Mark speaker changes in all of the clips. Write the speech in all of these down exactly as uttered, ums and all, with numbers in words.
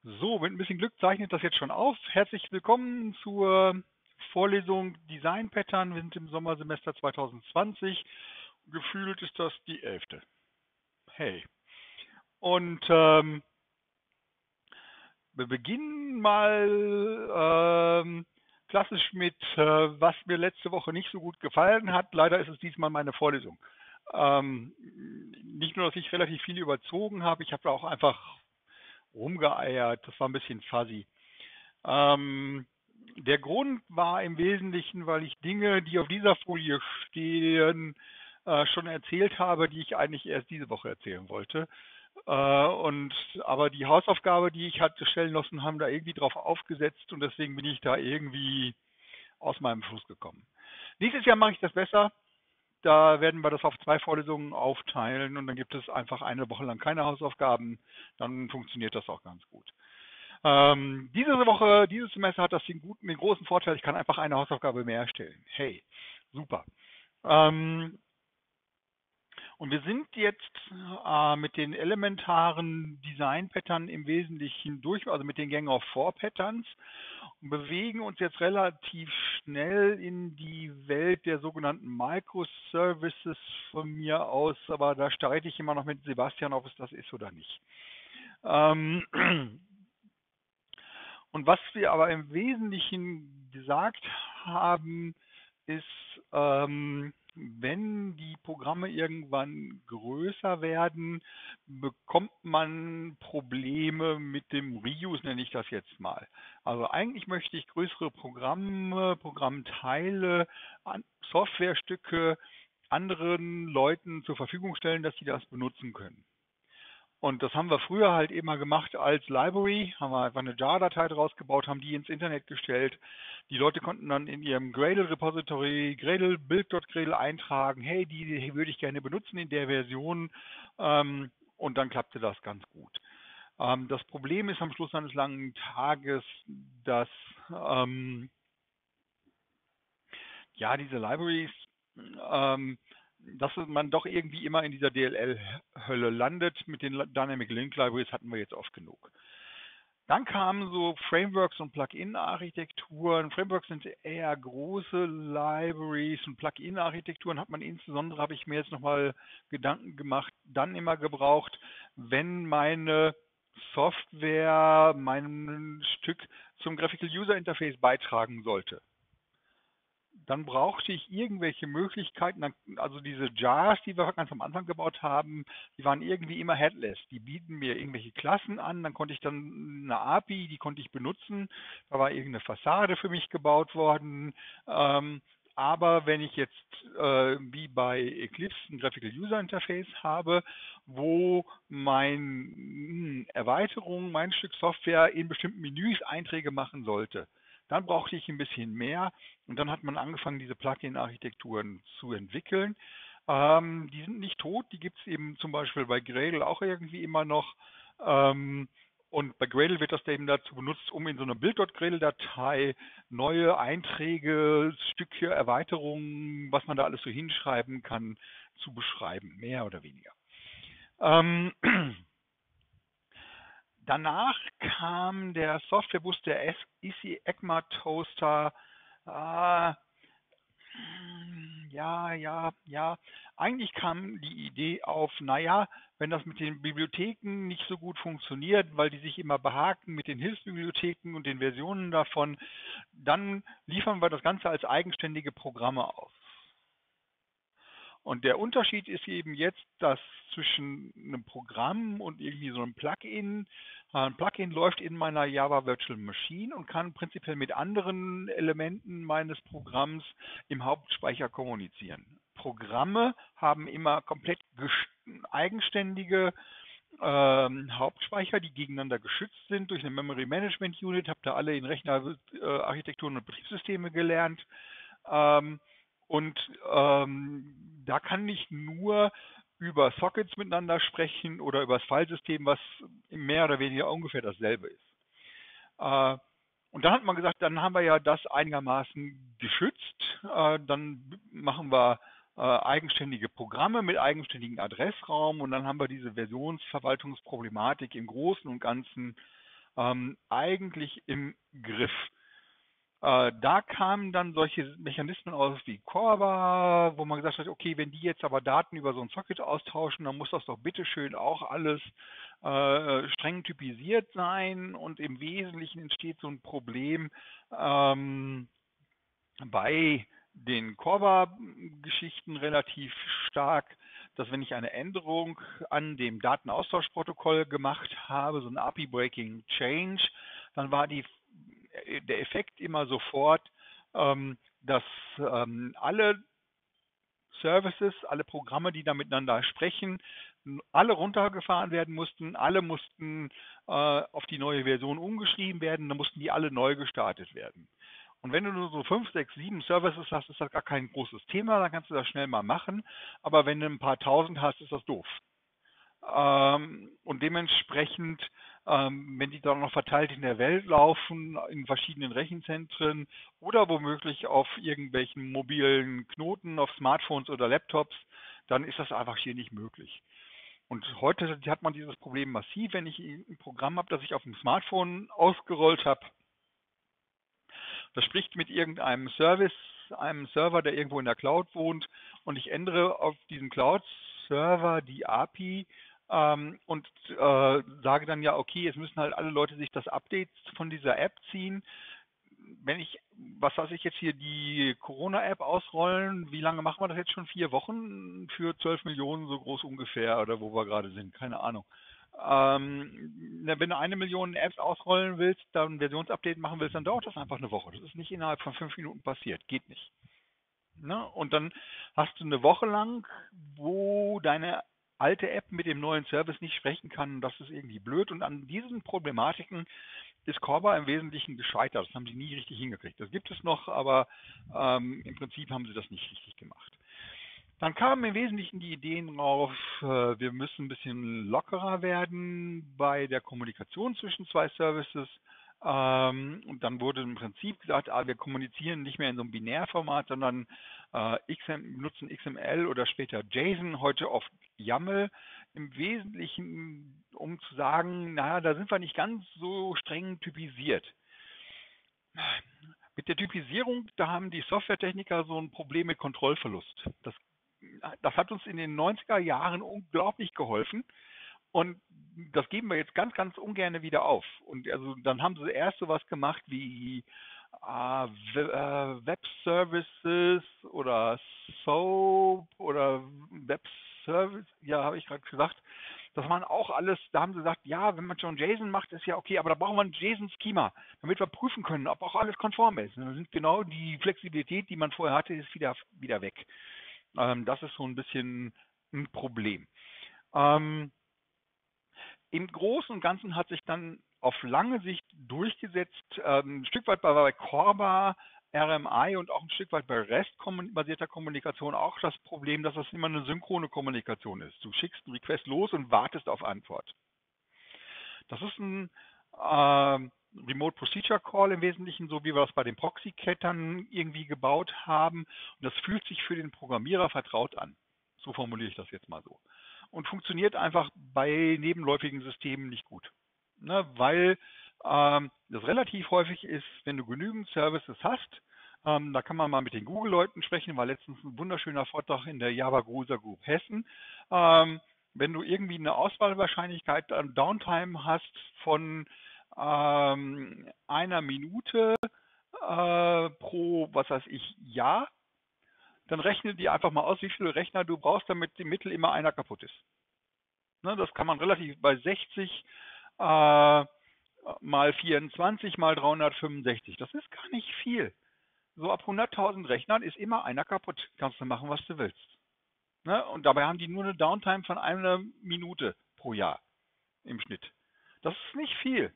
Speaker 1: So, mit ein bisschen Glück zeichnet das jetzt schon auf. Herzlich willkommen zur Vorlesung Design Pattern. Wir sind im Sommersemester zwanzig zwanzig. Gefühlt ist das die elfte. Hey. Und ähm, wir beginnen mal ähm, klassisch mit, äh, was mir letzte Woche nicht so gut gefallen hat. Leider ist es diesmal meine Vorlesung. Ähm, nicht nur, dass ich relativ viel überzogen habe, ich habe da auch einfach rumgeeiert. Das war ein bisschen fuzzy. Ähm, der Grund war im Wesentlichen, weil ich Dinge, die auf dieser Folie stehen, äh, schon erzählt habe, die ich eigentlich erst diese Woche erzählen wollte. Äh, und aber die Hausaufgabe, die ich hatte stellen lassen, haben da irgendwie drauf aufgesetzt und deswegen bin ich da irgendwie aus meinem Fluss gekommen. Nächstes Jahr mache ich das besser. Da werden wir das auf zwei Vorlesungen aufteilen und dann gibt es einfach eine Woche lang keine Hausaufgaben. Dann funktioniert das auch ganz gut. Ähm, diese Woche, dieses Semester hat das den, guten, den großen Vorteil, ich kann einfach eine Hausaufgabe mehr erstellen. Hey, super. Ähm, und wir sind jetzt äh, mit den elementaren Design-Pattern im Wesentlichen durch, also mit den Gang of Four Patterns und bewegen uns jetzt relativ schnell in die Welt der sogenannten Microservices von mir aus, aber da streite ich immer noch mit Sebastian, ob es das ist oder nicht. Ähm, Und was wir aber im Wesentlichen gesagt haben, ist, ähm, wenn die Programme irgendwann größer werden, bekommt man Probleme mit dem Reuse, nenne ich das jetzt mal. Also eigentlich möchte ich größere Programme, Programmteile, an- Softwarestücke anderen Leuten zur Verfügung stellen, dass sie das benutzen können. Und das haben wir früher halt immer gemacht als Library, haben wir einfach eine Jar-Datei draus gebaut, haben die ins Internet gestellt. Die Leute konnten dann in ihrem Gradle-Repository Gradle, build.gradle eintragen, hey, die würde ich gerne benutzen in der Version. Ähm, und dann klappte das ganz gut. Ähm, das Problem ist am Schluss eines langen Tages, dass ähm, ja, diese Libraries, ähm, dass man doch irgendwie immer in dieser D L L-Hölle landet. Mit den Dynamic Link Libraries hatten wir jetzt oft genug. Dann kamen so Frameworks und Plugin-Architekturen. Frameworks sind eher große Libraries und Plugin-Architekturen hat man insbesondere, habe ich mir jetzt nochmal Gedanken gemacht, dann immer gebraucht, wenn meine Software mein Stück zum Graphical User Interface beitragen sollte. Dann brauchte ich irgendwelche Möglichkeiten, also diese Jars, die wir ganz am Anfang gebaut haben, die waren irgendwie immer headless. Die bieten mir irgendwelche Klassen an, dann konnte ich dann eine A P I, die konnte ich benutzen, da war irgendeine Fassade für mich gebaut worden. Ähm, aber wenn ich jetzt äh, wie bei Eclipse ein Graphical User Interface habe, wo meine Erweiterung, mein Stück Software in bestimmten Menüs Einträge machen sollte, dann brauchte ich ein bisschen mehr und dann hat man angefangen, diese Plugin-Architekturen zu entwickeln. Ähm, die sind nicht tot, die gibt es eben zum Beispiel bei Gradle auch irgendwie immer noch. Ähm, und bei Gradle wird das eben dazu benutzt, um in so einer Build.gradle-Datei neue Einträge, Stücke, Erweiterungen, was man da alles so hinschreiben kann, zu beschreiben, mehr oder weniger. Ähm, Danach kam der Softwarebus, der E C ECMA Toaster. Ah, ja, ja, ja. Eigentlich kam die Idee auf, naja, wenn das mit den Bibliotheken nicht so gut funktioniert, weil die sich immer behaken mit den Hilfsbibliotheken und den Versionen davon, dann liefern wir das Ganze als eigenständige Programme aus. Und der Unterschied ist eben jetzt, dass zwischen einem Programm und irgendwie so einem Plugin, äh, ein Plugin läuft in meiner Java Virtual Machine und kann prinzipiell mit anderen Elementen meines Programms im Hauptspeicher kommunizieren. Programme haben immer komplett eigenständige ähm, Hauptspeicher, die gegeneinander geschützt sind durch eine Memory Management Unit. Habt ihr alle in Rechnerarchitekturen und Betriebssysteme gelernt. Ähm, und ähm, da kann ich nur über Sockets miteinander sprechen oder über das Filesystem, was mehr oder weniger ungefähr dasselbe ist. Äh, und dann hat man gesagt, dann haben wir ja das einigermaßen geschützt. Äh, dann machen wir äh, eigenständige Programme mit eigenständigen Adressraum und dann haben wir diese Versionsverwaltungsproblematik im Großen und Ganzen ähm, eigentlich im Griff. Äh, da kamen dann solche Mechanismen aus wie Corba, wo man gesagt hat, okay, wenn die jetzt aber Daten über so ein Socket austauschen, dann muss das doch bitteschön auch alles äh, streng typisiert sein und im Wesentlichen entsteht so ein Problem ähm, bei den Corba-Geschichten relativ stark, dass wenn ich eine Änderung an dem Datenaustauschprotokoll gemacht habe, so ein A P I-Breaking Change, dann war die, der Effekt immer sofort, ähm, dass ähm, alle Services, alle Programme, die da miteinander sprechen, alle runtergefahren werden mussten, alle mussten äh, auf die neue Version umgeschrieben werden, dann mussten die alle neu gestartet werden. Und wenn du nur so fünf, sechs, sieben Services hast, ist das gar kein großes Thema, dann kannst du das schnell mal machen. Aber wenn du ein paar tausend hast, ist das doof. Ähm, und dementsprechend, ähm, wenn die dann noch verteilt in der Welt laufen, in verschiedenen Rechenzentren oder womöglich auf irgendwelchen mobilen Knoten, auf Smartphones oder Laptops, dann ist das einfach hier nicht möglich. Und heute hat man dieses Problem massiv, wenn ich ein Programm habe, das ich auf dem Smartphone ausgerollt habe. Das spricht mit irgendeinem Service, einem Server, der irgendwo in der Cloud wohnt, und ich ändere auf diesem Cloud-Server die A P I ähm, und äh, sage dann ja, okay, jetzt müssen halt alle Leute sich das Update von dieser App ziehen. Wenn ich, was weiß ich jetzt hier, die Corona-App ausrollen, wie lange machen wir das jetzt schon? Vier Wochen für zwölf Millionen, so groß ungefähr, oder wo wir gerade sind, keine Ahnung. Ähm, na, wenn du eine Million Apps ausrollen willst, dann ein Versionsupdate machen willst, dann dauert das einfach eine Woche. Das ist nicht innerhalb von fünf Minuten passiert, geht nicht. Ne? Und dann hast du eine Woche lang, wo deine alte App mit dem neuen Service nicht sprechen kann. Das ist irgendwie blöd. Und an diesen Problematiken ist Corba im Wesentlichen gescheitert. Das haben sie nie richtig hingekriegt. Das gibt es noch, aber ähm, im Prinzip haben sie das nicht richtig gemacht. Dann kamen im Wesentlichen die Ideen drauf, äh, wir müssen ein bisschen lockerer werden bei der Kommunikation zwischen zwei Services. Ähm, und dann wurde im Prinzip gesagt, ah, wir kommunizieren nicht mehr in so einem Binärformat, sondern äh, X M, nutzen X M L oder später JSON, heute oft YAML. Im Wesentlichen, um zu sagen, naja, da sind wir nicht ganz so streng typisiert. Mit der Typisierung, da haben die Softwaretechniker so ein Problem mit Kontrollverlust. Das, das hat uns in den neunziger Jahren unglaublich geholfen. Und das geben wir jetzt ganz, ganz ungern wieder auf. Und also dann haben sie erst sowas gemacht wie äh, Web Services oder Soap oder Web Service, ja, habe ich gerade gesagt. Das waren auch alles, da haben sie gesagt, ja, wenn man schon JSON macht, ist ja okay, aber da brauchen wir ein JSON-Schema, damit wir prüfen können, ob auch alles konform ist. Und dann sind genau die Flexibilität, die man vorher hatte, ist wieder, wieder weg. Ähm, das ist so ein bisschen ein Problem. Ähm, Im Großen und Ganzen hat sich dann auf lange Sicht durchgesetzt, ähm, ein Stück weit bei Corba, R M I und auch ein Stück weit bei REST-basierter Kommunikation auch das Problem, dass das immer eine synchrone Kommunikation ist. Du schickst einen Request los und wartest auf Antwort. Das ist ein äh, Remote Procedure Call im Wesentlichen, so wie wir das bei den Proxy-Kettern irgendwie gebaut haben. Und das fühlt sich für den Programmierer vertraut an. So formuliere ich das jetzt mal so. Und funktioniert einfach bei nebenläufigen Systemen nicht gut. Ne, weil ähm, das relativ häufig ist, wenn du genügend Services hast, ähm, da kann man mal mit den Google-Leuten sprechen, war letztens ein wunderschöner Vortrag in der Java User Group Hessen. Ähm, wenn du irgendwie eine Auswahlwahrscheinlichkeit an Downtime hast von ähm, einer Minute äh, pro, was weiß ich, Jahr, dann rechne die einfach mal aus, wie viele Rechner du brauchst, damit im Mittel immer einer kaputt ist. Ne, das kann man relativ bei sechzig äh, mal vierundzwanzig mal dreihundertfünfundsechzig. Das ist gar nicht viel. So ab hunderttausend Rechnern ist immer einer kaputt. Kannst du machen, was du willst. Ne? Und dabei haben die nur eine Downtime von einer Minute pro Jahr im Schnitt. Das ist nicht viel.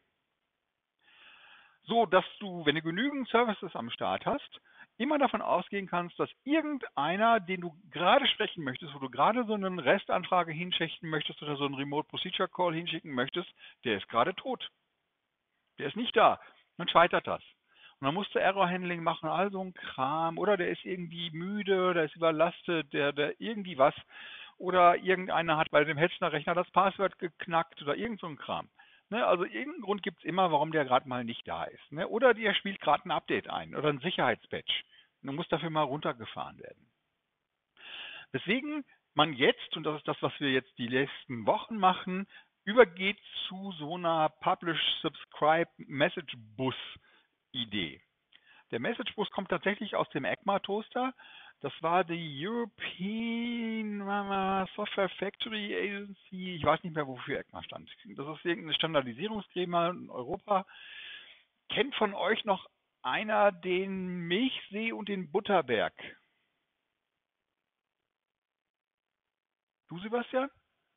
Speaker 1: So, dass du, wenn du genügend Services am Start hast, immer davon ausgehen kannst, dass irgendeiner, den du gerade sprechen möchtest, wo du gerade so eine REST-Anfrage hinschicken möchtest oder so einen Remote Procedure Call hinschicken möchtest, der ist gerade tot. Der ist nicht da. Dann scheitert das. Und dann musst du Error-Handling machen, all so ein Kram. Oder der ist irgendwie müde, der ist überlastet, der, der irgendwie was. Oder irgendeiner hat bei dem Hetzner-Rechner das Passwort geknackt oder irgend so ein Kram. Ne? Also irgendeinen Grund gibt es immer, warum der gerade mal nicht da ist. Ne? Oder der spielt gerade ein Update ein oder ein Sicherheitspatch. Und muss dafür mal runtergefahren werden. Weswegen man jetzt, und das ist das, was wir jetzt die letzten Wochen machen, übergeht zu so einer Publish-Subscribe-Message-Bus-Idee. Der Message-Bus kommt tatsächlich aus dem ECMA Toaster. Das war die European Software Factory Agency. Ich weiß nicht mehr, wofür ECMA stand. Das ist irgendeine Standardisierungsgremie in Europa. Kennt von euch noch einer den Milchsee und den Butterberg? Du, Sebastian?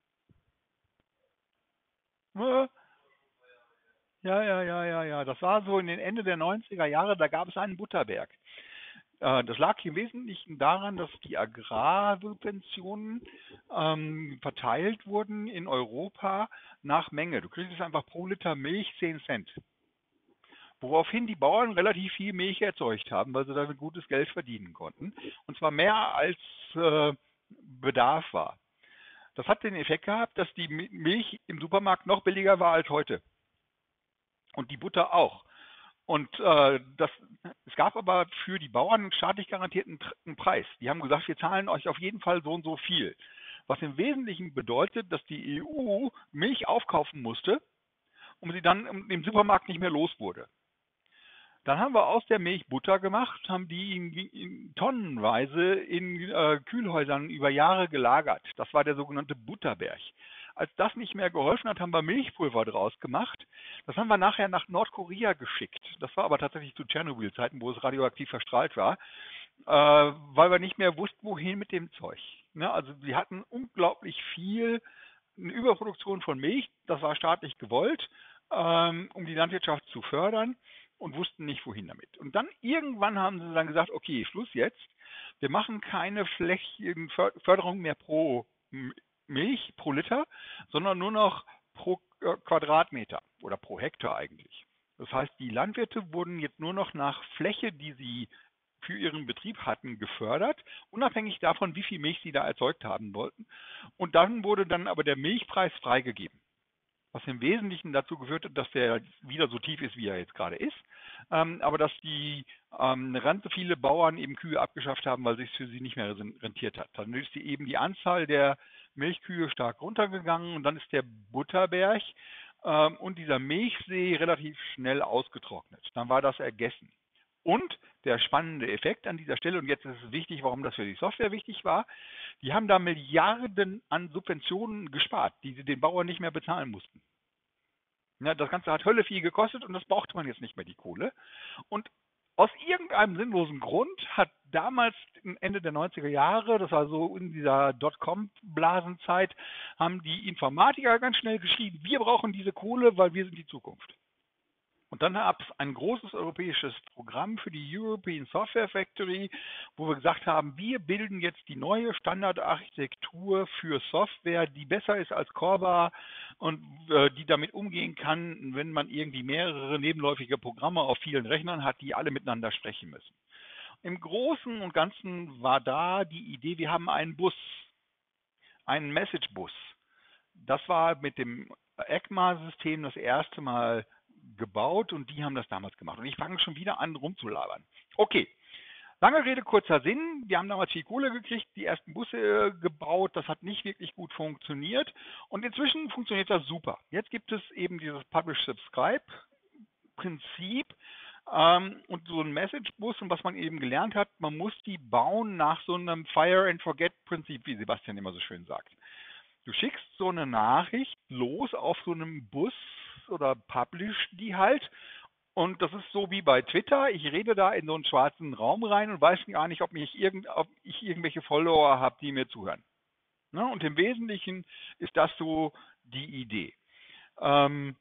Speaker 1: Äh, Ja, ja, ja, ja, ja. Das war so in den Ende der neunziger Jahre, da gab es einen Butterberg. Äh, Das lag im Wesentlichen daran, dass die Agrarsubventionen ähm, verteilt wurden in Europa nach Menge. Du kriegst einfach pro Liter Milch zehn Cent. Woraufhin die Bauern relativ viel Milch erzeugt haben, weil sie damit gutes Geld verdienen konnten. Und zwar mehr als äh, Bedarf war. Das hat den Effekt gehabt, dass die Milch im Supermarkt noch billiger war als heute. Und die Butter auch. Und äh, das, es gab aber für die Bauern einen staatlich garantierten einen Preis. Die haben gesagt, wir zahlen euch auf jeden Fall so und so viel. Was im Wesentlichen bedeutet, dass die E U Milch aufkaufen musste, um sie dann im Supermarkt nicht mehr los wurde. Dann haben wir aus der Milch Butter gemacht, haben die in, in tonnenweise in äh, Kühlhäusern über Jahre gelagert. Das war der sogenannte Butterberg. Als das nicht mehr geholfen hat, haben wir Milchpulver draus gemacht. Das haben wir nachher nach Nordkorea geschickt. Das war aber tatsächlich zu Tschernobyl-Zeiten, wo es radioaktiv verstrahlt war, äh, weil wir nicht mehr wussten, wohin mit dem Zeug. Ne? Also wir hatten unglaublich viel, eine Überproduktion von Milch, das war staatlich gewollt, ähm, um die Landwirtschaft zu fördern und wussten nicht, wohin damit. Und dann irgendwann haben sie dann gesagt, okay, Schluss jetzt. Wir machen keine flächigen Förderung mehr pro Milch, pro Liter, sondern nur noch pro Quadratmeter oder pro Hektar eigentlich. Das heißt, die Landwirte wurden jetzt nur noch nach Fläche, die sie für ihren Betrieb hatten, gefördert, unabhängig davon, wie viel Milch sie da erzeugt haben wollten. Und dann wurde dann aber der Milchpreis freigegeben, was im Wesentlichen dazu geführt hat, dass der wieder so tief ist, wie er jetzt gerade ist, ähm, aber dass die ähm, ganz viele Bauern eben Kühe abgeschafft haben, weil es sich für sie nicht mehr rentiert hat. Dann ist die, eben die Anzahl der Milchkühe stark runtergegangen und dann ist der Butterberg ähm, und dieser Milchsee relativ schnell ausgetrocknet. Dann war das ergessen. Und der spannende Effekt an dieser Stelle, und jetzt ist es wichtig, warum das für die Software wichtig war, die haben da Milliarden an Subventionen gespart, die sie den Bauern nicht mehr bezahlen mussten. Ja, das Ganze hat Hölle viel gekostet und das brauchte man jetzt nicht mehr, die Kohle. Und aus irgendeinem sinnlosen Grund hat damals Ende der neunziger Jahre, das war so in dieser Dotcom-Blasenzeit, haben die Informatiker ganz schnell geschrieben, wir brauchen diese Kohle, weil wir sind die Zukunft. Und dann gab es ein großes europäisches Programm für die European Software Factory, wo wir gesagt haben, wir bilden jetzt die neue Standardarchitektur für Software, die besser ist als Corba und äh, die damit umgehen kann, wenn man irgendwie mehrere nebenläufige Programme auf vielen Rechnern hat, die alle miteinander sprechen müssen. Im Großen und Ganzen war da die Idee, wir haben einen Bus, einen Message-Bus. Das war mit dem ECMA-System das erste Mal gebaut und die haben das damals gemacht. Und ich fange schon wieder an rumzulabern. Okay, lange Rede, kurzer Sinn. Wir haben damals viel Kohle gekriegt, die ersten Busse gebaut. Das hat nicht wirklich gut funktioniert. Und inzwischen funktioniert das super. Jetzt gibt es eben dieses Publish-Subscribe-Prinzip ähm, und so ein Message-Bus. Und was man eben gelernt hat, man muss die bauen nach so einem Fire-and-Forget-Prinzip, wie Sebastian immer so schön sagt. Du schickst so eine Nachricht los auf so einem Bus oder publish die halt. Und das ist so wie bei Twitter. Ich rede da in so einen schwarzen Raum rein und weiß gar nicht, ob, mich irgend, ob ich irgendwelche Follower habe, die mir zuhören. Ne? Und im Wesentlichen ist das so die Idee. Ähm,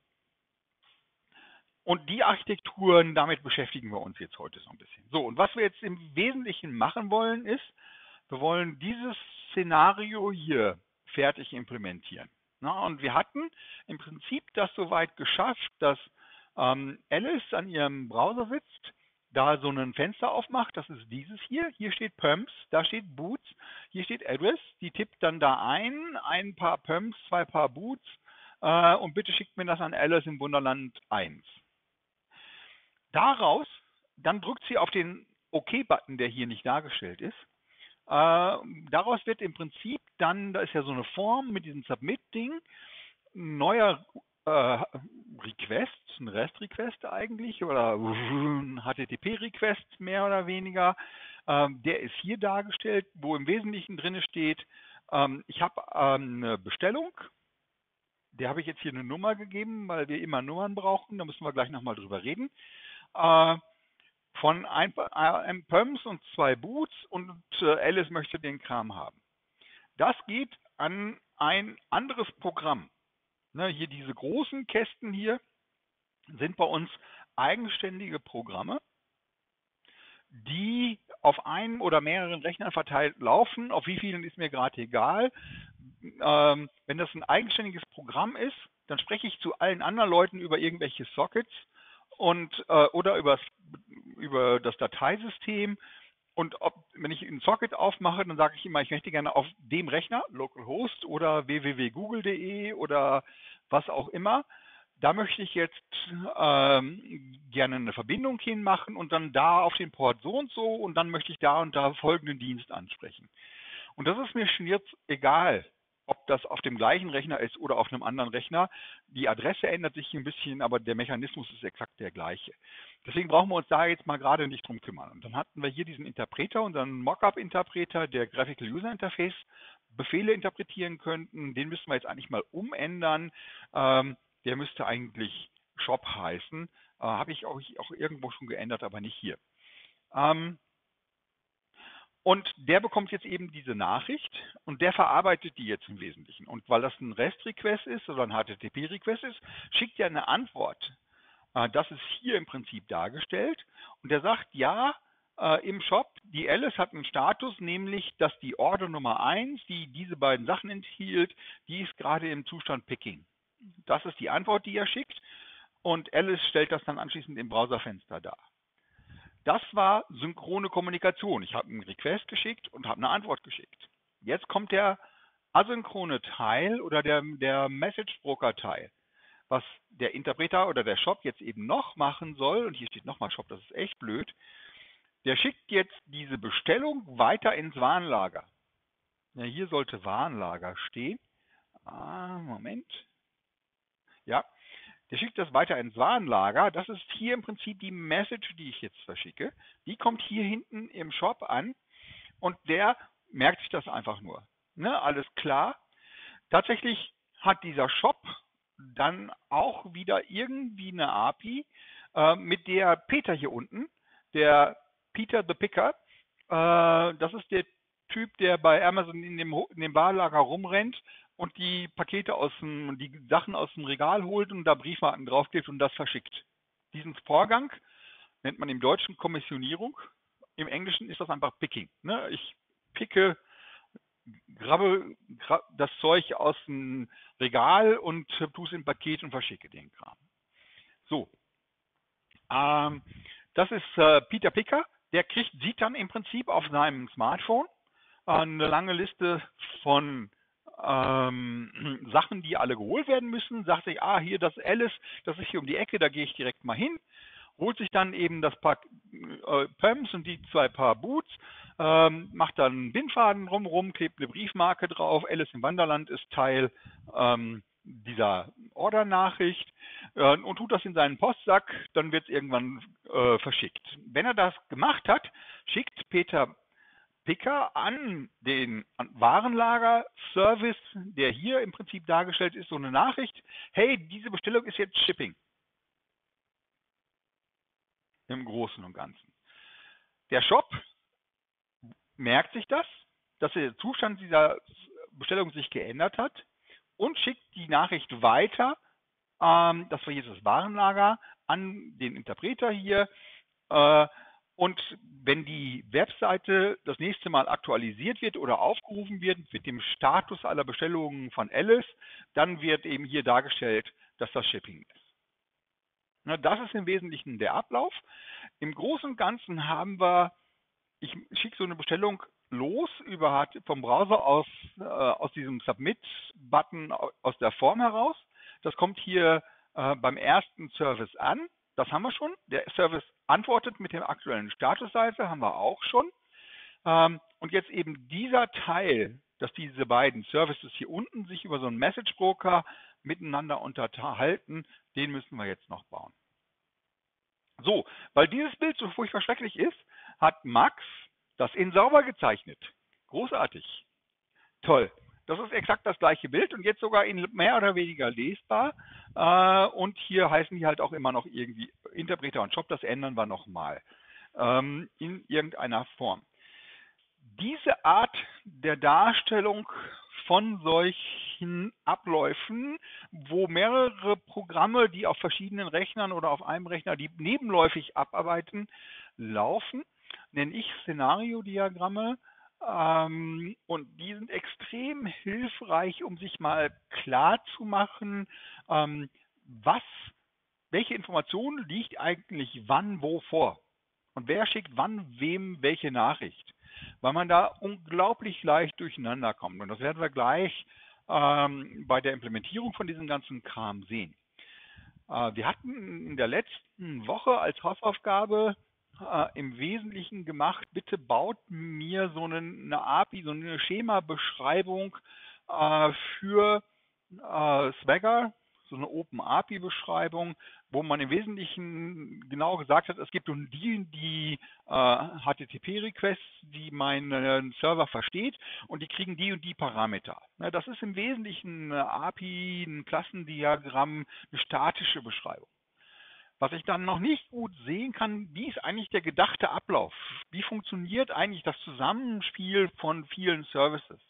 Speaker 1: und die Architekturen, damit beschäftigen wir uns jetzt heute so ein bisschen. So, und was wir jetzt im Wesentlichen machen wollen, ist, wir wollen dieses Szenario hier fertig implementieren. Na, und wir hatten im Prinzip das soweit geschafft, dass ähm, Alice an ihrem Browser sitzt, da so ein Fenster aufmacht, das ist dieses hier, hier steht Perms, da steht Boots, hier steht Address, die tippt dann da ein, ein paar Perms, zwei paar Boots, äh, und bitte schickt mir das an Alice im Wunderland eins. Daraus, dann drückt sie auf den OK-Button, der hier nicht dargestellt ist. Äh, daraus wird im Prinzip dann, da ist ja so eine Form mit diesem Submit-Ding, ein neuer äh, Request, ein REST-Request eigentlich oder ein H T T P-Request mehr oder weniger. Ähm, der ist hier dargestellt, wo im Wesentlichen drin steht, ähm, ich habe ähm, eine Bestellung, der habe ich jetzt hier eine Nummer gegeben, weil wir immer Nummern brauchen, da müssen wir gleich nochmal drüber reden. Äh, von ein, einem Pumps und zwei Boots und äh, Alice möchte den Kram haben. Das geht an ein anderes Programm. Ne, hier diese großen Kästen hier sind bei uns eigenständige Programme, die auf einem oder mehreren Rechnern verteilt laufen. Auf wie vielen ist mir gerade egal. Ähm, wenn das ein eigenständiges Programm ist, dann spreche ich zu allen anderen Leuten über irgendwelche Sockets und äh, oder übers, über das Dateisystem. Und ob, wenn ich einen Socket aufmache, dann sage ich immer, ich möchte gerne auf dem Rechner, localhost oder w w w punkt google punkt de oder was auch immer, da möchte ich jetzt ähm, gerne eine Verbindung hinmachen und dann da auf den Port so und so und dann möchte ich da und da folgenden Dienst ansprechen. Und das ist mir schon jetzt egal, ob das auf dem gleichen Rechner ist oder auf einem anderen Rechner. Die Adresse ändert sich ein bisschen, aber der Mechanismus ist exakt der gleiche. Deswegen brauchen wir uns da jetzt mal gerade nicht drum kümmern. Und dann hatten wir hier diesen Interpreter, unseren Mockup-Interpreter, der Graphical User Interface Befehle interpretieren könnten. Den müssen wir jetzt eigentlich mal umändern. Ähm, der müsste eigentlich Shop heißen. Äh, Habe ich auch, auch irgendwo schon geändert, aber nicht hier. Ähm, Und der bekommt jetzt eben diese Nachricht und der verarbeitet die jetzt im Wesentlichen. Und weil das ein REST-Request ist oder ein H T T P-Request ist, schickt er eine Antwort. Äh, Das ist hier im Prinzip dargestellt. Und der sagt, ja, äh, im Shop, die Alice hat einen Status, nämlich, dass die Order Nummer eins, die diese beiden Sachen enthielt, die ist gerade im Zustand Picking. Das ist die Antwort, die er schickt. Und Alice stellt das dann anschließend im Browserfenster dar. Das war synchrone Kommunikation. Ich habe einen Request geschickt und habe eine Antwort geschickt. Jetzt kommt der asynchrone Teil oder der, der Message Broker Teil. Was der Interpreter oder der Shop jetzt eben noch machen soll, und hier steht nochmal Shop, das ist echt blöd, der schickt jetzt diese Bestellung weiter ins Warenlager. Ja, hier sollte Warenlager stehen. Ah, Moment. Ja, der schickt das weiter ins Warenlager. Das ist hier im Prinzip die Message, die ich jetzt verschicke. Die kommt hier hinten im Shop an und der merkt sich das einfach nur. Ne, alles klar. Tatsächlich hat dieser Shop dann auch wieder irgendwie eine A P I, äh, mit der Peter hier unten, der Peter the Picker, äh, das ist der Typ, der bei Amazon in dem, in dem Warenlager rumrennt und die Pakete aus dem, die Sachen aus dem Regal holt und da Briefmarken draufklebt und das verschickt. Diesen Vorgang nennt man im Deutschen Kommissionierung. Im Englischen ist das einfach Picking. Ne? Ich picke, grabbe grab das Zeug aus dem Regal und tue es im Paket und verschicke den Kram. So, ähm, das ist äh, Peter Picker. Der kriegt, sieht dann im Prinzip auf seinem Smartphone äh, eine lange Liste von ähm, Sachen, die alle geholt werden müssen. Sagt sich, ah, hier das Alice, das ist hier um die Ecke, da gehe ich direkt mal hin. Holt sich dann eben das Paar äh, Pumps und die zwei Paar Boots, ähm, macht dann einen Bindfaden drumherum, klebt eine Briefmarke drauf. Alice im Wanderland ist Teil ähm, dieser Order-Nachricht äh, und tut das in seinen Postsack, dann wird es irgendwann äh, verschickt. Wenn er das gemacht hat, schickt Peter Picker an den Warenlager-Service, der hier im Prinzip dargestellt ist, so eine Nachricht, hey, diese Bestellung ist jetzt Shipping. Im Großen und Ganzen. Der Shop merkt sich das, dass der Zustand dieser Bestellung sich geändert hat und schickt die Nachricht weiter, ähm, das war jetzt das Warenlager, an den Interpreter hier. Äh, und wenn die Webseite das nächste Mal aktualisiert wird oder aufgerufen wird mit dem Status aller Bestellungen von Alice, dann wird eben hier dargestellt, dass das Shipping ist. Na, das ist im Wesentlichen der Ablauf. Im Großen und Ganzen haben wir, ich schicke so eine Bestellung los über vom Browser aus, äh, aus diesem Submit-Button aus der Form heraus. Das kommt hier äh, beim ersten Service an. Das haben wir schon. Der Service antwortet mit dem aktuellen Statusseite, haben wir auch schon. Ähm, und jetzt eben dieser Teil, dass diese beiden Services hier unten sich über so einen Message Broker miteinander unterhalten, den müssen wir jetzt noch bauen. So, weil dieses Bild so furchtbar schrecklich ist, hat Max das in sauber gezeichnet. Großartig. Toll. Das ist exakt das gleiche Bild und jetzt sogar in mehr oder weniger lesbar. Äh, und hier heißen die halt auch immer noch irgendwie Interpreter und Shop. Das ändern wir nochmal ähm, in irgendeiner Form. Diese Art der Darstellung von solchen Abläufen, wo mehrere Programme, die auf verschiedenen Rechnern oder auf einem Rechner, die nebenläufig abarbeiten, laufen, nenne ich Szenariodiagramme. Ähm, und die sind extrem hilfreich, um sich mal klar zu machen, ähm, was, welche Information liegt eigentlich wann wo vor und wer schickt wann wem welche Nachricht, weil man da unglaublich leicht durcheinander kommt. Und das werden wir gleich ähm, bei der Implementierung von diesem ganzen Kram sehen. Äh, wir hatten in der letzten Woche als Hausaufgabe äh, im Wesentlichen gemacht, bitte baut mir so eine, eine A P I, so eine Schema-Beschreibung äh, für äh, Swagger, so eine Open A P I-Beschreibung, wo man im Wesentlichen genau gesagt hat, es gibt nun die, die äh, H T T P-Requests, die mein äh, Server versteht und die kriegen die und die Parameter. Ne, das ist im Wesentlichen eine A P I, ein Klassendiagramm, eine statische Beschreibung. Was ich dann noch nicht gut sehen kann, wie ist eigentlich der gedachte Ablauf? Wie funktioniert eigentlich das Zusammenspiel von vielen Services?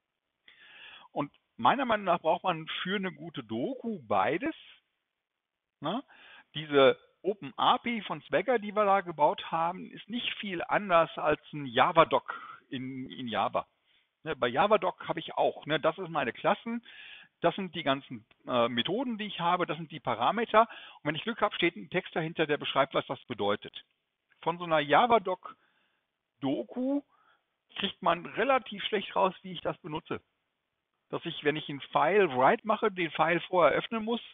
Speaker 1: Und meiner Meinung nach braucht man für eine gute Doku beides. Ne? Diese Open A P I von Swagger, die wir da gebaut haben, ist nicht viel anders als ein Javadoc in, in Java. Ne, bei Javadoc habe ich auch, ne, das ist meine Klassen, das sind die ganzen äh, Methoden, die ich habe, das sind die Parameter. Und wenn ich Glück habe, steht ein Text dahinter, der beschreibt, was das bedeutet. Von so einer Javadoc-Doku kriegt man relativ schlecht raus, wie ich das benutze. Dass ich, wenn ich einen File write mache, den File vorher öffnen muss,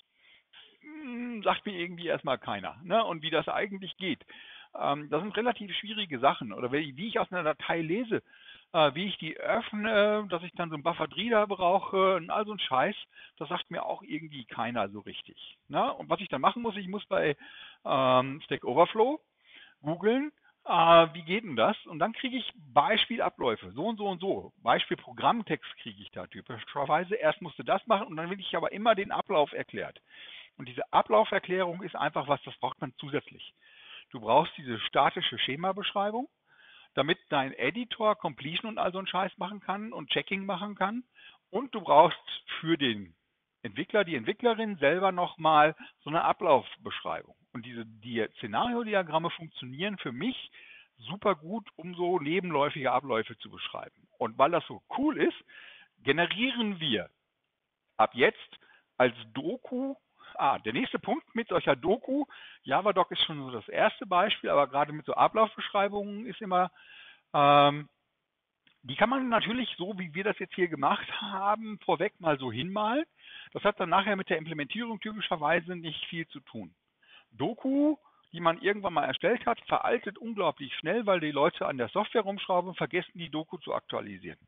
Speaker 1: sagt mir irgendwie erstmal keiner. Ne? Und wie das eigentlich geht. Ähm, das sind relativ schwierige Sachen. Oder wie, wie ich aus einer Datei lese, äh, wie ich die öffne, dass ich dann so einen Buffered Reader brauche und all so ein Scheiß, das sagt mir auch irgendwie keiner so richtig. Ne? Und was ich dann machen muss, ich muss bei ähm, Stack Overflow googeln, äh, wie geht denn das? Und dann kriege ich Beispielabläufe, so und so und so. Beispiel-Programmtext kriege ich da typischerweise. Erst musste das machen und dann will ich aber immer den Ablauf erklärt. Und diese Ablauferklärung ist einfach was, das braucht man zusätzlich. Du brauchst diese statische Schemabeschreibung, damit dein Editor Completion und all so einen Scheiß machen kann und Checking machen kann. Und du brauchst für den Entwickler, die Entwicklerin selber nochmal so eine Ablaufbeschreibung. Und diese die Szenariodiagramme funktionieren für mich super gut, um so nebenläufige Abläufe zu beschreiben. Und weil das so cool ist, generieren wir ab jetzt als Doku, ah, der nächste Punkt mit solcher Doku, Javadoc ist schon so das erste Beispiel, aber gerade mit so Ablaufbeschreibungen ist immer, ähm, die kann man natürlich so, wie wir das jetzt hier gemacht haben, vorweg mal so hinmalen. Das hat dann nachher mit der Implementierung typischerweise nicht viel zu tun. Doku, die man irgendwann mal erstellt hat, veraltet unglaublich schnell, weil die Leute an der Software rumschrauben und vergessen, die Doku zu aktualisieren.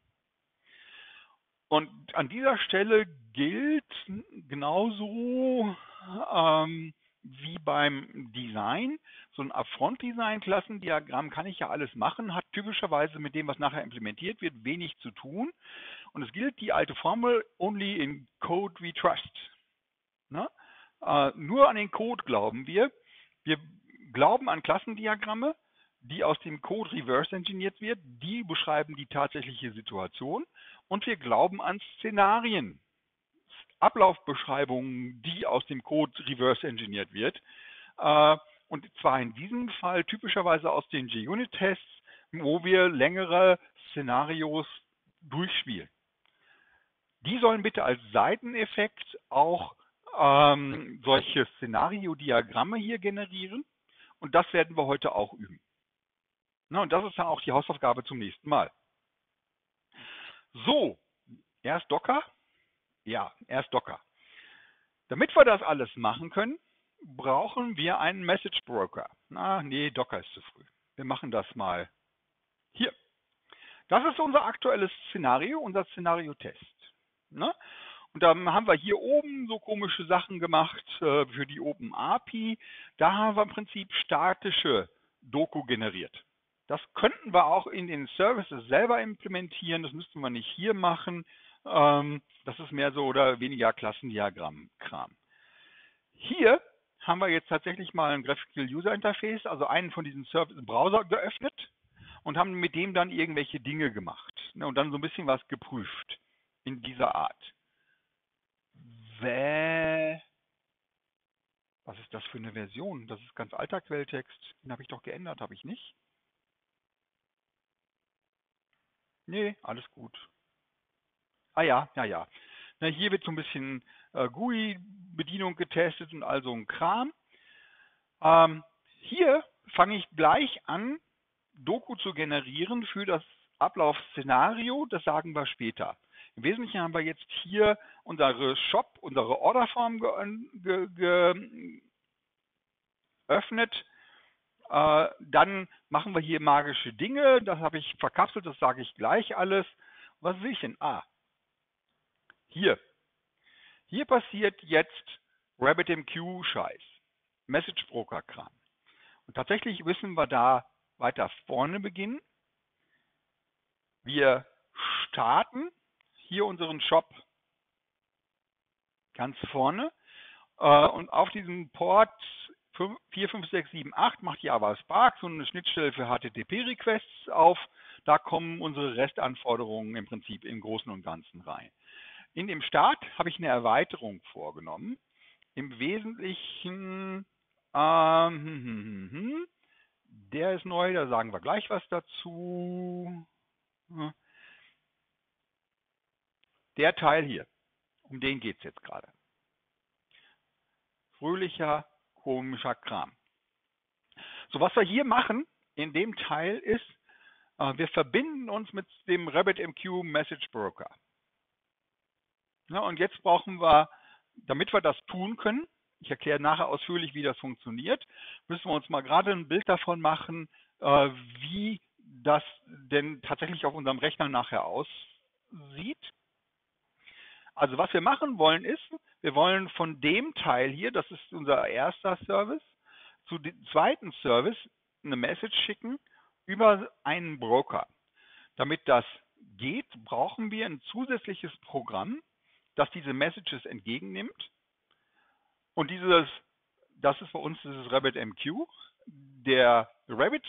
Speaker 1: Und an dieser Stelle gilt genauso ähm, wie beim Design, so ein Upfront-Design-Klassendiagramm kann ich ja alles machen, hat typischerweise mit dem, was nachher implementiert wird, wenig zu tun. Und es gilt die alte Formel, only in code we trust. Ne? Äh, nur an den Code glauben wir. Wir glauben an Klassendiagramme, die aus dem Code reverse engineert wird, die beschreiben die tatsächliche Situation. Und wir glauben an Szenarien, Ablaufbeschreibungen, die aus dem Code reverse engineert wird. Äh, und zwar in diesem Fall typischerweise aus den G-Unit-Tests, wo wir längere Szenarios durchspielen. Die sollen bitte als Seiteneffekt auch ähm, solche Szenariodiagramme hier generieren. Und das werden wir heute auch üben. Na, und das ist dann auch die Hausaufgabe zum nächsten Mal. So, erst Docker. Ja, erst Docker. Damit wir das alles machen können, brauchen wir einen Message Broker. Na, nee, Docker ist zu früh. Wir machen das mal hier. Das ist unser aktuelles Szenario, unser Szenario-Test. Ne? Und dann haben wir hier oben so komische Sachen gemacht äh, für die OpenAPI. Da haben wir im Prinzip statische Doku generiert. Das könnten wir auch in den Services selber implementieren. Das müssten wir nicht hier machen. Ähm, das ist mehr so oder weniger Klassendiagramm-Kram. Hier haben wir jetzt tatsächlich mal ein Graphical User Interface, also einen von diesen Service im Browser geöffnet und haben mit dem dann irgendwelche Dinge gemacht, ne, und dann so ein bisschen was geprüft in dieser Art. Wäh, was ist das für eine Version? Das ist ganz alter Quelltext. Den habe ich doch geändert, habe ich nicht? Nee, alles gut. Ah ja, ja, ja. Na, hier wird so ein bisschen äh, G U I-Bedienung getestet und all so ein Kram. Ähm, hier fange ich gleich an, Doku zu generieren für das Ablaufszenario. Das sagen wir später. Im Wesentlichen haben wir jetzt hier unsere Shop, unsere Orderform geöffnet. Äh, dann machen wir hier magische Dinge. Das habe ich verkapselt, das sage ich gleich alles. Was sehe ich denn? Ah, hier. Hier passiert jetzt RabbitMQ-Scheiß. Message Broker-Kram. Und tatsächlich müssen wir da weiter vorne beginnen. Wir starten hier unseren Shop ganz vorne äh, und auf diesem Port vier fünf sechs sieben acht macht Java Spark so eine Schnittstelle für H T T P-Requests auf. Da kommen unsere Restanforderungen im Prinzip im Großen und Ganzen rein. In dem Start habe ich eine Erweiterung vorgenommen. Im Wesentlichen, ähm, hm, hm, hm, der ist neu, da sagen wir gleich was dazu. Der Teil hier, um den geht es jetzt gerade. Fröhlicher, komischer Kram. So, was wir hier machen in dem Teil ist, äh, wir verbinden uns mit dem RabbitMQ Message Broker. Ja, und jetzt brauchen wir, damit wir das tun können, ich erkläre nachher ausführlich, wie das funktioniert, müssen wir uns mal gerade ein Bild davon machen, äh, wie das denn tatsächlich auf unserem Rechner nachher aussieht. Also was wir machen wollen ist, wir wollen von dem Teil hier, das ist unser erster Service, zu dem zweiten Service eine Message schicken über einen Broker. Damit das geht, brauchen wir ein zusätzliches Programm, das diese Messages entgegennimmt. Und dieses, das ist bei uns dieses RabbitMQ. Der Rabbit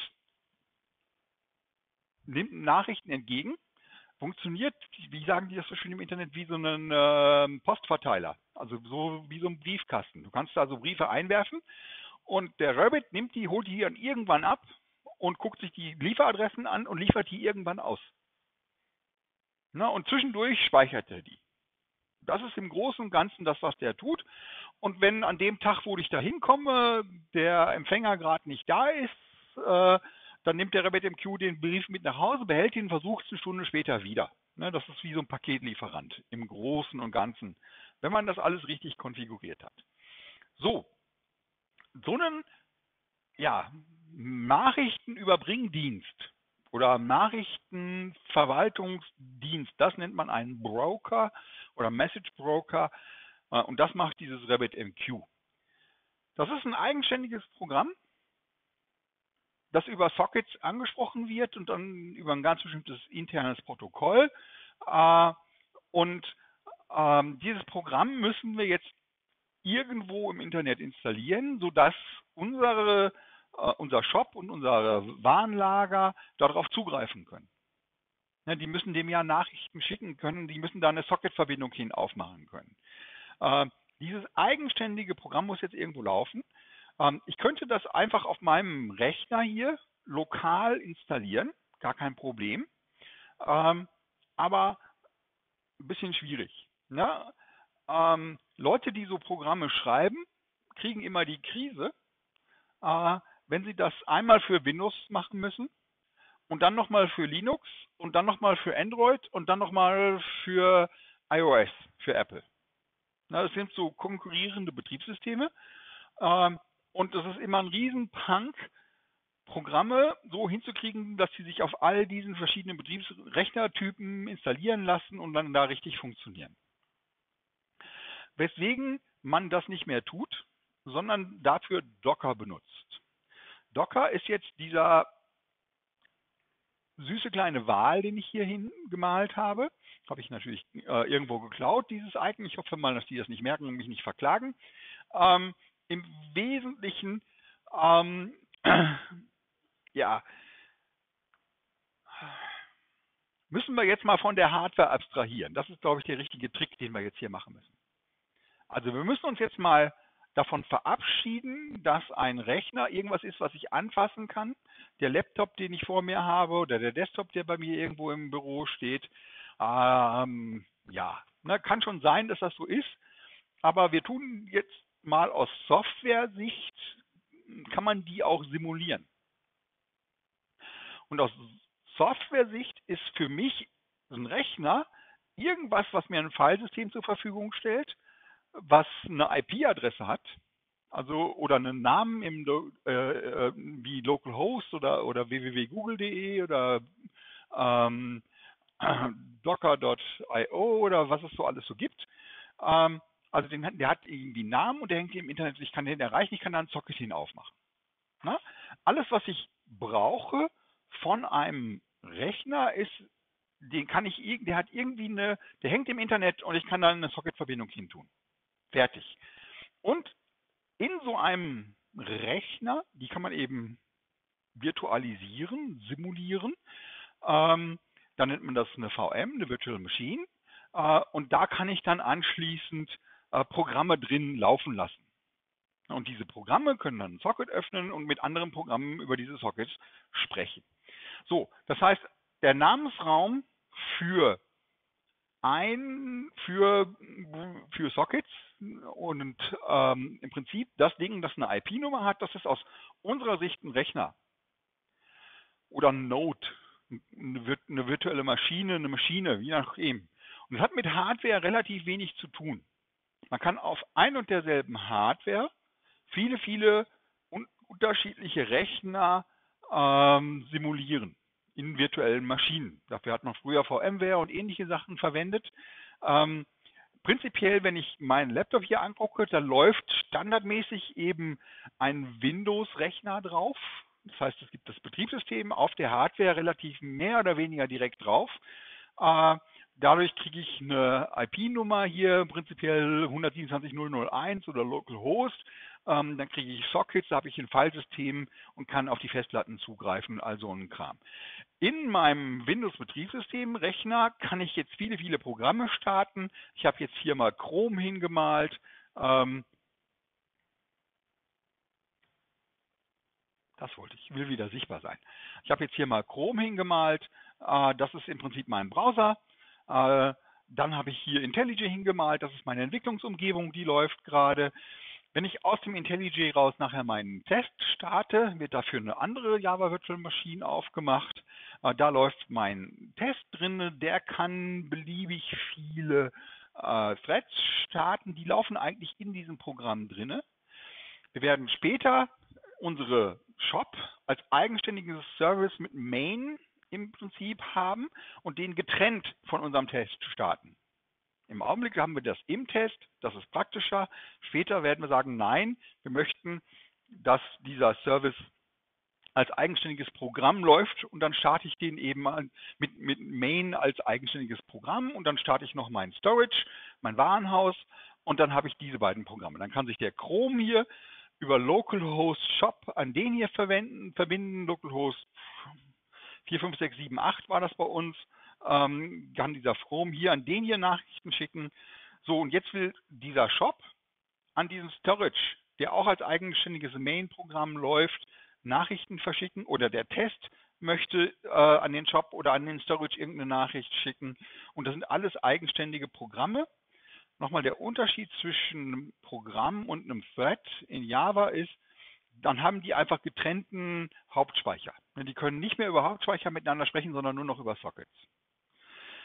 Speaker 1: nimmt Nachrichten entgegen, funktioniert, wie sagen die das so schön im Internet, wie so ein äh, Postverteiler, also so wie so ein Briefkasten. Du kannst also Briefe einwerfen und der Rabbit nimmt die, holt die dann irgendwann ab und guckt sich die Lieferadressen an und liefert die irgendwann aus. Na, und zwischendurch speichert er die. Das ist im Großen und Ganzen das, was der tut. Und wenn an dem Tag, wo ich da hinkomme, der Empfänger gerade nicht da ist, äh, dann nimmt der RabbitMQ den Brief mit nach Hause, behält ihn, versucht es eine Stunde später wieder. Ne, das ist wie so ein Paketlieferant im Großen und Ganzen, wenn man das alles richtig konfiguriert hat. So, so einen ja, Nachrichtenüberbringdienst oder Nachrichtenverwaltungsdienst, das nennt man einen Broker oder Message Broker, äh, und das macht dieses RabbitMQ. Das ist ein eigenständiges Programm, das über Sockets angesprochen wird und dann über ein ganz bestimmtes internes Protokoll. Äh, und ähm, dieses Programm müssen wir jetzt irgendwo im Internet installieren, sodass unsere, äh, unser Shop und unsere Warenlager darauf zugreifen können. Ja, die müssen dem ja Nachrichten schicken können, die müssen da eine Socket-Verbindung hin aufmachen können. Äh, dieses eigenständige Programm muss jetzt irgendwo laufen. Ähm, ich könnte das einfach auf meinem Rechner hier lokal installieren, gar kein Problem, ähm, aber ein bisschen schwierig. Ne? Ähm, Leute, die so Programme schreiben, kriegen immer die Krise, äh, wenn sie das einmal für Windows machen müssen und dann nochmal für Linux und dann nochmal für Android und dann nochmal für iOS, für Apple. Na, das sind so konkurrierende Betriebssysteme. Ähm, und das ist immer ein Riesenpunk, Programme so hinzukriegen, dass sie sich auf all diesen verschiedenen Betriebsrechnertypen installieren lassen und dann da richtig funktionieren. Weswegen man das nicht mehr tut, sondern dafür Docker benutzt. Docker ist jetzt dieser süße kleine Wal, den ich hier hingemalt habe. Habe ich natürlich äh, irgendwo geklaut, dieses Icon. Ich hoffe mal, dass die das nicht merken und mich nicht verklagen. Ähm, Im Wesentlichen, ähm, ja, müssen wir jetzt mal von der Hardware abstrahieren. Das ist, glaube ich, der richtige Trick, den wir jetzt hier machen müssen. Also wir müssen uns jetzt mal davon verabschieden, dass ein Rechner irgendwas ist, was ich anfassen kann. Der Laptop, den ich vor mir habe, oder der Desktop, der bei mir irgendwo im Büro steht. Ähm, ja, ne, kann schon sein, dass das so ist. Aber wir tun jetzt mal aus Software-Sicht, kann man die auch simulieren. Und aus Software-Sicht ist für mich ein Rechner irgendwas, was mir ein Filesystem zur Verfügung stellt, was eine I P-Adresse hat, also oder einen Namen im äh, äh, wie localhost oder oder w w w punkt google punkt de oder ähm, docker punkt i o oder was es so alles so gibt. Ähm, also den, der hat irgendwie einen Namen und der hängt hier im Internet. Ich kann den erreichen, ich kann da ein Socket hin aufmachen. Na? Alles, was ich brauche von einem Rechner ist, den kann ich, der hat irgendwie eine, der hängt im Internet und ich kann da eine Socket-Verbindung hin tun. Fertig. Und in so einem Rechner, die kann man eben virtualisieren, simulieren. Ähm, dann nennt man das eine V M, eine Virtual Machine. Äh, und da kann ich dann anschließend äh, Programme drin laufen lassen. Und diese Programme können dann ein Socket öffnen und mit anderen Programmen über diese Sockets sprechen. So, das heißt, der Namensraum für ein für, für Sockets und ähm, im Prinzip das Ding, das eine I P-Nummer hat, das ist aus unserer Sicht ein Rechner oder ein Node, eine, eine virtuelle Maschine, eine Maschine, je nachdem. Und das hat mit Hardware relativ wenig zu tun. Man kann auf ein und derselben Hardware viele, viele un unterschiedliche Rechner ähm, simulieren in virtuellen Maschinen. Dafür hat man früher VMware und ähnliche Sachen verwendet. Ähm, prinzipiell, wenn ich meinen Laptop hier angucke, da läuft standardmäßig eben ein Windows-Rechner drauf. Das heißt, es gibt das Betriebssystem auf der Hardware relativ mehr oder weniger direkt drauf. Äh, dadurch kriege ich eine I P-Nummer hier, prinzipiell hundertsiebenundzwanzig Punkt null null eins oder localhost. Ähm, dann kriege ich Sockets, da habe ich ein Filesystem und kann auf die Festplatten zugreifen, also ein Kram. In meinem Windows-Betriebssystem-Rechner kann ich jetzt viele, viele Programme starten. Ich habe jetzt hier mal Chrome hingemalt. Ähm, das wollte ich, will wieder sichtbar sein. Ich habe jetzt hier mal Chrome hingemalt. Äh, das ist im Prinzip mein Browser. Äh, dann habe ich hier IntelliJ hingemalt. Das ist meine Entwicklungsumgebung, die läuft gerade. Wenn ich aus dem IntelliJ raus nachher meinen Test starte, wird dafür eine andere Java Virtual Machine aufgemacht. Äh, da läuft mein Test drin, der kann beliebig viele äh, Threads starten. Die laufen eigentlich in diesem Programm drin. Wir werden später unsere Shop als eigenständiges Service mit Main im Prinzip haben und den getrennt von unserem Test starten. Im Augenblick haben wir das im Test, das ist praktischer. Später werden wir sagen, nein, wir möchten, dass dieser Service als eigenständiges Programm läuft und dann starte ich den eben mit, mit Main als eigenständiges Programm und dann starte ich noch mein Storage, mein Warenhaus und dann habe ich diese beiden Programme. Dann kann sich der Chrome hier über Localhost Shop an den hier verwenden, verbinden, Localhost vier fünf sechs sieben acht war das bei uns. Ähm, kann dieser Chrome hier an den hier Nachrichten schicken. So, und jetzt will dieser Shop an diesen Storage, der auch als eigenständiges Main-Programm läuft, Nachrichten verschicken oder der Test möchte äh, an den Shop oder an den Storage irgendeine Nachricht schicken. Und das sind alles eigenständige Programme. Nochmal der Unterschied zwischen einem Programm und einem Thread in Java ist, dann haben die einfach getrennten Hauptspeicher. Die können nicht mehr über Hauptspeicher miteinander sprechen, sondern nur noch über Sockets.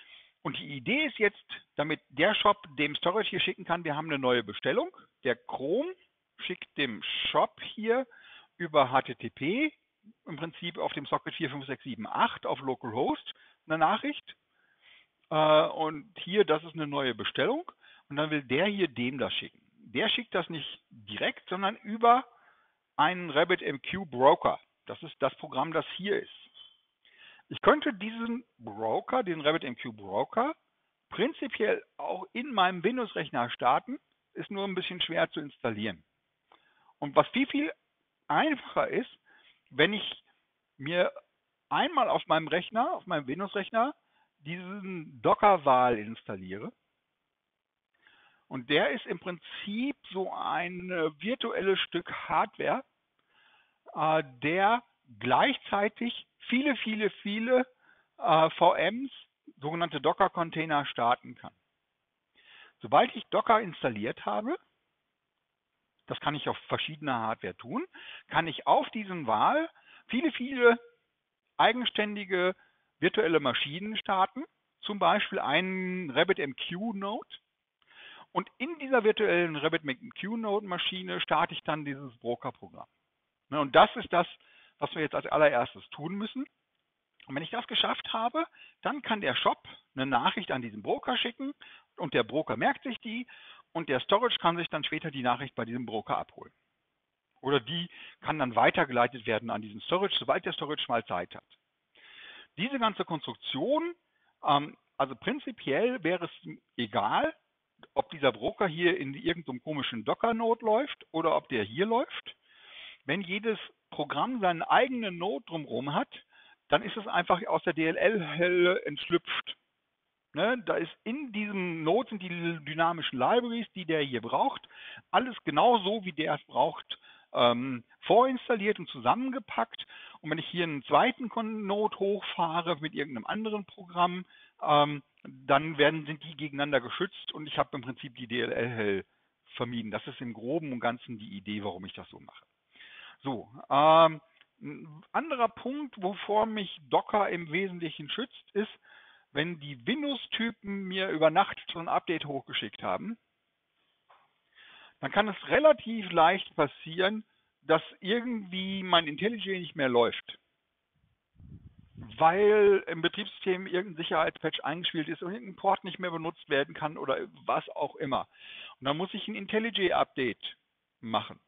Speaker 1: Und die Idee ist jetzt, damit der Shop dem Storage hier schicken kann, wir haben eine neue Bestellung. Der Chrome schickt dem Shop hier über H T T P im Prinzip auf dem Socket vier fünf sechs sieben acht auf Localhost eine Nachricht. Äh, und hier, das ist eine neue Bestellung. Und dann will der hier dem das schicken. Der schickt das nicht direkt, sondern über einen RabbitMQ Broker. Das ist das Programm, das hier ist. Ich könnte diesen Broker, den RabbitMQ Broker, prinzipiell auch in meinem Windows-Rechner starten, ist nur ein bisschen schwer zu installieren. Und was viel, viel einfacher ist, wenn ich mir einmal auf meinem Rechner, auf meinem Windows-Rechner, diesen Docker-Val installiere. Und der ist im Prinzip so ein virtuelles Stück Hardware, äh, der gleichzeitig viele, viele, viele äh, V Ms, sogenannte Docker-Container, starten kann. Sobald ich Docker installiert habe, das kann ich auf verschiedener Hardware tun, kann ich auf diesen Val viele, viele eigenständige virtuelle Maschinen starten, zum Beispiel einen RabbitMQ-Node. Und in dieser virtuellen RabbitMQ-Node-Maschine starte ich dann dieses Broker-Programm. Und das ist das, was wir jetzt als allererstes tun müssen. Und wenn ich das geschafft habe, dann kann der Shop eine Nachricht an diesen Broker schicken und der Broker merkt sich die und der Storage kann sich dann später die Nachricht bei diesem Broker abholen. Oder die kann dann weitergeleitet werden an diesen Storage, sobald der Storage mal Zeit hat. Diese ganze Konstruktion, ähm, also prinzipiell wäre es egal, ob dieser Broker hier in irgendeinem komischen Docker-Node läuft oder ob der hier läuft. Wenn jedes Programm seinen eigenen Node drumherum hat, dann ist es einfach aus der D L L-Hölle entschlüpft. Ne? Da ist in diesem Node sind die dynamischen Libraries, die der hier braucht, alles genau so, wie der es braucht, ähm, vorinstalliert und zusammengepackt. Und wenn ich hier einen zweiten Node hochfahre mit irgendeinem anderen Programm, ähm, dann werden, sind die gegeneinander geschützt und ich habe im Prinzip die D L L-Hölle vermieden. Das ist im Groben und Ganzen die Idee, warum ich das so mache. So, ähm, ein anderer Punkt, wovor mich Docker im Wesentlichen schützt, ist, wenn die Windows-Typen mir über Nacht so ein Update hochgeschickt haben, dann kann es relativ leicht passieren, dass irgendwie mein IntelliJ nicht mehr läuft. Weil im Betriebssystem irgendein Sicherheitspatch eingespielt ist und irgendein Port nicht mehr benutzt werden kann oder was auch immer. Und dann muss ich ein IntelliJ-Update machen.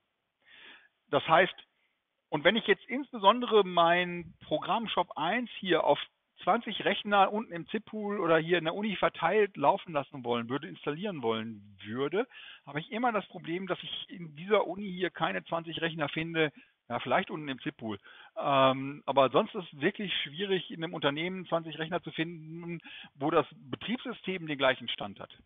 Speaker 1: Das heißt, und wenn ich jetzt insbesondere mein Programm Shop eins hier auf zwanzig Rechner unten im ZIP-Pool oder hier in der Uni verteilt laufen lassen wollen würde, installieren wollen würde, habe ich immer das Problem, dass ich in dieser Uni hier keine zwanzig Rechner finde, ja, vielleicht unten im ZIP-Pool. Ähm, aber sonst ist es wirklich schwierig, in einem Unternehmen zwanzig Rechner zu finden, wo das Betriebssystem den gleichen Stand hat.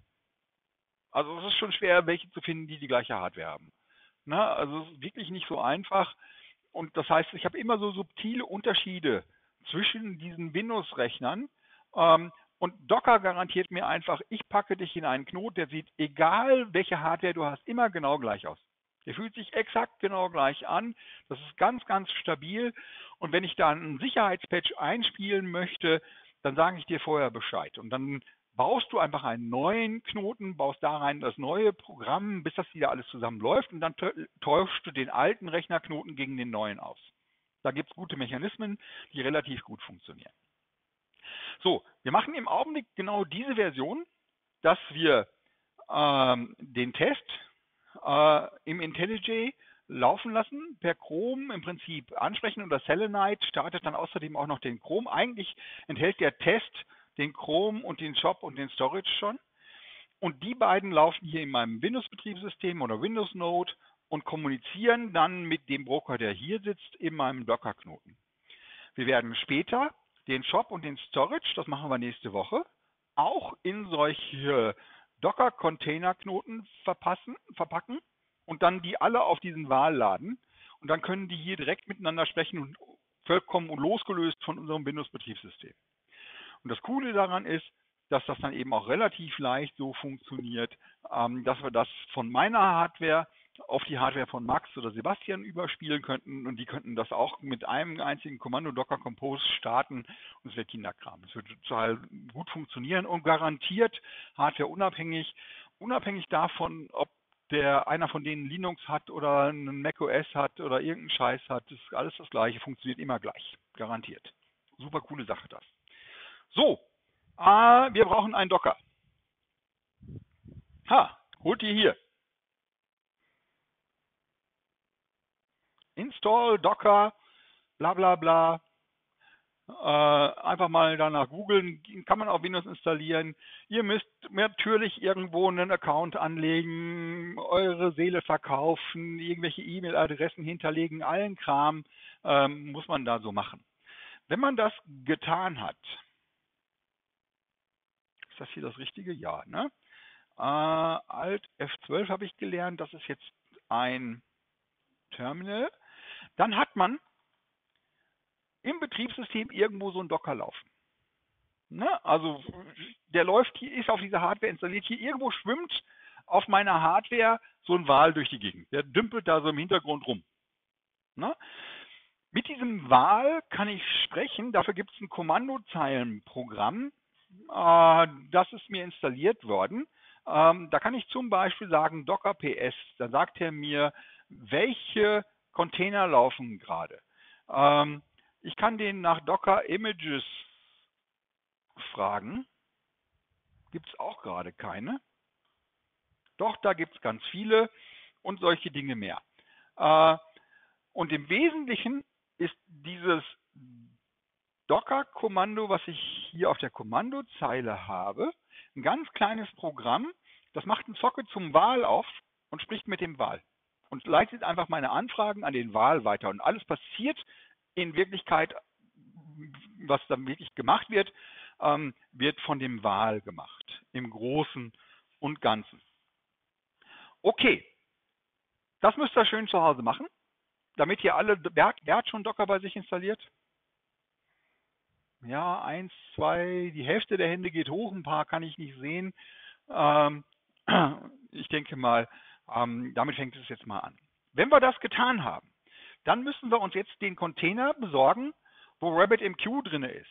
Speaker 1: Also es ist schon schwer, welche zu finden, die die gleiche Hardware haben. Na, also es ist wirklich nicht so einfach. Und das heißt, ich habe immer so subtile Unterschiede zwischen diesen Windows-Rechnern. Ähm, und Docker garantiert mir einfach, ich packe dich in einen Knoten, der sieht, egal welche Hardware du hast, immer genau gleich aus. Der fühlt sich exakt genau gleich an. Das ist ganz, ganz stabil. Und wenn ich da einen Sicherheitspatch einspielen möchte, dann sage ich dir vorher Bescheid. Und dann baust du einfach einen neuen Knoten, baust da rein das neue Programm, bis das wieder alles zusammen läuft und dann tauschst du den alten Rechnerknoten gegen den neuen aus. Da gibt es gute Mechanismen, die relativ gut funktionieren. So, wir machen im Augenblick genau diese Version, dass wir ähm, den Test äh, im IntelliJ laufen lassen, per Chrome im Prinzip ansprechen und das Selenite startet dann außerdem auch noch den Chrome. Eigentlich enthält der Test den Chrome und den Shop und den Storage schon. Und die beiden laufen hier in meinem Windows-Betriebssystem oder Windows-Node und kommunizieren dann mit dem Broker, der hier sitzt, in meinem Docker-Knoten. Wir werden später den Shop und den Storage, das machen wir nächste Woche, auch in solche Docker-Container-Knoten verpassen, verpacken und dann die alle auf diesen Val laden. Und dann können die hier direkt miteinander sprechen und vollkommen losgelöst von unserem Windows-Betriebssystem. Und das Coole daran ist, dass das dann eben auch relativ leicht so funktioniert, ähm, dass wir das von meiner Hardware
Speaker 2: auf die Hardware von Max oder Sebastian überspielen könnten und die könnten das auch mit einem einzigen Kommando Docker Compose starten und es wäre Kinderkram. Es wird total gut funktionieren und garantiert Hardware unabhängig, unabhängig davon, ob der einer von denen Linux hat oder einen macOS hat oder irgendeinen Scheiß hat, ist alles das gleiche, funktioniert immer gleich, garantiert. Super coole Sache das. So, äh, wir brauchen einen Docker. Ha, holt ihr hier. Install Docker, bla bla bla. Äh, einfach mal danach googeln, kann man auf Windows installieren. Ihr müsst natürlich irgendwo einen Account anlegen, eure Seele verkaufen, irgendwelche E-Mail-Adressen hinterlegen, allen Kram ähm, muss man da so machen. Wenn man das getan hat, ist das hier das Richtige? Ja, ne? Äh, Alt F zwölf habe ich gelernt, das ist jetzt ein Terminal. Dann hat man im Betriebssystem irgendwo so ein Docker laufen. Ne? Also der läuft hier, ist auf dieser Hardware installiert. Hier irgendwo schwimmt auf meiner Hardware so ein Wal durch die Gegend. Der dümpelt da so im Hintergrund rum. Ne? Mit diesem Wal kann ich sprechen. Dafür gibt es ein Kommandozeilenprogramm. Äh, das ist mir installiert worden. Ähm, da kann ich zum Beispiel sagen Docker P S. Da sagt er mir, welche Container laufen gerade. Ähm, ich kann den nach Docker Images fragen. Gibt es auch gerade keine. Doch, da gibt es ganz viele und solche Dinge mehr. Äh, und im Wesentlichen ist dieses Docker-Kommando, was ich hier auf der Kommandozeile habe, ein ganz kleines Programm, das macht einen Socket zum Wal auf und spricht mit dem Wal und leitet einfach meine Anfragen an den Wal weiter. Und alles passiert in Wirklichkeit, was dann wirklich gemacht wird, ähm, wird von dem Wal gemacht, im Großen und Ganzen. Okay, das müsst ihr schön zu Hause machen, damit ihr alle, wer hat, wer hat schon Docker bei sich installiert? Ja, eins, zwei, die Hälfte der Hände geht hoch, ein paar kann ich nicht sehen. Ähm, ich denke mal, ähm, damit fängt es jetzt mal an. Wenn wir das getan haben, dann müssen wir uns jetzt den Container besorgen, wo RabbitMQ drin ist.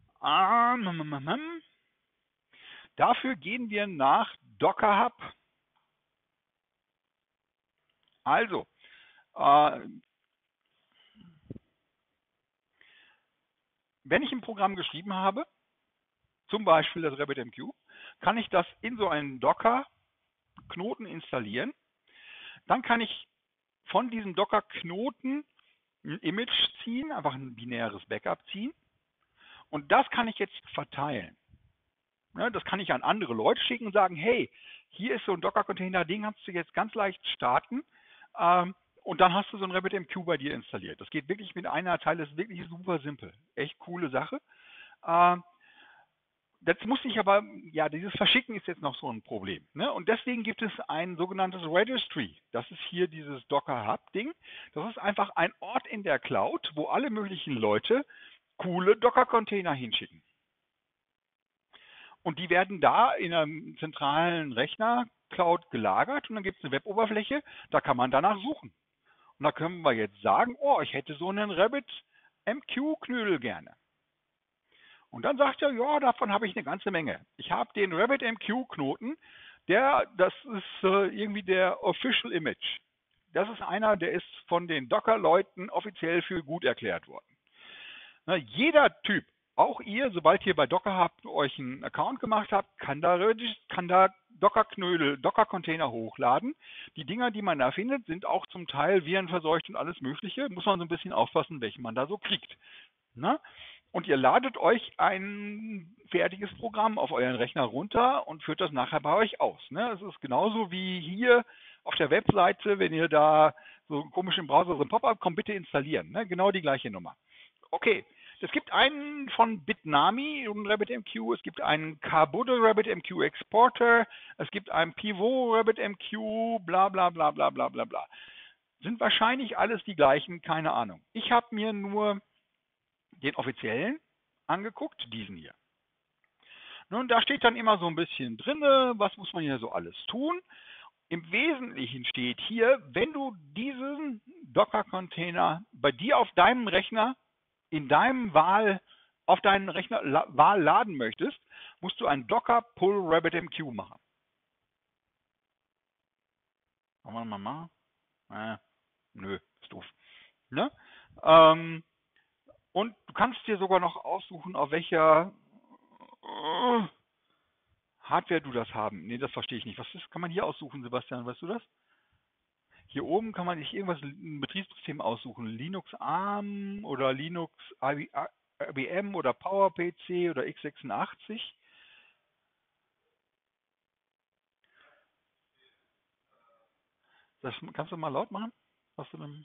Speaker 2: Ähm, dafür gehen wir nach Docker Hub. Also, äh, wenn ich ein Programm geschrieben habe, zum Beispiel das RabbitMQ, kann ich das in so einen Docker-Knoten installieren. Dann kann ich von diesem Docker-Knoten ein Image ziehen, einfach ein binäres Backup ziehen. Und das kann ich jetzt verteilen. Das kann ich an andere Leute schicken und sagen, hey, hier ist so ein Docker-Container, den kannst du jetzt ganz leicht starten. Und dann hast du so ein RabbitMQ bei dir installiert. Das geht wirklich mit einer Zeile, das ist wirklich super simpel. Echt coole Sache. Das muss ich aber, ja, dieses Verschicken ist jetzt noch so ein Problem. Ne? Und deswegen gibt es ein sogenanntes Registry. Das ist hier dieses Docker Hub-Ding. Das ist einfach ein Ort in der Cloud, wo alle möglichen Leute coole Docker-Container hinschicken. Und die werden da in einem zentralen Rechner-Cloud gelagert und dann gibt es eine Web-Oberfläche, da kann man danach suchen. Und da können wir jetzt sagen, oh, ich hätte so einen RabbitMQ-Knödel gerne. Und dann sagt er, ja, davon habe ich eine ganze Menge. Ich habe den RabbitMQ-Knoten, der, das ist äh, irgendwie der Official Image. Das ist einer, der ist von den Docker-Leuten offiziell für gut erklärt worden. Na, jeder Typ, auch ihr, sobald ihr bei Docker habt, euch einen Account gemacht habt, kann da, kann da Docker-Knödel, Docker-Container hochladen. Die Dinger, die man da findet, sind auch zum Teil virenverseucht und alles Mögliche. Muss man so ein bisschen aufpassen, welchen man da so kriegt. Na? Und ihr ladet euch ein fertiges Programm auf euren Rechner runter und führt das nachher bei euch aus. Ne? Es ist genauso wie hier auf der Webseite, wenn ihr da so komisch im Browser so ein Pop-up kommt, bitte installieren. Ne? Genau die gleiche Nummer. Okay, es gibt einen von Bitnami und RabbitMQ, es gibt einen Kabudde RabbitMQ Exporter, es gibt einen Pivot RabbitMQ, bla bla bla bla bla bla bla. Sind wahrscheinlich alles die gleichen, keine Ahnung. Ich habe mir nur den offiziellen angeguckt, diesen hier. Nun, da steht dann immer so ein bisschen drin, was muss man hier so alles tun. im Wesentlichen steht hier, wenn du diesen Docker-Container bei dir auf deinem Rechner, in deinem Wahl, auf deinen Rechner la, Wahl laden möchtest, musst du ein Docker pull RabbitMQ machen. Wollen wir mal machen? Äh, nö, ist doof. Ne? Ähm, und du kannst dir sogar noch aussuchen, auf welcher äh, Hardware du das haben. Nee, das verstehe ich nicht. Was ist, kann man hier aussuchen, Sebastian? Weißt du das? Hier oben kann man sich irgendwas, ein Betriebssystem aussuchen. Linux ARM oder Linux I B M oder PowerPC oder x sechsundachtzig. Das kannst du mal laut machen? Hast du denn?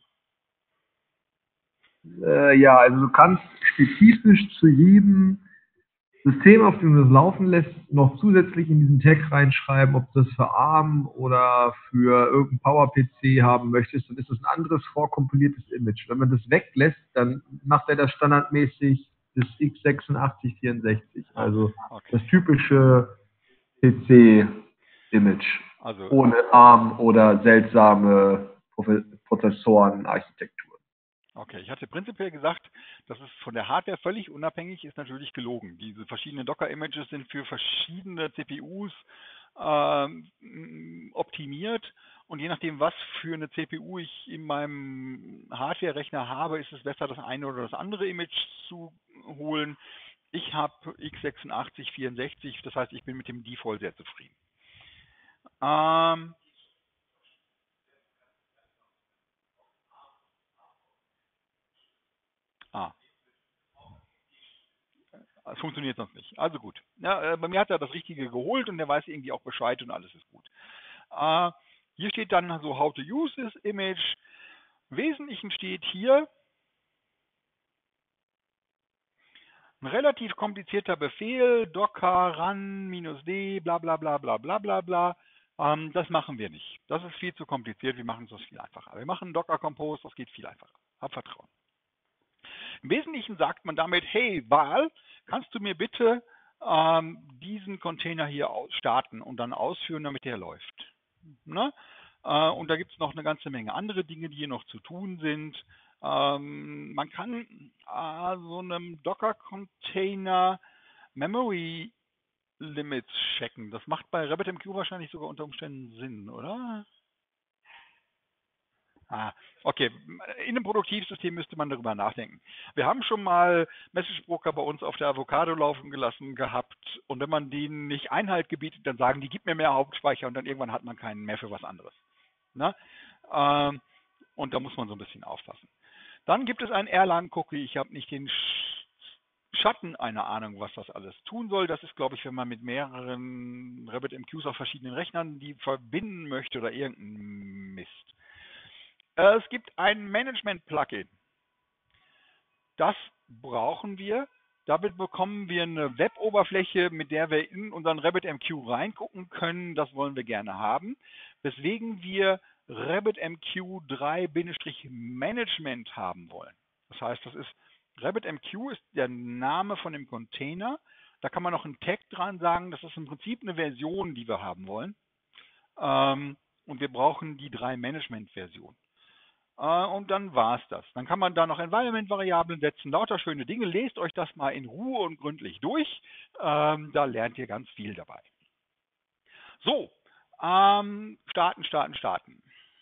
Speaker 3: Äh, ja, also du kannst spezifisch zu jedem System, auf dem du das laufen lässt, noch zusätzlich in diesen Tag reinschreiben, ob du das für ARM oder für irgendeinen PowerPC haben möchtest, dann ist das ein anderes vorkompiliertes Image. Wenn man das weglässt, dann macht er das standardmäßig das x sechsundachtzig vierundsechzig, also
Speaker 2: Okay.
Speaker 3: das typische P C-Image,
Speaker 2: Also,
Speaker 3: ohne ARM oder seltsame Prozessorenarchitektur.
Speaker 2: okay, ich hatte prinzipiell gesagt, dass es von der Hardware völlig unabhängig ist, natürlich gelogen. Diese verschiedenen Docker-Images sind für verschiedene C P Us ähm, optimiert und je nachdem, was für eine C P U ich in meinem Hardware-Rechner habe, ist es besser, das eine oder das andere Image zu holen. Ich habe x sechsundachtzig vierundsechzig, das heißt, ich bin mit dem Default sehr zufrieden. Ähm, ah, Es funktioniert sonst nicht. Also gut. Ja, äh, bei mir hat er das Richtige geholt und der weiß irgendwie auch Bescheid und alles ist gut. Äh, hier steht dann so How to use this image. Im Wesentlichen steht hier ein relativ komplizierter Befehl, docker run minus d, bla bla bla bla bla bla bla. Ähm, das machen wir nicht. Das ist viel zu kompliziert, wir machen es viel einfacher. Wir machen Docker Compose, das geht viel einfacher. Hab Vertrauen. Im Wesentlichen sagt man damit, hey Val, kannst du mir bitte ähm, diesen Container hier starten und dann ausführen, damit der läuft. Ne? Äh, und da gibt es noch eine ganze Menge andere Dinge, die hier noch zu tun sind. Ähm, man kann äh, so einem Docker-Container Memory Limits checken. Das macht bei RabbitMQ wahrscheinlich sogar unter Umständen Sinn, oder? Ah, okay. In einem Produktivsystem müsste man darüber nachdenken. Wir haben schon mal Message Broker bei uns auf der Avocado laufen gelassen gehabt und wenn man denen nicht Einhalt gebietet, dann sagen die, gib mir mehr Hauptspeicher und dann irgendwann hat man keinen mehr für was anderes. Ne? Ähm, und da muss man so ein bisschen aufpassen. Dann gibt es einen Erlang-Cookie. Ich habe nicht den Schatten einer Ahnung, was das alles tun soll. Das ist, glaube ich, wenn man mit mehreren RabbitMQs auf verschiedenen Rechnern die verbinden möchte oder irgendein Mist. Es gibt ein Management-Plugin. Das brauchen wir. Damit bekommen wir eine Web-Oberfläche, mit der wir in unseren RabbitMQ reingucken können. Das wollen wir gerne haben. Weswegen wir RabbitMQ drei Management haben wollen. Das heißt, das ist RabbitMQ ist der Name von dem Container. Da kann man noch einen Tag dran sagen. Das ist im Prinzip eine Version, die wir haben wollen. Ähm, und wir brauchen die drei Management-Version. Und dann war es das. Dann kann man da noch Environment-Variablen setzen, lauter schöne Dinge. Lest euch das mal in Ruhe und gründlich durch. Ähm, da lernt ihr ganz viel dabei. So, ähm, starten, starten, starten.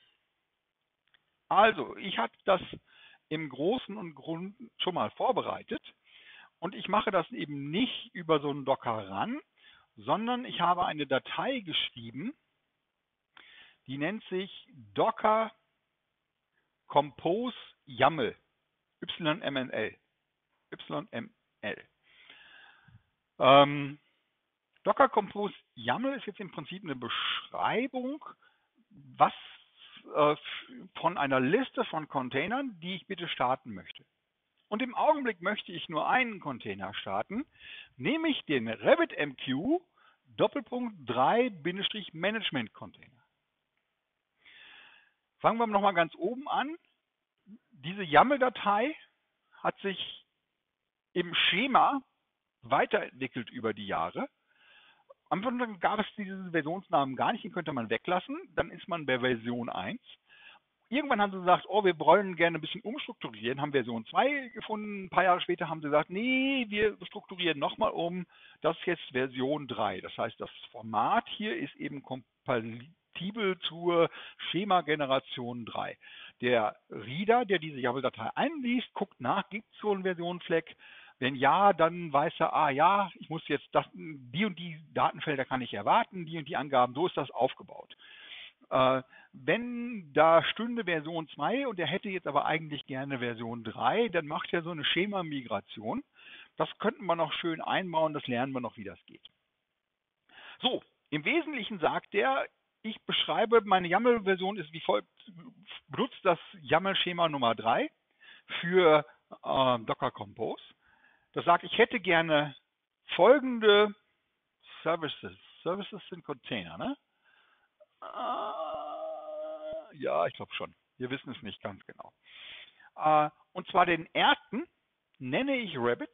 Speaker 2: Also, ich habe das im Großen und Grund schon mal vorbereitet. Und ich mache das eben nicht über so einen Docker Run, sondern ich habe eine Datei geschrieben, die nennt sich Docker Compose YAML. Y M L. Y M L. Ähm, Docker Compose YAML ist jetzt im Prinzip eine Beschreibung, was äh, von einer Liste von Containern, die ich bitte starten möchte. Und im Augenblick möchte ich nur einen Container starten, nämlich den RabbitMQ Doppelpunkt drei Management Container. Fangen wir nochmal ganz oben an. Diese YAML-Datei hat sich im Schema weiterentwickelt über die Jahre. Am Anfang gab es diesen Versionsnamen gar nicht, den könnte man weglassen. Dann ist man bei Version eins. Irgendwann haben sie gesagt, oh, wir wollen gerne ein bisschen umstrukturieren, haben Version zwei gefunden. Ein paar Jahre später haben sie gesagt, nee, wir strukturieren nochmal um. Das ist jetzt Version drei. Das heißt, das Format hier ist eben kompatibel zur Schema-Generation drei. Der Reader, der diese YAML-Datei einliest, guckt nach, gibt es so einen Versionfleck? Wenn ja, dann weiß er, ah ja, ich muss jetzt das, die und die Datenfelder kann ich erwarten, die und die Angaben, so ist das aufgebaut. Äh, wenn da stünde Version zwei und er hätte jetzt aber eigentlich gerne Version drei, dann macht er so eine Schema-Migration. Das könnten wir noch schön einbauen, das lernen wir noch, wie das geht. So, im Wesentlichen sagt er, ich beschreibe, meine YAML-Version ist wie folgt, benutzt das YAML-Schema Nummer drei für äh, Docker Compose. Das sagt, ich hätte gerne folgende Services. Services sind Container, ne? Äh, ja, ich glaube schon. Wir wissen es nicht ganz genau. Äh, und zwar den ersten nenne ich Rabbit.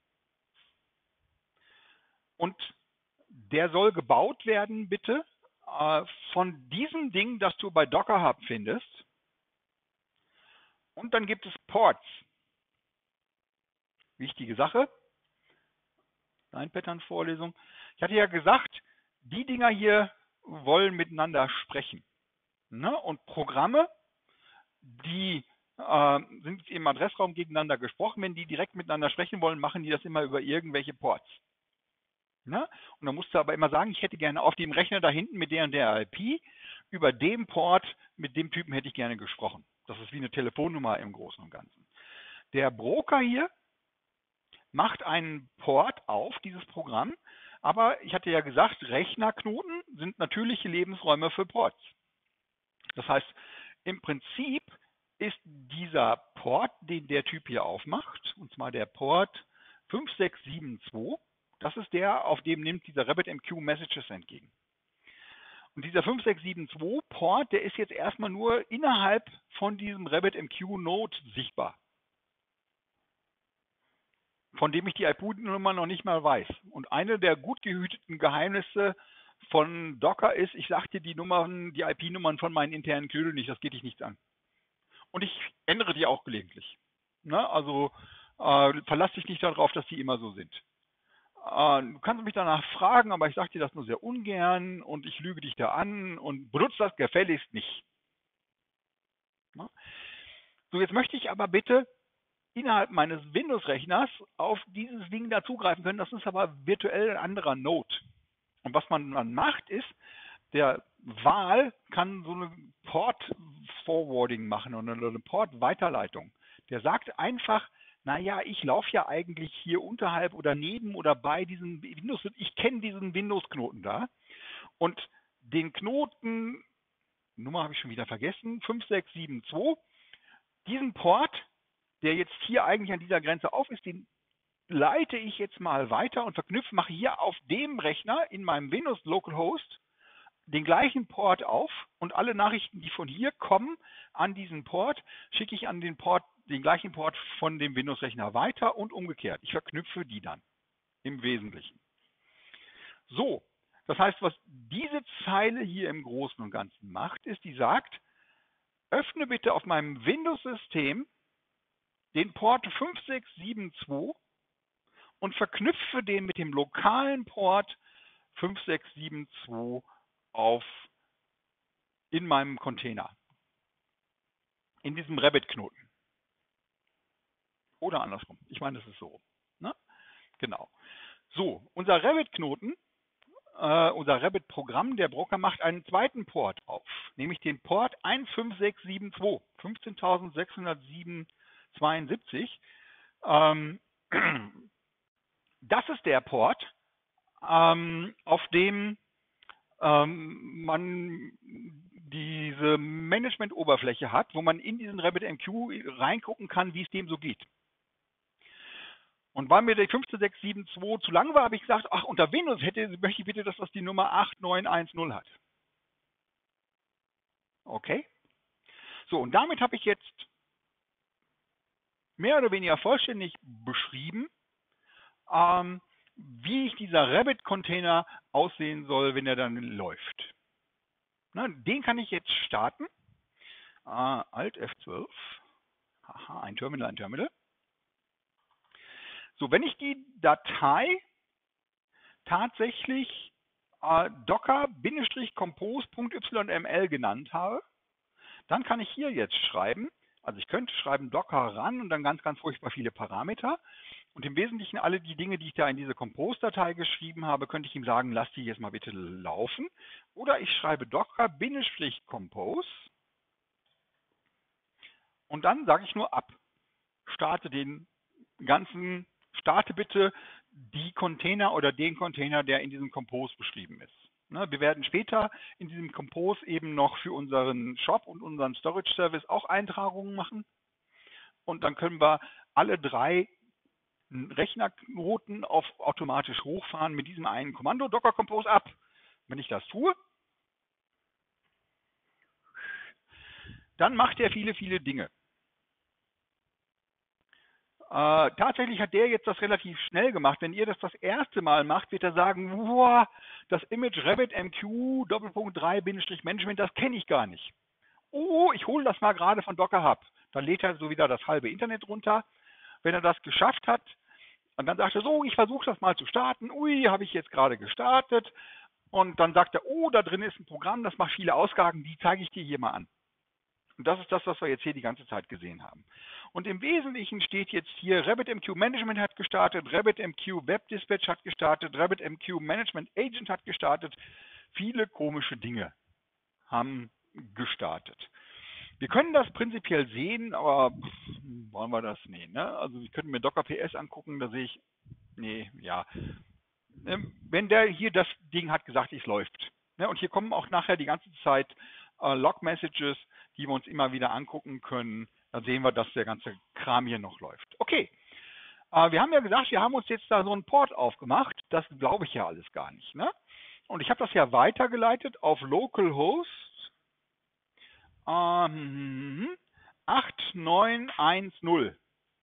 Speaker 2: Und der soll gebaut werden, bitte, äh, von diesem Ding, das du bei Docker Hub findest. Und dann gibt es Ports. Wichtige Sache. Design-Pattern-Vorlesung. Ich hatte ja gesagt, die Dinger hier wollen miteinander sprechen. Ne? Und Programme, die äh, sind im Adressraum gegeneinander gesprochen. Wenn die direkt miteinander sprechen wollen, machen die das immer über irgendwelche Ports. Ne? Und dann musst du aber immer sagen, ich hätte gerne auf dem Rechner da hinten mit der und der I P, über dem Port, mit dem Typen hätte ich gerne gesprochen. Das ist wie eine Telefonnummer im Großen und Ganzen. Der Broker hier macht einen Port auf, dieses Programm, aber ich hatte ja gesagt, Rechnerknoten sind natürliche Lebensräume für Ports. Das heißt, im Prinzip ist dieser Port, den der Typ hier aufmacht, und zwar der Port fünf sechs sieben zwei, das ist der, auf dem nimmt dieser RabbitMQ Messages entgegen. Und dieser fünf sechs sieben zwei Port, der ist jetzt erstmal nur innerhalb von diesem RabbitMQ Node sichtbar, von dem ich die I P-Nummer noch nicht mal weiß. Und eine der gut gehüteten Geheimnisse von Docker ist, ich sage dir die Nummern, die I P-Nummern von meinen internen Knödeln nicht, das geht dich nichts an. Und ich ändere die auch gelegentlich. Ne? Also äh, verlass dich nicht darauf, dass die immer so sind. Äh, du kannst mich danach fragen, aber ich sage dir das nur sehr ungern und ich lüge dich da an und benutze das gefälligst nicht. Ne? So, jetzt möchte ich aber bitte innerhalb meines Windows-Rechners auf dieses Ding da zugreifen können. Das ist aber virtuell ein anderer Node. Und was man dann macht, ist, der Wahl kann so eine Port-Forwarding machen oder eine Port-Weiterleitung. Der sagt einfach, naja, ich laufe ja eigentlich hier unterhalb oder neben oder bei diesem Windows, ich kenne diesen Windows-Knoten da und den Knoten, Nummer habe ich schon wieder vergessen, fünf sechs sieben zwei, diesen Port, der jetzt hier eigentlich an dieser Grenze auf ist, den leite ich jetzt mal weiter und verknüpfe, mache hier auf dem Rechner in meinem Windows Localhost den gleichen Port auf und alle Nachrichten, die von hier kommen an diesen Port, schicke ich an den Port, den gleichen Port von dem Windows-Rechner weiter und umgekehrt. Ich verknüpfe die dann im Wesentlichen. So, das heißt, was diese Zeile hier im Großen und Ganzen macht, ist, die sagt, öffne bitte auf meinem Windows-System den Port fünf sechs sieben zwei und verknüpfe den mit dem lokalen Port fünf sechs sieben zwei auf in meinem Container. In diesem Rabbit-Knoten. Oder andersrum. Ich meine, das ist so. Ne? Genau. So, unser Rabbit-Knoten, äh, unser Rabbit-Programm, der Broker macht einen zweiten Port auf, nämlich den Port eins fünf sechs sieben zwei, fünfzehntausendsechshundertsiebenundzweiundsiebzig. Ähm, das ist der Port, ähm, auf dem ähm, man diese Management-Oberfläche hat, wo man in diesen RabbitMQ reingucken kann, wie es dem so geht. Und weil mir der fünf sechs sieben zwei zu lang war, habe ich gesagt, ach, unter Windows hätte, möchte ich bitte, dass das die Nummer acht neun eins null hat. Okay. So, und damit habe ich jetzt mehr oder weniger vollständig beschrieben, ähm, wie ich dieser Rabbit-Container aussehen soll, wenn er dann läuft. Na, den kann ich jetzt starten. Äh, Alt F zwölf. Haha, ein Terminal, ein Terminal. So, wenn ich die Datei tatsächlich äh, docker-compose.yml genannt habe, dann kann ich hier jetzt schreiben, also ich könnte schreiben docker ran und dann ganz, ganz furchtbar viele Parameter. Und im Wesentlichen alle die Dinge, die ich da in diese Compose-Datei geschrieben habe, könnte ich ihm sagen, lass die jetzt mal bitte laufen. Oder ich schreibe docker-compose und dann sage ich nur ab. Starte den ganzen, starte bitte die Container oder den Container, der in diesem Compose beschrieben ist. Ne, wir werden später in diesem Compose eben noch für unseren Shop und unseren Storage Service auch Eintragungen machen. Und dann können wir alle drei Rechnerknoten auf automatisch hochfahren mit diesem einen Kommando, Docker Compose ab. Wenn ich das tue, dann macht er viele, viele Dinge. Äh, tatsächlich hat der jetzt das relativ schnell gemacht. Wenn ihr das das erste Mal macht, wird er sagen, wow, das Image RabbitMQ Doppelpunkt drei Management, das kenne ich gar nicht. Oh, ich hole das mal gerade von Docker Hub. Dann lädt er so wieder das halbe Internet runter. Wenn er das geschafft hat, und dann sagt er so, ich versuche das mal zu starten. Ui, habe ich jetzt gerade gestartet. Und dann sagt er, oh, da drin ist ein Programm, das macht viele Ausgaben, die zeige ich dir hier mal an. Und das ist das, was wir jetzt hier die ganze Zeit gesehen haben. Und im Wesentlichen steht jetzt hier, RabbitMQ Management hat gestartet, RabbitMQ Web Dispatch hat gestartet, RabbitMQ Management Agent hat gestartet. Viele komische Dinge haben gestartet. Wir können das prinzipiell sehen, aber pff, wollen wir das? Nee, ne? Also wir können mir Docker P S angucken, da sehe ich, nee, ja. Wenn der hier das Ding hat gesagt, es läuft. Ne? Und hier kommen auch nachher die ganze Zeit äh, Log-Messages, die wir uns immer wieder angucken können. Dann sehen wir, dass der ganze Kram hier noch läuft. Okay, äh, wir haben ja gesagt, wir haben uns jetzt da so einen Port aufgemacht. Das glaube ich ja alles gar nicht. Ne? Und ich habe das ja weitergeleitet auf localhost ähm, acht neun eins null.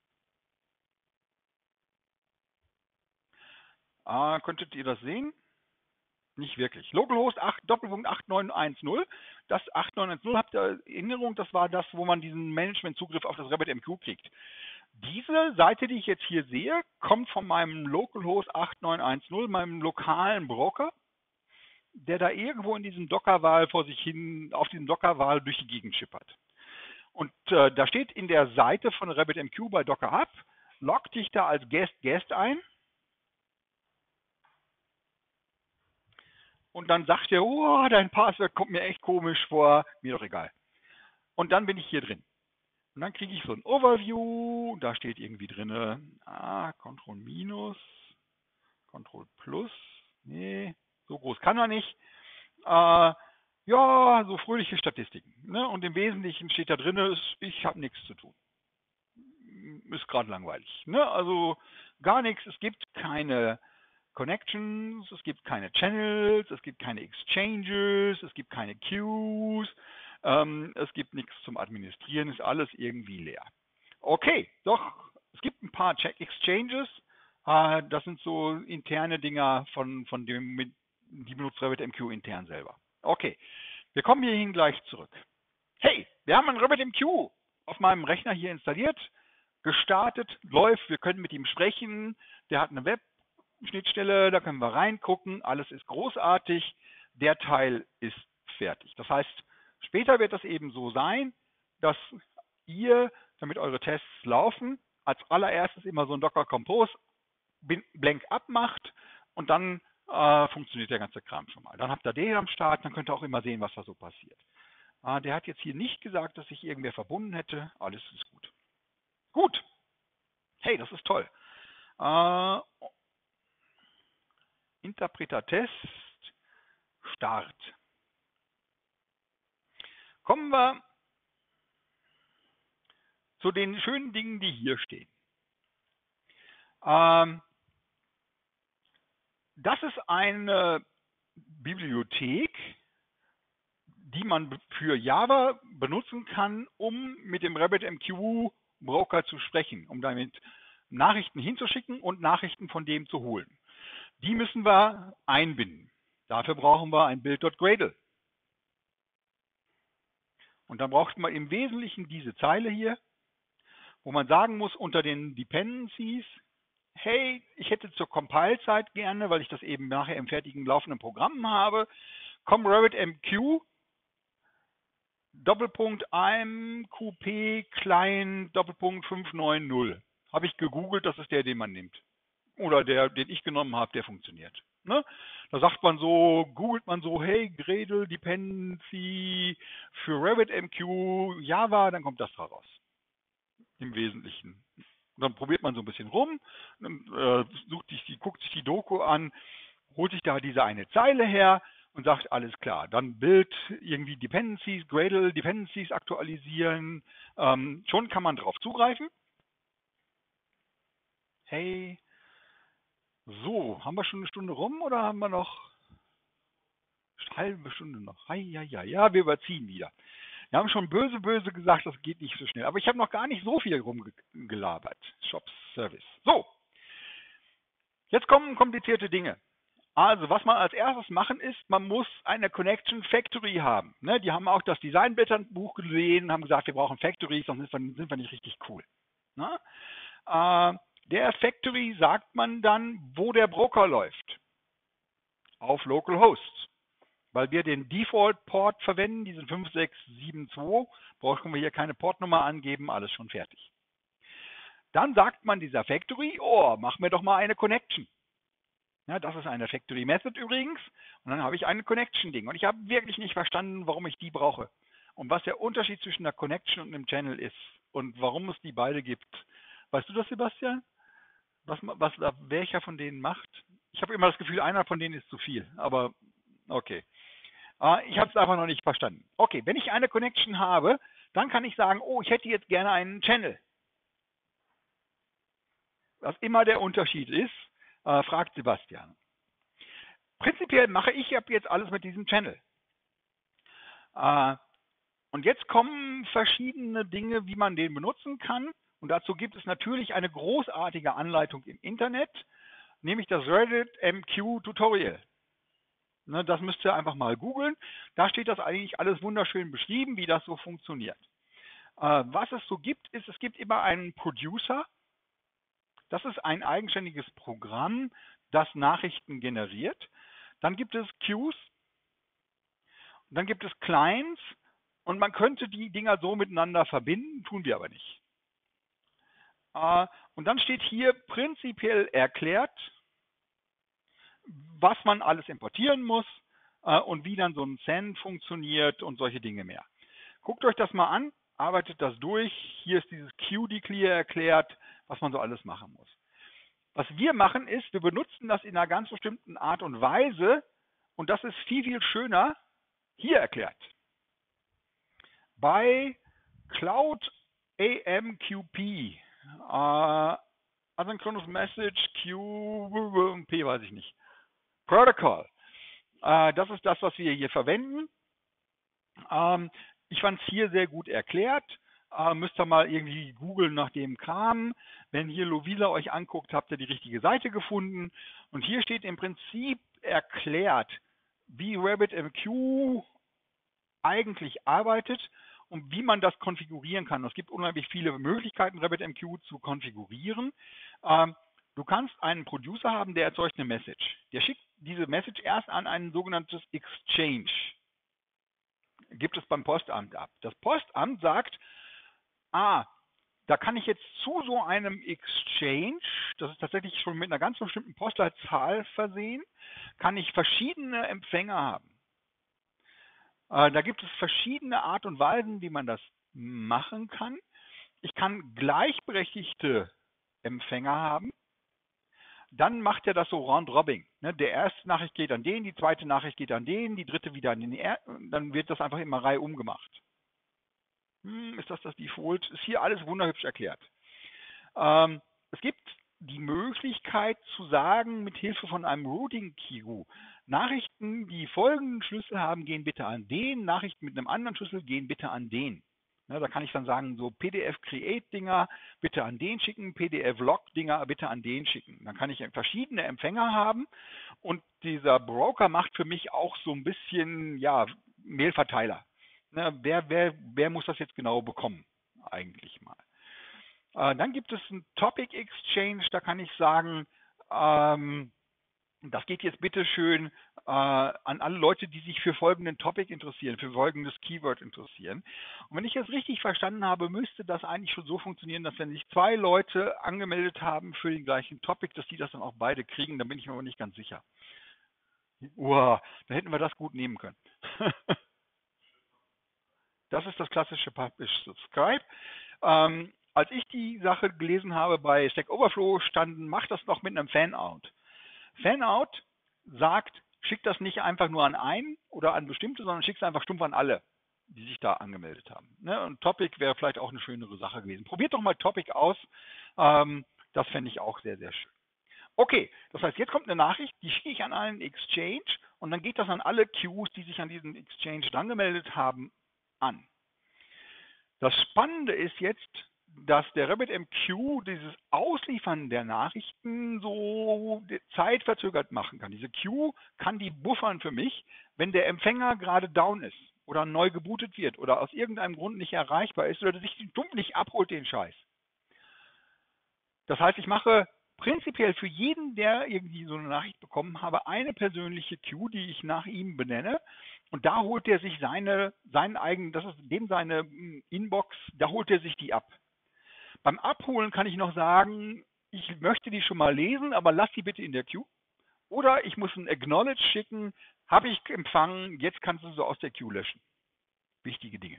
Speaker 2: Äh, könntet ihr das sehen? Nicht wirklich. Localhost acht Doppelpunkt acht neun eins null. Das acht neun eins null, habt ihr Erinnerung, das war das, wo man diesen Management-Zugriff auf das RabbitMQ kriegt. Diese Seite, die ich jetzt hier sehe, kommt von meinem Localhost acht neun eins null, meinem lokalen Broker, der da irgendwo in diesem Dockerwal vor sich hin, auf diesem Dockerwal durch die Gegend schippert. Und äh, da steht in der Seite von RabbitMQ bei Docker Hub, log dich da als Guest Guest ein. Und dann sagt er, oh, dein Passwort kommt mir echt komisch vor, mir doch egal. Und dann bin ich hier drin. Und dann kriege ich so ein Overview, da steht irgendwie drin, ah, Control Minus, Control Plus, nee, so groß kann er nicht. Äh, ja, so fröhliche Statistiken. Ne? Und im Wesentlichen steht da drin, ich habe nichts zu tun. Ist gerade langweilig. Ne? Also gar nichts, es gibt keine Connections, es gibt keine Channels, es gibt keine Exchanges, es gibt keine Queues, ähm, es gibt nichts zum Administrieren, ist alles irgendwie leer. Okay, doch, es gibt ein paar Check Exchanges, äh, das sind so interne Dinger von, von dem, die benutzt RabbitMQ intern selber. Okay, wir kommen hierhin gleich zurück. Hey, wir haben ein RabbitMQ auf meinem Rechner hier installiert, gestartet, läuft, wir können mit ihm sprechen, der hat eine Web Schnittstelle, da können wir reingucken, alles ist großartig, der Teil ist fertig. Das heißt, später wird das eben so sein, dass ihr, damit eure Tests laufen, als allererstes immer so ein Docker Compose blank abmacht und dann äh, funktioniert der ganze Kram schon mal. Dann habt ihr den am Start, dann könnt ihr auch immer sehen, was da so passiert. Äh, der hat jetzt hier nicht gesagt, dass sich irgendwer verbunden hätte, alles ist gut. Gut, hey, das ist toll. Äh, Interpreter-Test, Start. Kommen wir zu den schönen Dingen, die hier stehen. Ähm, das ist eine Bibliothek, die man für Java benutzen kann, um mit dem RabbitMQ Broker zu sprechen, um damit Nachrichten hinzuschicken und Nachrichten von dem zu holen. Die müssen wir einbinden. Dafür brauchen wir ein Build.gradle. Und dann braucht man im Wesentlichen diese Zeile hier, wo man sagen muss unter den Dependencies, hey, ich hätte zur Compile-Zeit gerne, weil ich das eben nachher im fertigen laufenden Programm habe, com RabbitMQ, Doppelpunkt I'm Qp Client Doppelpunkt fünf neun null. Habe ich gegoogelt, das ist der, den man nimmt. Oder der, den ich genommen habe, der funktioniert. Ne? Da sagt man so, googelt man so, hey, Gradle Dependency für RabbitMQ Java, dann kommt das da raus. Im Wesentlichen. Und dann probiert man so ein bisschen rum, dann, äh, sucht sich die, guckt sich die Doku an, holt sich da diese eine Zeile her und sagt, alles klar, dann Build irgendwie Dependencies, Gradle Dependencies aktualisieren, ähm, schon kann man drauf zugreifen. Hey, so, haben wir schon eine Stunde rum oder haben wir noch eine halbe Stunde noch? Hei, ja, ja, ja, wir überziehen wieder. Wir haben schon böse, böse gesagt, das geht nicht so schnell. Aber ich habe noch gar nicht so viel rumgelabert. Shops Service. So, jetzt kommen komplizierte Dinge. Also, was man als erstes machen ist, man muss eine Connection Factory haben. Ne, die haben auch das Designblätternbuch gesehen, haben gesagt, wir brauchen Factories, sonst sind wir, sind wir nicht richtig cool. Ne? Äh, der Factory sagt man dann, wo der Broker läuft. Auf Localhost. Weil wir den Default-Port verwenden, diesen fünf sechs sieben zwei, brauchen wir hier keine Portnummer angeben, alles schon fertig. Dann sagt man dieser Factory, oh, mach mir doch mal eine Connection. Ja, das ist eine Factory Method übrigens. Und dann habe ich ein Connection-Ding. Und ich habe wirklich nicht verstanden, warum ich die brauche. Und was der Unterschied zwischen einer Connection und einem Channel ist. Und warum es die beide gibt. Weißt du das, Sebastian? Was, was welcher von denen macht? Ich habe immer das Gefühl, einer von denen ist zu viel. Aber okay. Ich habe es einfach noch nicht verstanden. Okay, wenn ich eine Connection habe, dann kann ich sagen, oh, ich hätte jetzt gerne einen Channel. Was immer der Unterschied ist, äh, fragt Sebastian. Prinzipiell mache ich ab jetzt alles mit diesem Channel. Äh, und jetzt kommen verschiedene Dinge, wie man den benutzen kann. Und dazu gibt es natürlich eine großartige Anleitung im Internet, nämlich das RabbitMQ Tutorial. Ne, das müsst ihr einfach mal googeln. Da steht das eigentlich alles wunderschön beschrieben, wie das so funktioniert. Äh, was es so gibt, ist, es gibt immer einen Producer. Das ist ein eigenständiges Programm, das Nachrichten generiert. Dann gibt es Queues. Dann gibt es Clients. Und man könnte die Dinger so miteinander verbinden, tun wir aber nicht. Äh, und dann steht hier prinzipiell erklärt, was man alles importieren muss äh, und wie dann so ein Send funktioniert und solche Dinge mehr. Guckt euch das mal an, arbeitet das durch. Hier ist dieses Queue-Declare erklärt, was man so alles machen muss. Was wir machen ist, wir benutzen das in einer ganz bestimmten Art und Weise und das ist viel, viel schöner hier erklärt. Bei Cloud A M Q P, äh, Asynchronous Message, Q, P weiß ich nicht. Protocol. Äh, das ist das, was wir hier verwenden. Ähm, ich fand es hier sehr gut erklärt. Äh, müsst ihr mal irgendwie googeln nach dem Kram. Wenn hier Lovisa euch anguckt, habt ihr die richtige Seite gefunden. Und hier steht im Prinzip erklärt, wie RabbitMQ eigentlich arbeitet und wie man das konfigurieren kann. Es gibt unheimlich viele Möglichkeiten, RabbitMQ zu konfigurieren. Ähm, Du kannst einen Producer haben, der erzeugt eine Message. Der schickt diese Message erst an ein sogenanntes Exchange. Gibt es beim Postamt ab. Das Postamt sagt, ah, da kann ich jetzt zu so einem Exchange, das ist tatsächlich schon mit einer ganz bestimmten Postleitzahl versehen, kann ich verschiedene Empfänger haben. Äh, da gibt es verschiedene Art und Weisen, wie man das machen kann. Ich kann gleichberechtigte Empfänger haben. Dann macht er das so round-robin. Ne? Der erste Nachricht geht an den, die zweite Nachricht geht an den, die dritte wieder an den ersten. Dann wird das einfach immer reihum gemacht. Hm, ist das das Default? Ist hier alles wunderhübsch erklärt. Ähm, es gibt die Möglichkeit zu sagen, mit Hilfe von einem Routing-Queue, Nachrichten, die folgenden Schlüssel haben, gehen bitte an den, Nachrichten mit einem anderen Schlüssel gehen bitte an den. Ne, da kann ich dann sagen, so P D F-Create-Dinger bitte an den schicken, P D F-Log-Dinger bitte an den schicken. Dann kann ich verschiedene Empfänger haben und dieser Broker macht für mich auch so ein bisschen, ja, Mailverteiler. Ne, wer, wer, wer muss das jetzt genau bekommen, eigentlich mal. Äh, dann gibt es einen Topic Exchange, da kann ich sagen, ähm, das geht jetzt bitte schön äh, an alle Leute, die sich für folgenden Topic interessieren, für folgendes Keyword interessieren. Und wenn ich das richtig verstanden habe, müsste das eigentlich schon so funktionieren, dass wenn sich zwei Leute angemeldet haben für den gleichen Topic, dass die das dann auch beide kriegen. Da bin ich mir aber nicht ganz sicher. Uah, da hätten wir das gut nehmen können. Das ist das klassische Publish Subscribe. Ähm, als ich die Sache gelesen habe bei Stack Overflow standen, macht das noch mit einem Fanout. Fanout sagt, schick das nicht einfach nur an einen oder an bestimmte, sondern schick es einfach stumpf an alle, die sich da angemeldet haben. Ne? Und Topic wäre vielleicht auch eine schönere Sache gewesen. Probiert doch mal Topic aus. Ähm, das fände ich auch sehr, sehr schön. Okay, das heißt, jetzt kommt eine Nachricht, die schicke ich an einen Exchange und dann geht das an alle Queues, die sich an diesen Exchange angemeldet haben, an. Das Spannende ist jetzt, dass der RabbitMQ dieses Ausliefern der Nachrichten so zeitverzögert machen kann. Diese Queue kann die buffern für mich, wenn der Empfänger gerade down ist oder neu gebootet wird oder aus irgendeinem Grund nicht erreichbar ist oder sich stumpf nicht abholt, den Scheiß. Das heißt, ich mache prinzipiell für jeden, der irgendwie so eine Nachricht bekommen habe, eine persönliche Queue, die ich nach ihm benenne. Und da holt er sich seine, seinen eigenen, das ist dem seine Inbox, da holt er sich die ab. Beim Abholen kann ich noch sagen, ich möchte die schon mal lesen, aber lass die bitte in der Queue. Oder ich muss ein Acknowledge schicken, habe ich empfangen, jetzt kannst du sie aus der Queue löschen. Wichtige Dinge.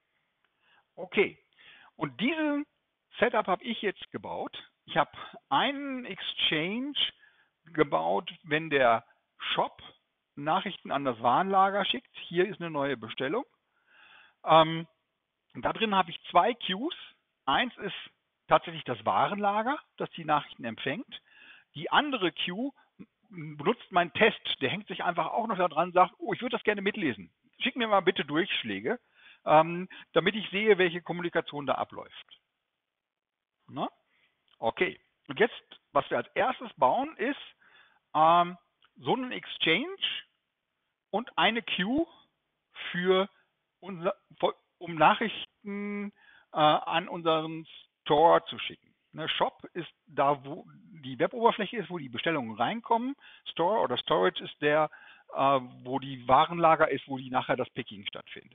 Speaker 2: Okay, und diesen Setup habe ich jetzt gebaut. Ich habe einen Exchange gebaut, wenn der Shop Nachrichten an das Warenlager schickt. Hier ist eine neue Bestellung. Ähm, da drin habe ich zwei Queues. Eins ist tatsächlich das Warenlager, das die Nachrichten empfängt. Die andere Queue benutzt meinen Test. Der hängt sich einfach auch noch da dran und sagt, oh, ich würde das gerne mitlesen. Schick mir mal bitte Durchschläge, ähm, damit ich sehe, welche Kommunikation da abläuft. Na? Okay. Und jetzt, was wir als erstes bauen, ist ähm, so einen Exchange und eine Queue für unser, um Nachrichten äh, an unseren Store zu schicken. Ne, Shop ist da, wo die Weboberfläche ist, wo die Bestellungen reinkommen. Store oder Storage ist der, äh, wo die Warenlager ist, wo die nachher das Picking stattfindet.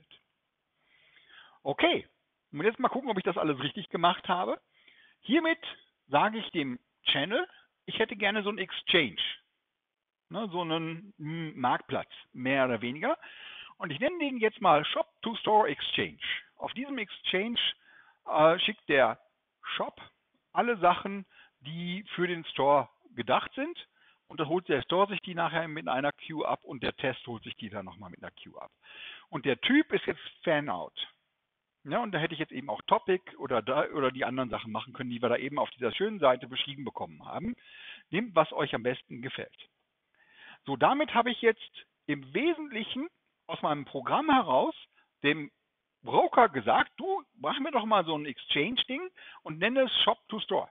Speaker 2: Okay, und jetzt mal gucken, ob ich das alles richtig gemacht habe. Hiermit sage ich dem Channel, ich hätte gerne so einen Exchange, ne, so einen Marktplatz, mehr oder weniger. Und ich nenne den jetzt mal Shop to Store Exchange. Auf diesem Exchange äh, schickt der Shop alle Sachen, die für den Store gedacht sind. Und da holt der Store sich die nachher mit einer Queue ab und der Test holt sich die dann nochmal mit einer Queue ab. Und der Typ ist jetzt Fanout. Ja, und da hätte ich jetzt eben auch Topic oder, da, oder die anderen Sachen machen können, die wir da eben auf dieser schönen Seite beschrieben bekommen haben. Nehmt, was euch am besten gefällt. So, damit habe ich jetzt im Wesentlichen aus meinem Programm heraus dem Broker gesagt, du, mach mir doch mal so ein Exchange-Ding und nenne es Shop to Store.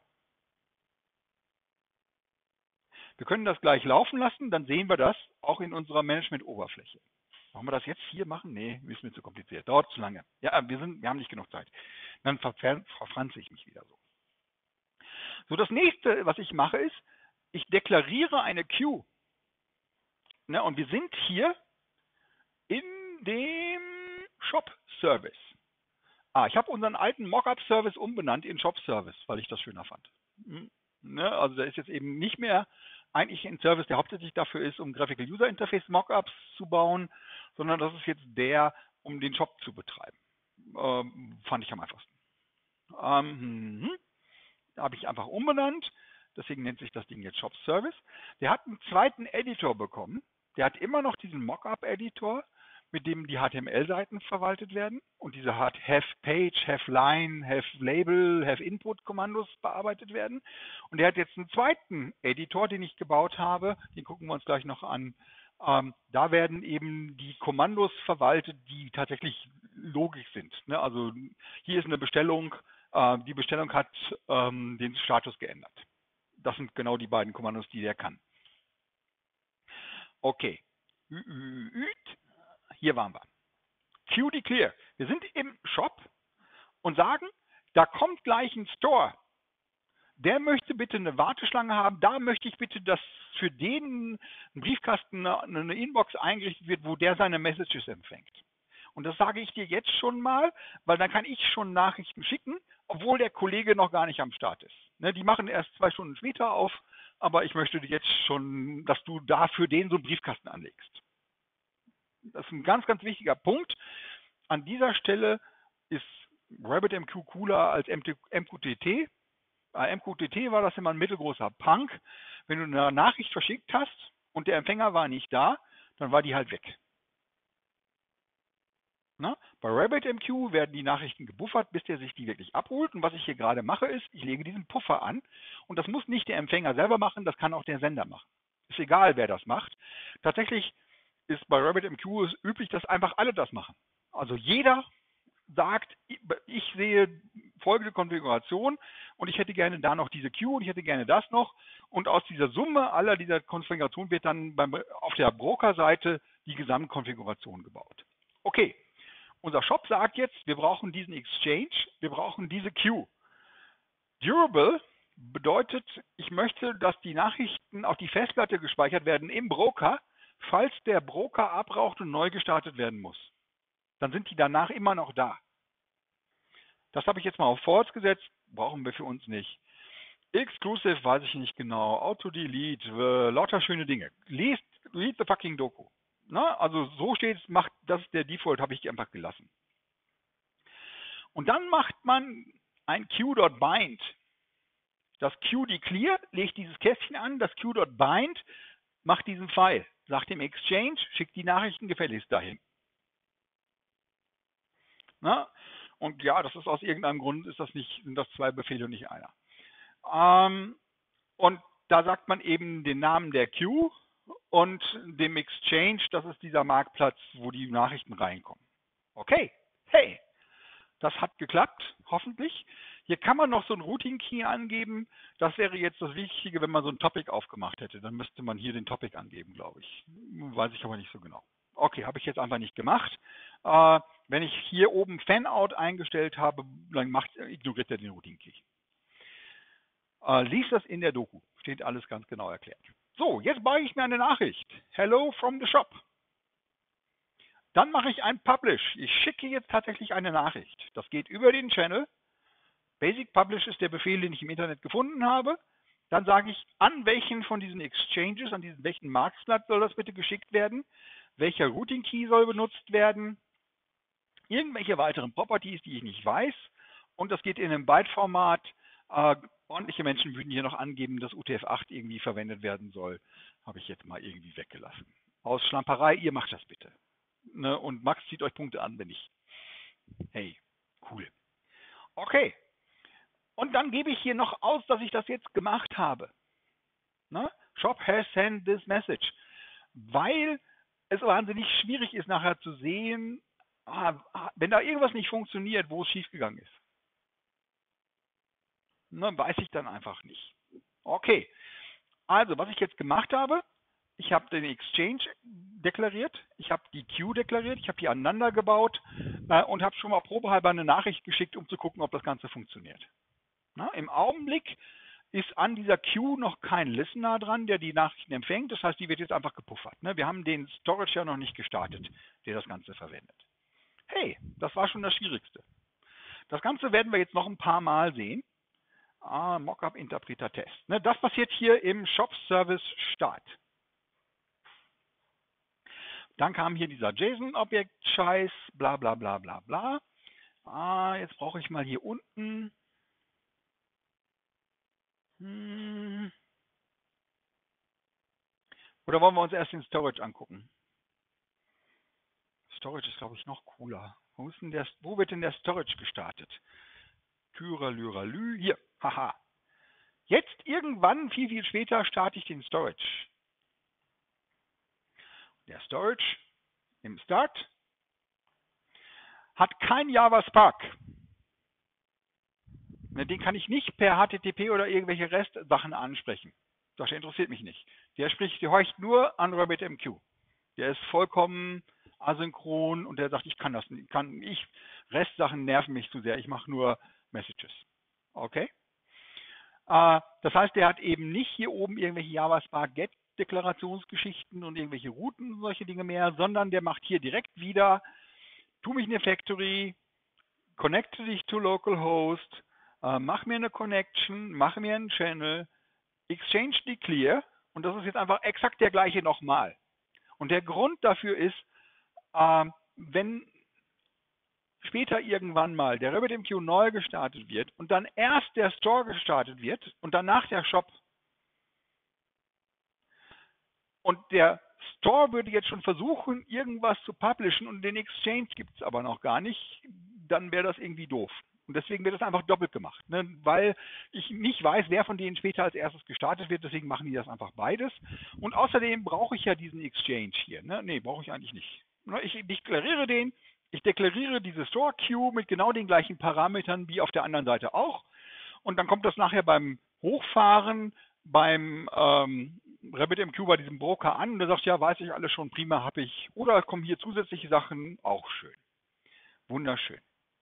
Speaker 2: Wir können das gleich laufen lassen, dann sehen wir das auch in unserer Management-Oberfläche. Wollen wir das jetzt hier machen? Nee, ist mir zu kompliziert. Dauert zu lange. Ja, wir, sind, wir haben nicht genug Zeit. Dann verfranze ich mich wieder so. So, das nächste, was ich mache, ist, ich deklariere eine Queue. Ne, und wir sind hier in dem Shop-Service. Ah, ich habe unseren alten Mockup-Service umbenannt in Shop-Service, weil ich das schöner fand. Hm, ne, also der ist jetzt eben nicht mehr eigentlich ein Service, der hauptsächlich dafür ist, um Graphical User Interface Mockups zu bauen, sondern das ist jetzt der, um den Shop zu betreiben. Ähm, fand ich am einfachsten. Ähm, hm, habe ich einfach umbenannt, deswegen nennt sich das Ding jetzt Shop Service. Der hat einen zweiten Editor bekommen. Der hat immer noch diesen Mockup-Editor, mit dem die H T M L-Seiten verwaltet werden und diese Have-Page, Have-Line, Have-Label, Have-Input-Kommandos bearbeitet werden. Und der hat jetzt einen zweiten Editor, den ich gebaut habe, den gucken wir uns gleich noch an, Ähm, da werden eben die Kommandos verwaltet, die tatsächlich logisch sind. Ne? Also hier ist eine Bestellung, äh, die Bestellung hat ähm, den Status geändert. Das sind genau die beiden Kommandos, die der kann. Okay, hier waren wir. Qdeclare. Wir sind im Shop und sagen, da kommt gleich ein Store. Der möchte bitte eine Warteschlange haben. Da möchte ich bitte, dass für den ein Briefkasten, eine Inbox eingerichtet wird, wo der seine Messages empfängt. Und das sage ich dir jetzt schon mal, weil dann kann ich schon Nachrichten schicken, obwohl der Kollege noch gar nicht am Start ist. Ne, die machen erst zwei Stunden später auf, aber ich möchte jetzt schon, dass du da für den so einen Briefkasten anlegst. Das ist ein ganz, ganz wichtiger Punkt. An dieser Stelle ist RabbitMQ cooler als M Q T T. Bei M Q T T war das immer ein mittelgroßer Punk. Wenn du eine Nachricht verschickt hast und der Empfänger war nicht da, dann war die halt weg. Na? Bei RabbitMQ werden die Nachrichten gebuffert, bis der sich die wirklich abholt. Und was ich hier gerade mache, ist, ich lege diesen Puffer an. Und das muss nicht der Empfänger selber machen, das kann auch der Sender machen. Ist egal, wer das macht. Tatsächlich ist bei RabbitMQ üblich, dass einfach alle das machen. Also jeder sagt, ich sehe folgende Konfiguration und ich hätte gerne da noch diese Queue und ich hätte gerne das noch. Und aus dieser Summe aller dieser Konfiguration wird dann beim, auf der Broker-Seite die Gesamtkonfiguration gebaut. Okay, unser Shop sagt jetzt, wir brauchen diesen Exchange, wir brauchen diese Queue. Durable bedeutet, ich möchte, dass die Nachrichten auf die Festplatte gespeichert werden im Broker, falls der Broker abraucht und neu gestartet werden muss. Dann sind die danach immer noch da. Das habe ich jetzt mal auf False gesetzt, brauchen wir für uns nicht. Exclusive weiß ich nicht genau, Auto-Delete, äh, lauter schöne Dinge. Lest, read the fucking Doku. Na, also so steht es, macht, das ist der Default, habe ich einfach gelassen. Und dann macht man ein Q.bind. Das Qdeclare legt dieses Kästchen an, das Q.bind macht diesen Pfeil, sagt dem Exchange, schickt die Nachrichten gefälligst dahin. Na? Und ja, das ist aus irgendeinem Grund, ist das nicht, sind das zwei Befehle und nicht einer. Ähm, und da sagt man eben den Namen der Queue und dem Exchange, das ist dieser Marktplatz, wo die Nachrichten reinkommen. Okay, hey, das hat geklappt, hoffentlich. Hier kann man noch so einen Routing-Key angeben. Das wäre jetzt das Wichtige, wenn man so ein Topic aufgemacht hätte. Dann müsste man hier den Topic angeben, glaube ich. Weiß ich aber nicht so genau. Okay, habe ich jetzt einfach nicht gemacht. Äh, wenn ich hier oben Fanout eingestellt habe, dann macht, ignoriert er den Routing-Key. Äh, lies das in der Doku. Steht alles ganz genau erklärt. So, jetzt baue ich mir eine Nachricht. Hello from the shop. Dann mache ich ein Publish. Ich schicke jetzt tatsächlich eine Nachricht. Das geht über den Channel. Basic Publish ist der Befehl, den ich im Internet gefunden habe. Dann sage ich, an welchen von diesen Exchanges, an diesen welchen Marktplatz soll das bitte geschickt werden? Welcher Routing Key soll benutzt werden? Irgendwelche weiteren Properties, die ich nicht weiß. Und das geht in einem Byte-Format. Äh, ordentliche Menschen würden hier noch angeben, dass U T F acht irgendwie verwendet werden soll. Habe ich jetzt mal irgendwie weggelassen. Aus Schlamperei, ihr macht das bitte. Ne? Und Max zieht euch Punkte an, wenn nicht. Hey, cool. Okay. Und dann gebe ich hier noch aus, dass ich das jetzt gemacht habe. Ne? Shop has sent this message. Weil es wahnsinnig schwierig ist, nachher zu sehen, ah, wenn da irgendwas nicht funktioniert, wo es schiefgegangen ist. Ne, weiß ich dann einfach nicht. Okay. Also, was ich jetzt gemacht habe, ich habe den Exchange deklariert, ich habe die Queue deklariert, ich habe die aneinander gebaut äh, und habe schon mal probehalber eine Nachricht geschickt, um zu gucken, ob das Ganze funktioniert. Na, im Augenblick ist an dieser Queue noch kein Listener dran, der die Nachrichten empfängt. Das heißt, die wird jetzt einfach gepuffert. Ne? Wir haben den Storage ja noch nicht gestartet, der das Ganze verwendet. Hey, das war schon das Schwierigste. Das Ganze werden wir jetzt noch ein paar Mal sehen. Ah, Mockup-Interpreter-Test. Ne? Das passiert hier im Shop-Service-Start. Dann kam hier dieser JSON-Objekt-Scheiß, bla bla bla bla bla. Ah, jetzt brauche ich mal hier unten. Hm. Oder wollen wir uns erst den Storage angucken? Storage ist, glaube ich, noch cooler. Wo, ist denn der, wo wird denn der Storage gestartet? Tyralüralü, hier, haha. Jetzt irgendwann, viel, viel später, starte ich den Storage. der Storage im Start hat kein Java Spark. Den kann ich nicht per H T T P oder irgendwelche Restsachen ansprechen. Das interessiert mich nicht. Der spricht, der horcht nur an RabbitMQ. Der ist vollkommen asynchron und der sagt, ich kann das nicht. Kann ich, Restsachen nerven mich zu sehr. Ich mache nur Messages. Okay? Äh, das heißt, der hat eben nicht hier oben irgendwelche Java Spark Get Deklarationsgeschichten und irgendwelche Routen und solche Dinge mehr, sondern der macht hier direkt wieder, tu mich eine Factory, connecte dich to localhost, äh, mach mir eine Connection, mach mir einen Channel, exchange declare und das ist jetzt einfach exakt der gleiche nochmal. Und der Grund dafür ist, äh, wenn später irgendwann mal der RabbitMQ neu gestartet wird und dann erst der Store gestartet wird und danach der Shop, und der Store würde jetzt schon versuchen, irgendwas zu publishen und den Exchange gibt es aber noch gar nicht, dann wäre das irgendwie doof. Und deswegen wird das einfach doppelt gemacht, ne? Weil ich nicht weiß, wer von denen später als erstes gestartet wird, deswegen machen die das einfach beides. Und außerdem brauche ich ja diesen Exchange hier. Ne? Nee, brauche ich eigentlich nicht. Ich deklariere den, ich deklariere diese Store-Queue mit genau den gleichen Parametern wie auf der anderen Seite auch. Und dann kommt das nachher beim Hochfahren, beim ähm, RabbitMQ bei diesem Broker an und der sagt, ja, weiß ich alles schon, prima, habe ich. Oder kommen hier zusätzliche Sachen, auch schön. Wunderschön.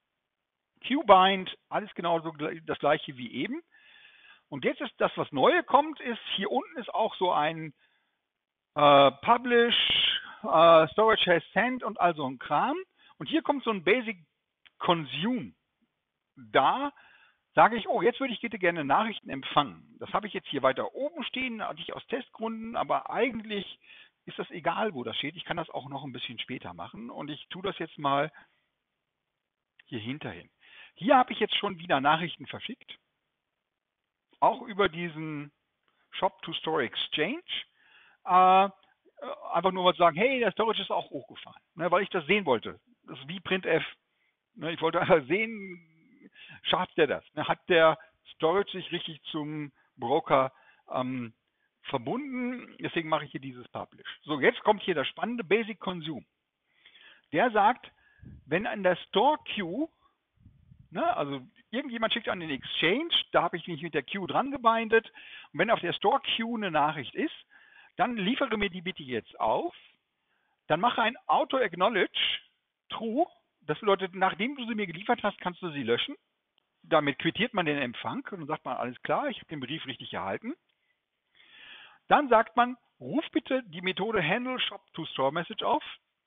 Speaker 2: Q-Bind, alles genau so das gleiche wie eben. Und jetzt ist das, was Neue kommt, ist, hier unten ist auch so ein äh, Publish, äh, Storage has sent und also ein Kram. Und hier kommt so ein Basic Consume. Da sage ich, oh, jetzt würde ich bitte gerne Nachrichten empfangen. Das habe ich jetzt hier weiter oben stehen, hatte ich aus Testgründen, aber eigentlich ist das egal, wo das steht. Ich kann das auch noch ein bisschen später machen und ich tue das jetzt mal hier hinterhin. Hier habe ich jetzt schon wieder Nachrichten verschickt, auch über diesen Shop-to-Store-Exchange. Äh, einfach nur mal zu sagen, hey, der Storage ist auch hochgefahren, ne, weil ich das sehen wollte. Das ist wie printf. Ne, ich wollte einfach sehen, schafft der das? Ne, hat der Storage sich richtig zum Broker ähm, verbunden? Deswegen mache ich hier dieses Publish. So, jetzt kommt hier das spannende Basic Consume. Der sagt, wenn an der Store Queue, ne, also irgendjemand schickt an den Exchange, da habe ich mich mit der Queue dran gebindet, und wenn auf der Store Queue eine Nachricht ist, dann liefere mir die bitte jetzt auf, dann mache ein Auto-Acknowledge True. Das bedeutet, nachdem du sie mir geliefert hast, kannst du sie löschen. Damit quittiert man den Empfang und dann sagt man, alles klar, ich habe den Brief richtig erhalten. Dann sagt man, ruf bitte die Methode Handle Shop to Store Message auf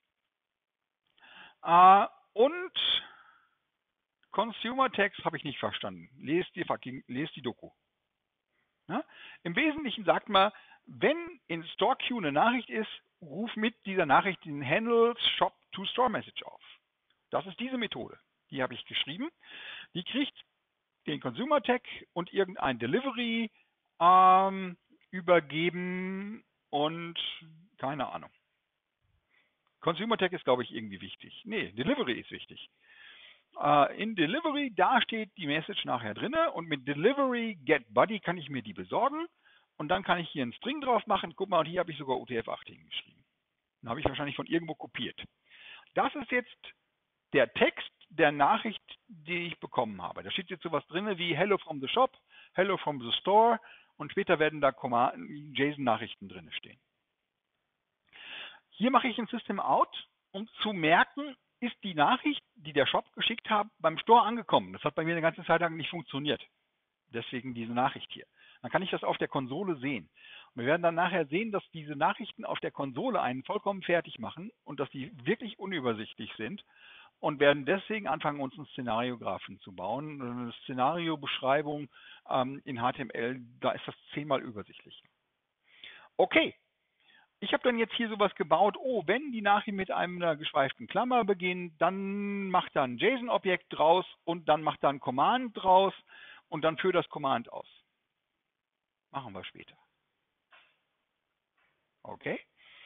Speaker 2: äh, und Consumer Text habe ich nicht verstanden. Lest die, fucking, lest die Doku. Ja? Im Wesentlichen sagt man, wenn in Store Queue eine Nachricht ist, ruf mit dieser Nachricht den Handle Shop to Store Message auf. Das ist diese Methode. Die habe ich geschrieben. Die kriegt den Consumer Tag und irgendein Delivery ähm, übergeben und keine Ahnung. Consumer Tag ist, glaube ich, irgendwie wichtig. Nee, Delivery ist wichtig. Äh, in Delivery, da steht die Message nachher drin und mit Delivery Get Buddy kann ich mir die besorgen und dann kann ich hier einen String drauf machen. Guck mal, und hier habe ich sogar U T F acht hingeschrieben. Den habe ich wahrscheinlich von irgendwo kopiert. Das ist jetzt der Text der Nachricht, die ich bekommen habe. Da steht jetzt sowas drin wie Hello from the Shop, Hello from the Store und später werden da JSON-Nachrichten drin stehen. Hier mache ich ein System Out, um zu merken, ist die Nachricht, die der Shop geschickt hat, beim Store angekommen. Das hat bei mir eine ganze Zeit lang nicht funktioniert. Deswegen diese Nachricht hier. Dann kann ich das auf der Konsole sehen. Und wir werden dann nachher sehen, dass diese Nachrichten auf der Konsole einen vollkommen fertig machen und dass die wirklich unübersichtlich sind und werden deswegen anfangen, uns einen Szenariografen zu bauen. Eine Szenariobeschreibung ähm, in H T M L, da ist das zehnmal übersichtlich. Okay, ich habe dann jetzt hier sowas gebaut, oh, wenn die Nachricht mit einer geschweiften Klammer beginnt, dann macht da ein JSON-Objekt draus und dann macht da ein Command draus und dann führt das Command aus. Machen wir später. Okay.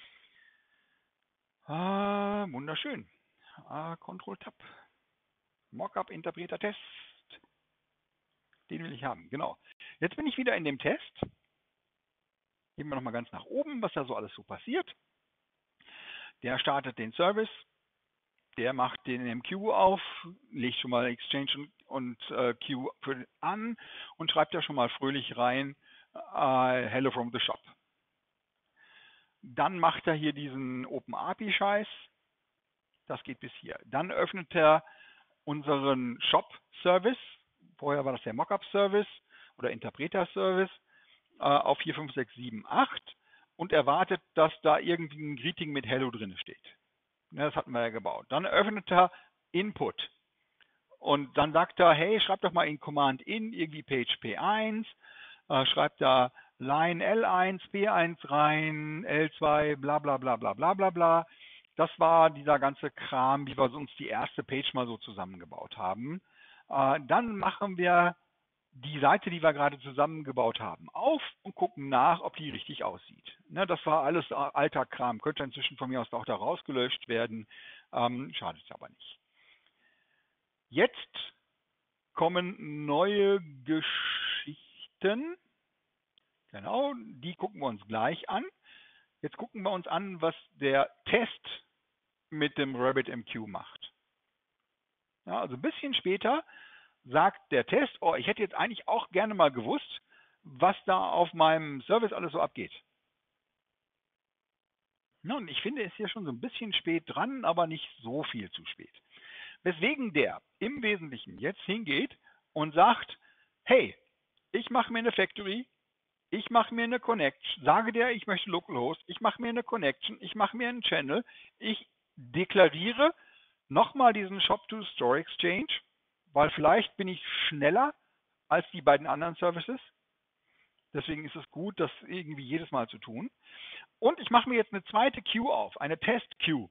Speaker 2: Ah, wunderschön. Ah, Control-Tab. Mockup-Interpreter-Test. Den will ich haben, genau. Jetzt bin ich wieder in dem Test. Gehen wir nochmal ganz nach oben, was da so alles so passiert. Der startet den Service, der macht den M Q auf, legt schon mal Exchange und, und äh, Q für an und schreibt da schon mal fröhlich rein, äh, Hello from the Shop. Dann macht er hier diesen OpenAPI-Scheiß. Das geht bis hier. Dann öffnet er unseren Shop-Service. Vorher war das der Mockup-Service oder Interpreter-Service äh, auf vier, fünf, sechs, sieben, acht und erwartet, dass da irgendwie ein Greeting mit Hello drin steht. Ja, das hatten wir ja gebaut. Dann öffnet er Input und dann sagt er, hey, schreib doch mal in Command in irgendwie Page P eins, äh, schreibt da Line L eins, P eins rein, L zwei, bla bla bla bla bla bla bla. Das war dieser ganze Kram, wie wir uns die erste Page mal so zusammengebaut haben. Äh, dann machen wir die Seite, die wir gerade zusammengebaut haben, auf und gucken nach, ob die richtig aussieht. Ne, das war alles alter Kram, könnte inzwischen von mir aus auch da rausgelöscht werden, ähm, schadet aber nicht. Jetzt kommen neue Geschichten, genau, die gucken wir uns gleich an. Jetzt gucken wir uns an, was der Test mit dem RabbitMQ macht. Ja, also ein bisschen später sagt der Test, oh, ich hätte jetzt eigentlich auch gerne mal gewusst, was da auf meinem Service alles so abgeht. Ja, und ich finde, es ist hier schon so ein bisschen spät dran, aber nicht so viel zu spät. Weswegen der im Wesentlichen jetzt hingeht und sagt, hey, ich mache mir eine Factory, ich mache mir eine Connection, sage der, ich möchte Localhost, ich mache mir eine Connection, ich mache mir einen Channel, ich deklariere nochmal diesen Shop-to-Store-Exchange, weil vielleicht bin ich schneller als die beiden anderen Services. Deswegen ist es gut, das irgendwie jedes Mal zu tun. Und ich mache mir jetzt eine zweite Queue auf, eine Test-Queue.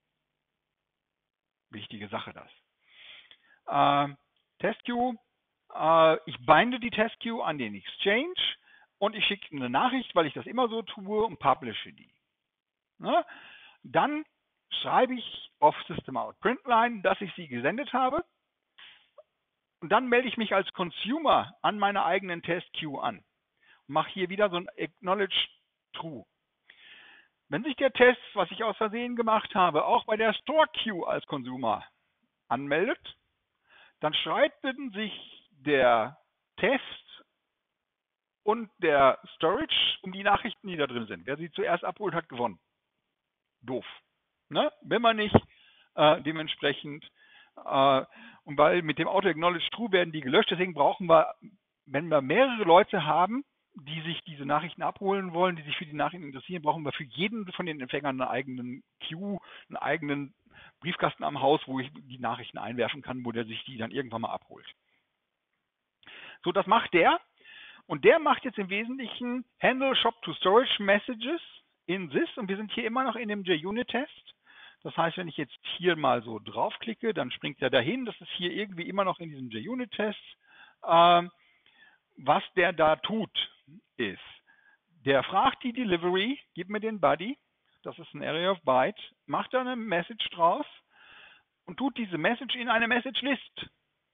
Speaker 2: Wichtige Sache das. Äh, Test-Queue, äh, ich binde die Test-Queue an den Exchange und ich schicke eine Nachricht, weil ich das immer so tue und publishe die. Ne? Dann schreibe ich auf System-Out-Printline, dass ich sie gesendet habe. Und dann melde ich mich als Consumer an meiner eigenen Test-Queue an. Und mache hier wieder so ein Acknowledge True. Wenn sich der Test, was ich aus Versehen gemacht habe, auch bei der Store-Queue als Consumer anmeldet, dann streiten sich der Test und der Storage um die Nachrichten, die da drin sind. Wer sie zuerst abholt, hat gewonnen. Doof. Ne? Wenn man nicht äh, dementsprechend äh, und weil mit dem Auto-Acknowledge True werden die gelöscht, deswegen brauchen wir, wenn wir mehrere Leute haben, die sich diese Nachrichten abholen wollen, die sich für die Nachrichten interessieren, brauchen wir für jeden von den Empfängern einen eigenen Queue, einen eigenen Briefkasten am Haus, wo ich die Nachrichten einwerfen kann, wo der sich die dann irgendwann mal abholt. So, das macht der. Und der macht jetzt im Wesentlichen Handle Shop to Storage Messages in Sys. Und wir sind hier immer noch in dem JUnit-Test. Das heißt, wenn ich jetzt hier mal so draufklicke, dann springt er dahin. Das ist hier irgendwie immer noch in diesem JUnit-Test. Ähm, was der da tut, ist, der fragt die Delivery, gib mir den Buddy, das ist ein Array of Byte, macht da eine Message draus und tut diese Message in eine Message List.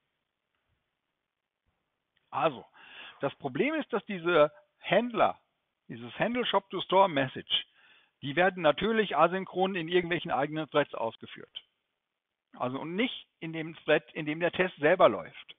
Speaker 2: Also, das Problem ist, dass diese Händler, dieses Handle Shop to Store Message, die werden natürlich asynchron in irgendwelchen eigenen Threads ausgeführt. Also und nicht in dem Thread, in dem der Test selber läuft.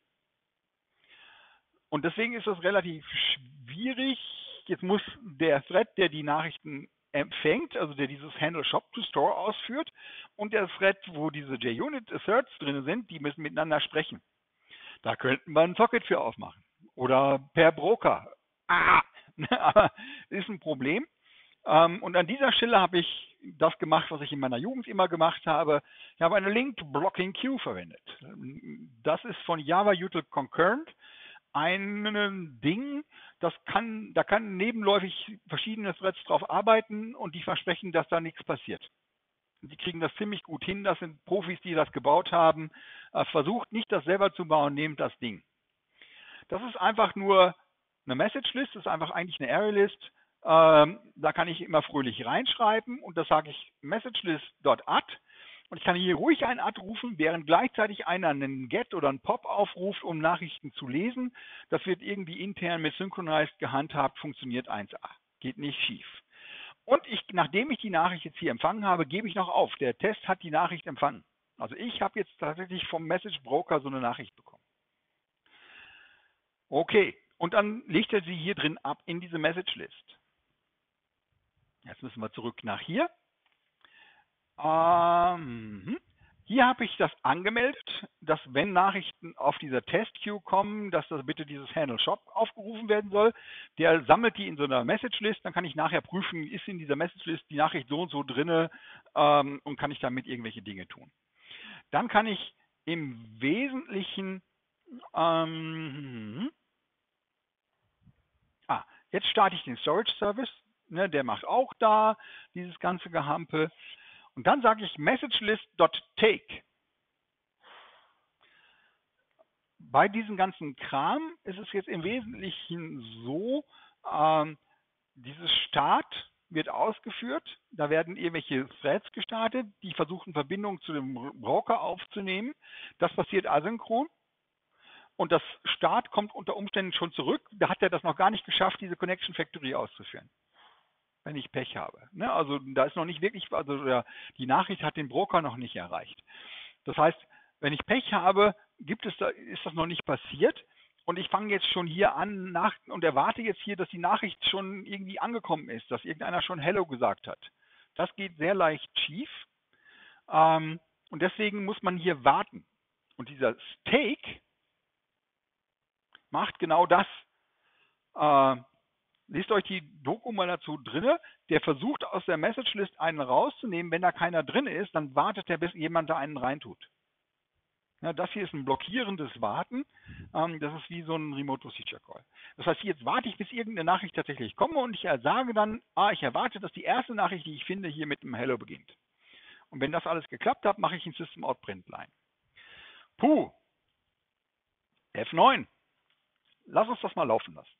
Speaker 2: Und deswegen ist das relativ schwierig. Jetzt muss der Thread, der die Nachrichten empfängt, also der dieses Handle Shop to Store ausführt, und der Thread, wo diese JUnit Asserts drin sind, die müssen miteinander sprechen. Da könnten wir ein Socket für aufmachen. Oder per Broker. Ah, aber ist ein Problem. Und an dieser Stelle habe ich das gemacht, was ich in meiner Jugend immer gemacht habe. Ich habe eine Linked Blocking Queue verwendet. Das ist von JavaUtil Concurrent ein Ding, das kann, da kann nebenläufig verschiedene Threads drauf arbeiten und die versprechen, dass da nichts passiert. Die kriegen das ziemlich gut hin, das sind Profis, die das gebaut haben. Versucht nicht, das selber zu bauen, nehmt das Ding. Das ist einfach nur eine Message List, das ist einfach eigentlich eine Array List. Ähm, da kann ich immer fröhlich reinschreiben und das sage ich messagelist.add. Und ich kann hier ruhig ein Add rufen, während gleichzeitig einer einen Get oder einen Pop aufruft, um Nachrichten zu lesen. Das wird irgendwie intern mit Synchronized gehandhabt, funktioniert eins a. Geht nicht schief. Und ich, nachdem ich die Nachricht jetzt hier empfangen habe, gebe ich noch auf. Der Test hat die Nachricht empfangen. Also ich habe jetzt tatsächlich vom Message Broker so eine Nachricht bekommen. Okay, und dann legt er sie hier drin ab in diese Message List. Jetzt müssen wir zurück nach hier. Ähm, hier habe ich das angemeldet, dass wenn Nachrichten auf dieser Test-Queue kommen, dass das bitte dieses Handle Shop aufgerufen werden soll. Der sammelt die in so einer Message-List, dann kann ich nachher prüfen, ist in dieser Message-List die Nachricht so und so drinne ähm, und kann ich damit irgendwelche Dinge tun. Dann kann ich im Wesentlichen ähm, ah, jetzt starte ich den Storage Service, ne, der macht auch da dieses ganze Gehampel. Und dann sage ich messagelist.take. Bei diesem ganzen Kram ist es jetzt im Wesentlichen so, ähm, dieses Start wird ausgeführt, da werden irgendwelche Threads gestartet, die versuchen Verbindung zu dem Broker aufzunehmen. Das passiert asynchron. Und das Start kommt unter Umständen schon zurück. Da hat er das noch gar nicht geschafft, diese Connection Factory auszuführen. Wenn ich Pech habe. Ne? Also da ist noch nicht wirklich, also der, die Nachricht hat den Broker noch nicht erreicht. Das heißt, wenn ich Pech habe, gibt es da, ist das noch nicht passiert und ich fange jetzt schon hier an nach, und erwarte jetzt hier, dass die Nachricht schon irgendwie angekommen ist, dass irgendeiner schon Hello gesagt hat. Das geht sehr leicht schief ähm, und deswegen muss man hier warten. Und dieser Stake macht genau das. Äh, Lest euch die Doku mal dazu drinne. Der versucht aus der Message-List einen rauszunehmen. Wenn da keiner drin ist, dann wartet er, bis jemand da einen reintut. Ja, das hier ist ein blockierendes Warten. Ähm, das ist wie so ein Remote Procedure Call. Das heißt, jetzt warte ich, bis irgendeine Nachricht tatsächlich komme und ich sage dann, ah, ich erwarte, dass die erste Nachricht, die ich finde, hier mit einem Hello beginnt. Und wenn das alles geklappt hat, mache ich ein System Out Print Line. Puh. F neun. Lass uns das mal laufen lassen.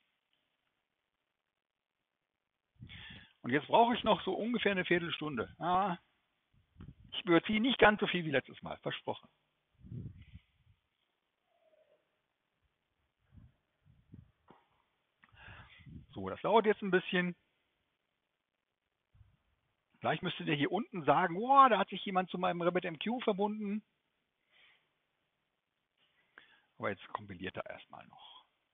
Speaker 2: Und jetzt brauche ich noch so ungefähr eine Viertelstunde. Ah, ich überziehe nicht ganz so viel wie letztes Mal, versprochen. So, das dauert jetzt ein bisschen. Vielleicht müsste der hier unten sagen, wow, da hat sich jemand zu meinem RabbitMQ verbunden. Aber jetzt kompiliert er erstmal noch.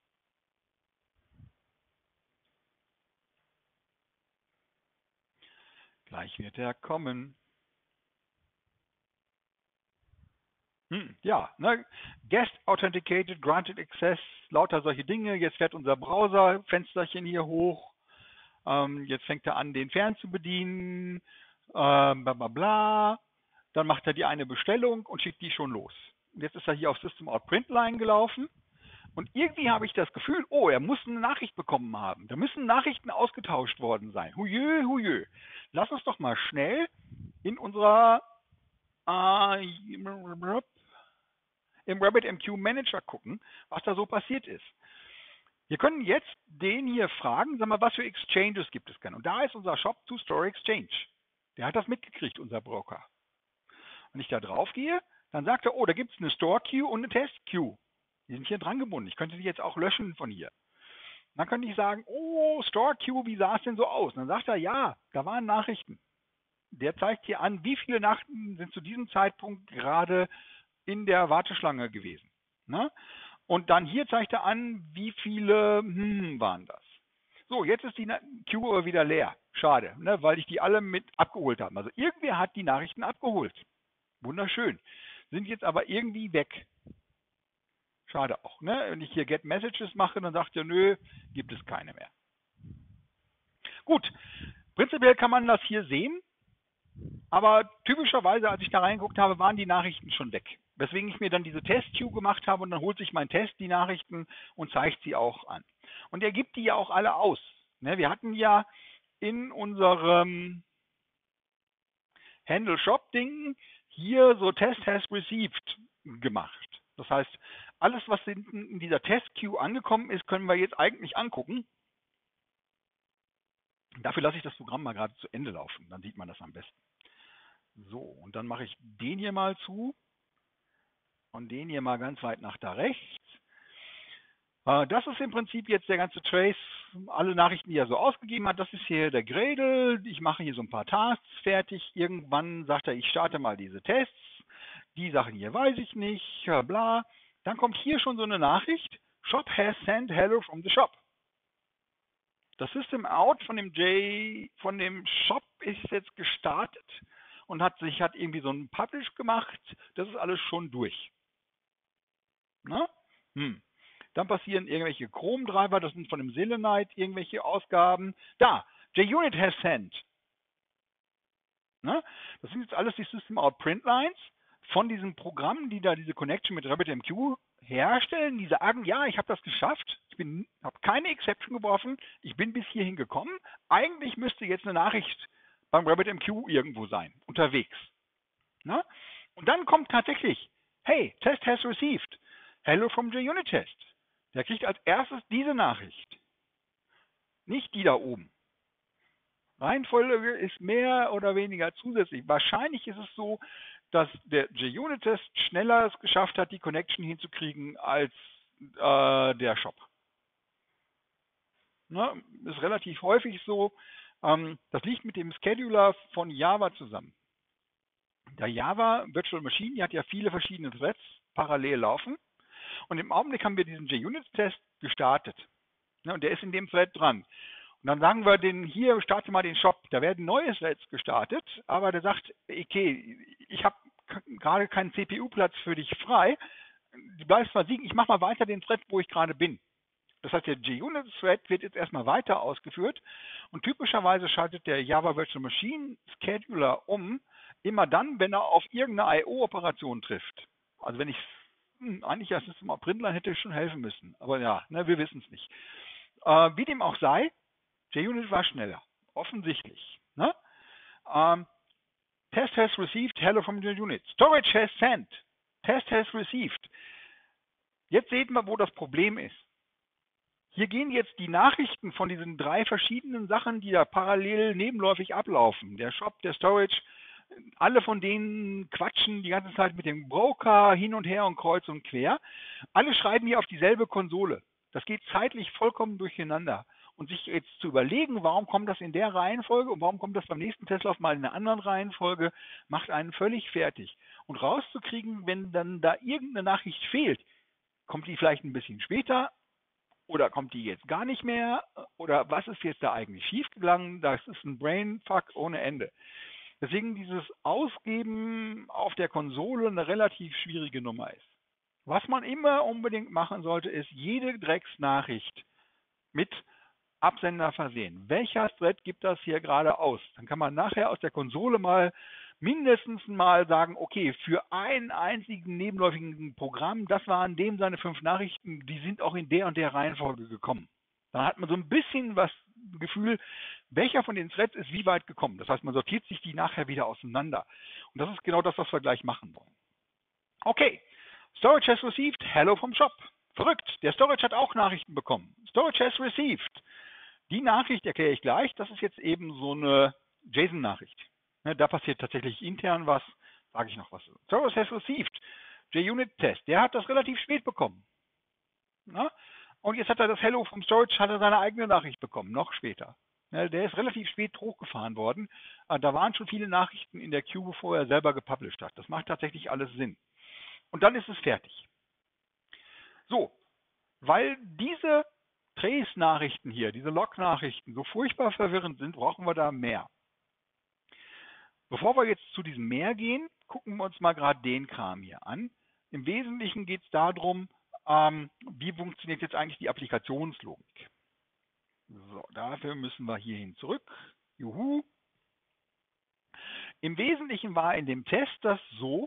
Speaker 2: Gleich wird er kommen. Hm, ja, ne? Guest Authenticated, Granted Access, lauter solche Dinge. Jetzt fährt unser Browser-Fensterchen hier hoch. Ähm, jetzt fängt er an, den Fern zu bedienen. Äh, bla bla bla. Dann macht er die eine Bestellung und schickt die schon los. Und jetzt ist er hier auf System Out Print Line gelaufen. Und irgendwie habe ich das Gefühl, oh, er muss eine Nachricht bekommen haben. Da müssen Nachrichten ausgetauscht worden sein. Hujö, hujö. Lass uns doch mal schnell in unserer äh, im RabbitMQ Manager gucken, was da so passiert ist. Wir können jetzt den hier fragen, sag mal, was für Exchanges gibt es denn? Und da ist unser Shop to Store Exchange. Der hat das mitgekriegt, unser Broker. Wenn ich da drauf gehe, dann sagt er, oh, da gibt es eine Store Queue und eine Test Queue. Die sind hier dran gebunden. Ich könnte die jetzt auch löschen von hier. Dann könnte ich sagen, oh, Store Queue, wie sah es denn so aus? Und dann sagt er, ja, da waren Nachrichten. Der zeigt hier an, wie viele Nachrichten sind zu diesem Zeitpunkt gerade in der Warteschlange gewesen. Ne? Und dann hier zeigt er an, wie viele hm, waren das. So, jetzt ist die Queue aber wieder leer. Schade, ne? Weil ich die alle mit abgeholt habe. Also irgendwer hat die Nachrichten abgeholt. Wunderschön. Sind jetzt aber irgendwie weg. Schade auch. Ne? Wenn ich hier Get Messages mache, dann sagt er, nö, gibt es keine mehr. Gut, prinzipiell kann man das hier sehen. Aber typischerweise, als ich da reingeguckt habe, waren die Nachrichten schon weg. Weswegen ich mir dann diese Test-Queue gemacht habe und dann holt sich mein Test die Nachrichten und zeigt sie auch an. Und er gibt die ja auch alle aus. Ne, wir hatten ja in unserem Handle-Shop-Ding hier so Test has received gemacht. Das heißt, alles, was in dieser Test-Queue angekommen ist, können wir jetzt eigentlich angucken. Dafür lasse ich das Programm mal gerade zu Ende laufen. Dann sieht man das am besten. So, und dann mache ich den hier mal zu und den hier mal ganz weit nach da rechts. Äh, das ist im Prinzip jetzt der ganze Trace, alle Nachrichten, die er so ausgegeben hat. Das ist hier der Gradle. Ich mache hier so ein paar Tasks fertig. Irgendwann sagt er, ich starte mal diese Tests. Die Sachen hier weiß ich nicht, bla. Dann kommt hier schon so eine Nachricht. Shop has sent hello from the shop. Das System Out von dem J, von dem Shop ist jetzt gestartet und hat sich hat irgendwie so einen Publish gemacht. Das ist alles schon durch. Na? Hm. Dann passieren irgendwelche Chrome-Driver, das sind von dem Selenite irgendwelche Ausgaben. Da, JUnit has sent. Na? Das sind jetzt alles die System Out Print Lines von diesen Programmen, die da diese Connection mit RabbitMQ herstellen, die sagen, ja, ich habe das geschafft, ich habe keine Exception geworfen, ich bin bis hierhin gekommen. Eigentlich müsste jetzt eine Nachricht beim RabbitMQ irgendwo sein, unterwegs. Na? Und dann kommt tatsächlich, hey, Test has received, hello from JUnit Test. Der kriegt als erstes diese Nachricht, nicht die da oben. Reihenfolge ist mehr oder weniger zusätzlich. Wahrscheinlich ist es so, dass der JUnit-Test schneller es geschafft hat, die Connection hinzukriegen als äh, der Shop. Ne? Ist relativ häufig so. Ähm, das liegt mit dem Scheduler von Java zusammen. Der Java Virtual Machine, die hat ja viele verschiedene Threads parallel laufen. Und im Augenblick haben wir diesen JUnit-Test gestartet. Ne? Und der ist in dem Thread dran. Und dann sagen wir den hier, starte mal den Shop. Da werden neue Threads gestartet, aber der sagt, okay, ich habe gerade keinen C P U-Platz für dich frei. Du bleibst mal siegen, ich mache mal weiter den Thread, wo ich gerade bin. Das heißt, der JUnit-Thread wird jetzt erstmal weiter ausgeführt und typischerweise schaltet der Java Virtual Machine Scheduler um, immer dann, wenn er auf irgendeine I O-Operation trifft. Also wenn ich hm, eigentlich als System auf Printline hätte ich schon helfen müssen, aber ja, ne, wir wissen es nicht. Äh, wie dem auch sei, JUnit war schneller, offensichtlich. Ne? Ähm, Test has received, hello from JUnit. Storage has sent, Test has received. Jetzt sehen wir, wo das Problem ist. Hier gehen jetzt die Nachrichten von diesen drei verschiedenen Sachen, die da parallel nebenläufig ablaufen. Der Shop, der Storage, alle von denen quatschen die ganze Zeit mit dem Broker hin und her und kreuz und quer. Alle schreiben hier auf dieselbe Konsole. Das geht zeitlich vollkommen durcheinander. Und sich jetzt zu überlegen, warum kommt das in der Reihenfolge und warum kommt das beim nächsten Testlauf mal in einer anderen Reihenfolge, macht einen völlig fertig. Und rauszukriegen, wenn dann da irgendeine Nachricht fehlt, kommt die vielleicht ein bisschen später oder kommt die jetzt gar nicht mehr oder was ist jetzt da eigentlich schiefgegangen? Das ist ein Brainfuck ohne Ende. Deswegen dieses Ausgeben auf der Konsole eine relativ schwierige Nummer ist. Was man immer unbedingt machen sollte, ist jede Drecksnachricht mit Absender versehen. Welcher Thread gibt das hier gerade aus? Dann kann man nachher aus der Konsole mal mindestens mal sagen, okay, für einen einzigen nebenläufigen Programm, das waren dem seine fünf Nachrichten, die sind auch in der und der Reihenfolge gekommen. Dann hat man so ein bisschen was Gefühl, welcher von den Threads ist wie weit gekommen. Das heißt, man sortiert sich die nachher wieder auseinander. Und das ist genau das, was wir gleich machen wollen. Okay, Storage has received, hello vom Shop. Verrückt, der Storage hat auch Nachrichten bekommen. Storage has received. Die Nachricht erkläre ich gleich, das ist jetzt eben so eine JSON-Nachricht. Ne, da passiert tatsächlich intern was, sage ich noch was. Storage has received, JUnit-Test, der hat das relativ spät bekommen. Na? Und jetzt hat er das Hello vom Storage, hat er seine eigene Nachricht bekommen, noch später. Ja, der ist relativ spät hochgefahren worden. Da waren schon viele Nachrichten in der Queue, bevor er selber gepublished hat. Das macht tatsächlich alles Sinn. Und dann ist es fertig. So, weil diese Trace-Nachrichten hier, diese Log-Nachrichten so furchtbar verwirrend sind, brauchen wir da mehr. Bevor wir jetzt zu diesem mehr gehen, gucken wir uns mal gerade den Kram hier an. Im Wesentlichen geht es darum, ähm, wie funktioniert jetzt eigentlich die Applikationslogik. So, dafür müssen wir hierhin zurück. Juhu. Im Wesentlichen war in dem Test das so,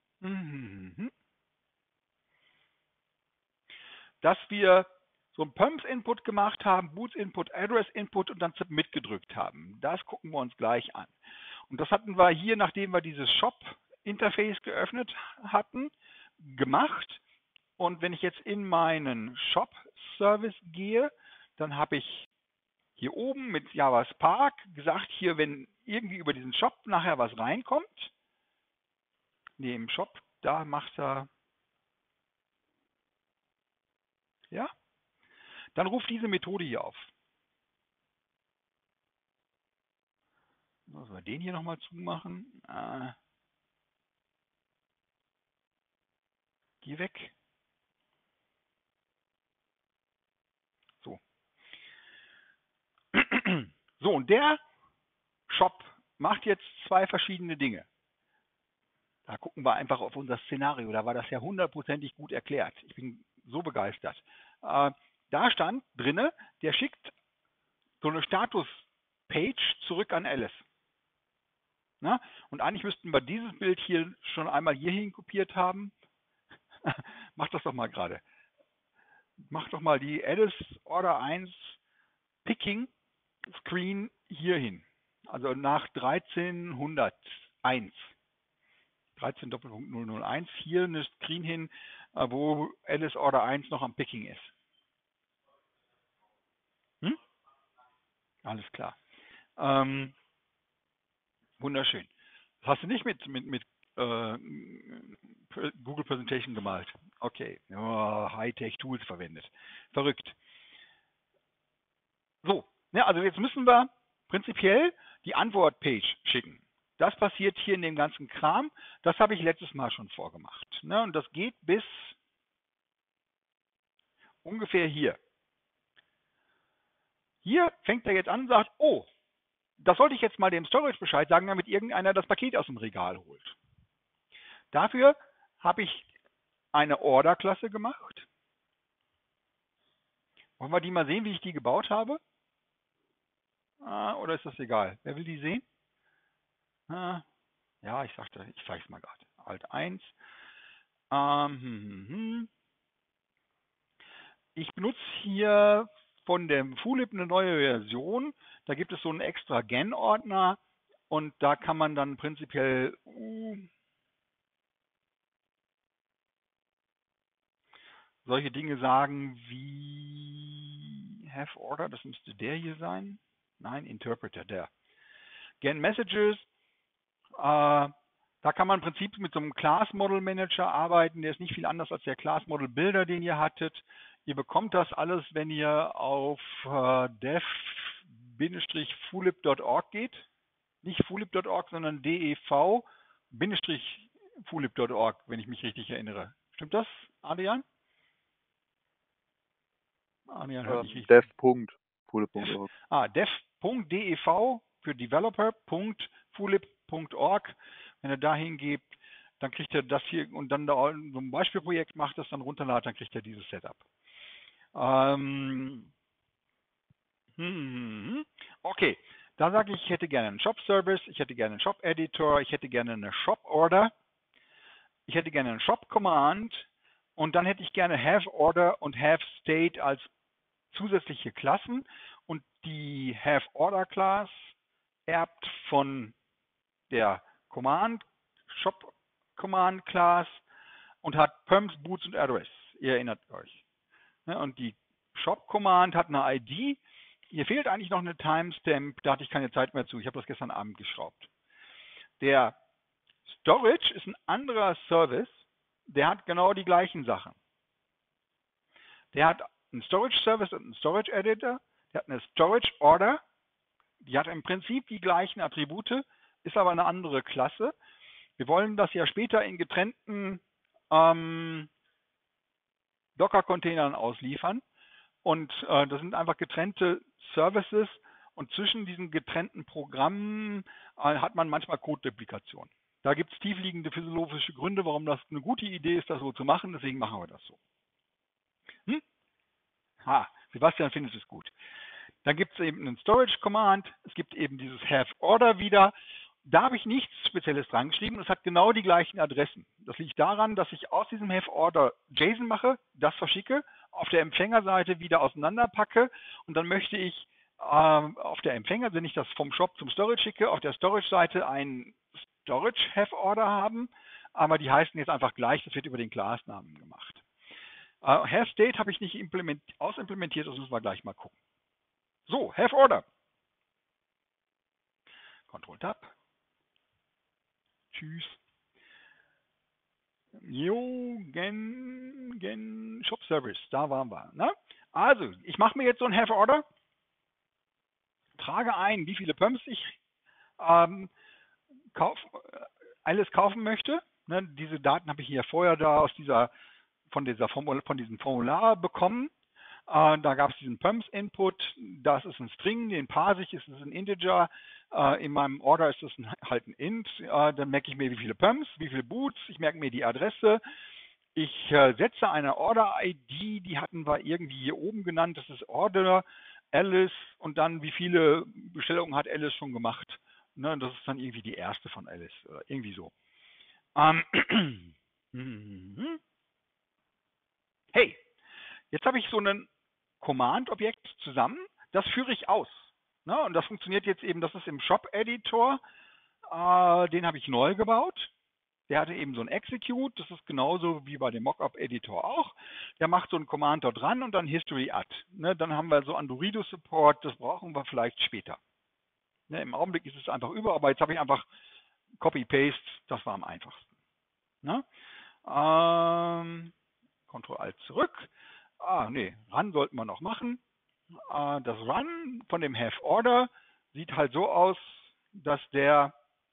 Speaker 2: dass wir so ein Pumps-Input gemacht haben, Boots-Input, Address-Input und dann Submit gedrückt haben. Das gucken wir uns gleich an. Und das hatten wir hier, nachdem wir dieses Shop-Interface geöffnet hatten, gemacht. Und wenn ich jetzt in meinen Shop-Service gehe, dann habe ich hier oben mit Java Spark gesagt, hier, wenn irgendwie über diesen Shop nachher was reinkommt, nee, im Shop, da macht er, ja,
Speaker 1: Dann ruft diese Methode hier auf. Sollen wir den hier nochmal zumachen? Äh, geh weg. So. So, und der Shop macht jetzt zwei verschiedene Dinge. Da gucken wir einfach auf unser Szenario. Da war das ja hundertprozentig gut erklärt. Ich bin so begeistert. Äh, da stand drinne, der schickt so eine Status-Page zurück an Alice. Na? Und eigentlich müssten wir dieses Bild hier schon einmal hierhin kopiert haben. Mach das doch mal gerade. Mach doch mal die Alice Order eins Picking Screen hierhin. Also nach dreizehnhunderteins. dreizehn Doppelpunkt null null eins. Hier eine Screen hin, wo Alice Order eins noch am Picking ist. Hm? Alles klar. Ähm, wunderschön. Das hast du nicht mit, mit, mit äh, Google Presentation gemalt. Okay. Oh, Hightech-Tools verwendet. Verrückt. So, ja, also jetzt müssen wir prinzipiell die Antwort-Page schicken. Das passiert hier in dem ganzen Kram. Das habe ich letztes Mal schon vorgemacht. Ne? Und das geht bis ungefähr hier. Hier fängt er jetzt an und sagt, oh, das sollte ich jetzt mal dem Storage Bescheid sagen, damit irgendeiner das Paket aus dem Regal holt. Dafür habe ich eine Order-Klasse gemacht. Wollen wir die mal sehen, wie ich die gebaut habe? Ah, oder ist das egal? Wer will die sehen? Ah, ja, ich sagte, ich zeige es mal gerade. Alt eins. Ähm, hm, hm, hm. Ich benutze hier von dem Fulip eine neue Version. Da gibt es so einen extra Gen-Ordner und da kann man dann prinzipiell uh, solche Dinge sagen wie Have Order, das müsste der hier sein. Nein, Interpreter, der. Gen Messages, äh, da kann man im Prinzip mit so einem Class Model Manager arbeiten. Der ist nicht viel anders als der Class Model Builder, den ihr hattet. Ihr bekommt das alles, wenn ihr auf äh, dev Fulip Punkt org geht. Nicht fulip Punkt org, sondern dev Fulip Punkt org, wenn ich mich richtig erinnere. Stimmt das, Adrian? Adrian hört nicht richtig.
Speaker 4: dev Punkt fulip Punkt org.
Speaker 1: Ah, dev Punkt dev für developer Punkt fulip Punkt org. Wenn ihr dahin gebt, dann kriegt ihr das hier und dann da so ein Beispielprojekt macht, das dann runterladet, dann kriegt ihr dieses Setup. Ähm, hm, okay, da sage ich, ich hätte gerne einen Shop-Service, ich hätte gerne einen Shop-Editor, ich hätte gerne eine Shop-Order, ich hätte gerne einen Shop-Command und dann hätte ich gerne Have-Order und Have-State als zusätzliche Klassen und die Have-Order-Class erbt von der Command, Shop-Command-Class und hat Perms, Boots und Address. Ihr erinnert euch. Und die Shop-Command hat eine I D. Hier fehlt eigentlich noch eine Timestamp. Da hatte ich keine Zeit mehr zu. Ich habe das gestern Abend geschraubt. Der Storage ist ein anderer Service. Der hat genau die gleichen Sachen. Der hat einen Storage Service und einen Storage Editor. Der hat eine Storage Order. Die hat im Prinzip die gleichen Attribute, ist aber eine andere Klasse. Wir wollen das ja später in getrennten ähm, Docker-Containern ausliefern und äh, das sind einfach getrennte Services und zwischen diesen getrennten Programmen äh, hat man manchmal Code-Duplikation. Da gibt es tiefliegende philosophische Gründe, warum das eine gute Idee ist, das so zu machen, deswegen machen wir das so. Hm? Ha, Sebastian findet es gut. Dann gibt es eben einen Storage-Command, es gibt eben dieses Have-Order wieder. Da habe ich nichts Spezielles dran geschrieben. Es hat genau die gleichen Adressen. Das liegt daran, dass ich aus diesem Have-Order JSON mache, das verschicke, auf der Empfängerseite wieder auseinanderpacke und dann möchte ich ähm, auf der Empfänger, wenn ich das vom Shop zum Storage schicke, auf der Storage-Seite einen Storage-Have-Order haben, aber die heißen jetzt einfach gleich, das wird über den Class-Namen gemacht. Äh, Have-State habe ich nicht implement ausimplementiert, das müssen wir gleich mal gucken. So, Have-Order. Control-Tab. Tschüss. Jo, Gen, Gen Shop Service, da waren wir. Ne?
Speaker 2: Also, ich mache mir jetzt so ein Have Order, trage ein, wie viele Pumps ich ähm, kauf, alles kaufen möchte. Ne, diese Daten habe ich hier vorher da aus dieser, von, dieser Formula, von diesem Formular bekommen. Äh, da gab es diesen Pumps-Input, das ist ein String, den parse ich, ist es ein Integer. Äh, in meinem Order ist es ein, halt ein Int. Äh, dann merke ich mir, wie viele Pumps, wie viele Boots, ich merke mir die Adresse. Ich äh, setze eine Order-I D, die hatten wir irgendwie hier oben genannt, das ist Order Alice und dann wie viele Bestellungen hat Alice schon gemacht. Ne, das ist dann irgendwie die erste von Alice, oder irgendwie so. Ähm, hey, jetzt habe ich so ein Command-Objekt zusammen, das führe ich aus. Ne? Und das funktioniert jetzt eben, das ist im Shop-Editor, äh, den habe ich neu gebaut. Der hatte eben so ein Execute, das ist genauso wie bei dem Mockup-Editor auch. Der macht so ein Command dort dran und dann History Add. Ne? Dann haben wir so Andurido-Support, das brauchen wir vielleicht später. Ne? Im Augenblick ist es einfach über, aber jetzt habe ich einfach Copy-Paste, das war am einfachsten. Ne? Ähm, Ctrl-Alt zurück. Ah, nee, Run sollten wir noch machen. Äh, das Run von dem Have Order sieht halt so aus, dass der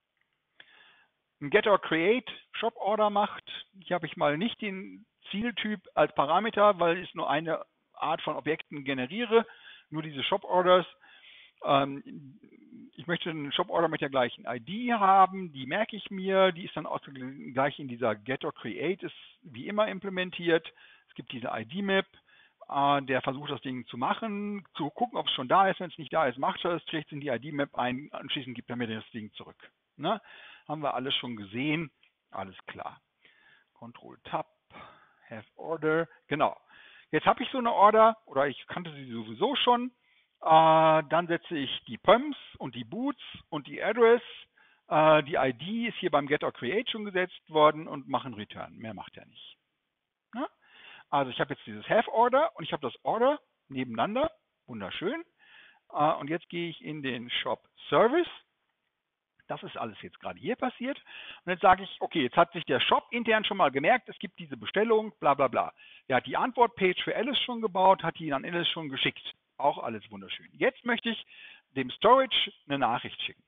Speaker 2: ein Get or Create Shop Order macht. Hier habe ich mal nicht den Zieltyp als Parameter, weil ich nur eine Art von Objekten generiere, nur diese Shop Orders. Ähm, ich möchte einen Shop Order mit der gleichen I D haben, die merke ich mir, die ist dann auch gleich in dieser Get or Create, ist wie immer implementiert. Es gibt diese I D-Map, äh, der versucht das Ding zu machen, zu gucken, ob es schon da ist. Wenn es nicht da ist, macht er es, trägt es in die I D-Map ein, anschließend gibt er mir das Ding zurück. Ne? Haben wir alles schon gesehen, alles klar. Control-Tab, Have Order, genau. Jetzt habe ich so eine Order, oder ich kannte sie sowieso schon. Äh, dann setze ich die Pumps und die Boots und die Address. Äh, die I D ist hier beim Get or Create schon gesetzt worden und mache einen Return. Mehr macht er nicht. Ja? Also ich habe jetzt dieses Have Order und ich habe das Order nebeneinander. Wunderschön. Äh, und jetzt gehe ich in den Shop Service. Das ist alles jetzt gerade hier passiert. Und jetzt sage ich, okay, jetzt hat sich der Shop intern schon mal gemerkt, es gibt diese Bestellung, bla bla bla. Er hat die Antwortpage für Alice schon gebaut, hat die an Alice schon geschickt. Auch alles wunderschön. Jetzt möchte ich dem Storage eine Nachricht schicken.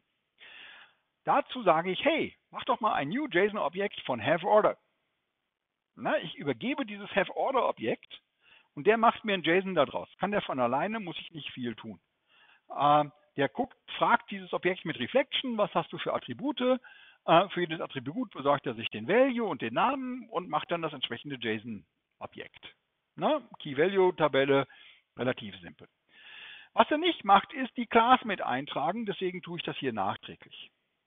Speaker 2: Dazu sage ich, hey, mach doch mal ein New JSON-Objekt von HaveOrder. Na, ich übergebe dieses HaveOrder-Objekt und der macht mir ein JSON daraus. Kann der von alleine, muss ich nicht viel tun. Äh, der guckt, fragt dieses Objekt mit Reflection, was hast du für Attribute? Äh, für jedes Attribut besorgt er sich den Value und den Namen und macht dann das entsprechende JSON-Objekt. Key-Value-Tabelle, relativ simpel. Was er nicht macht, ist die Class mit eintragen, deswegen tue ich das hier nachträglich.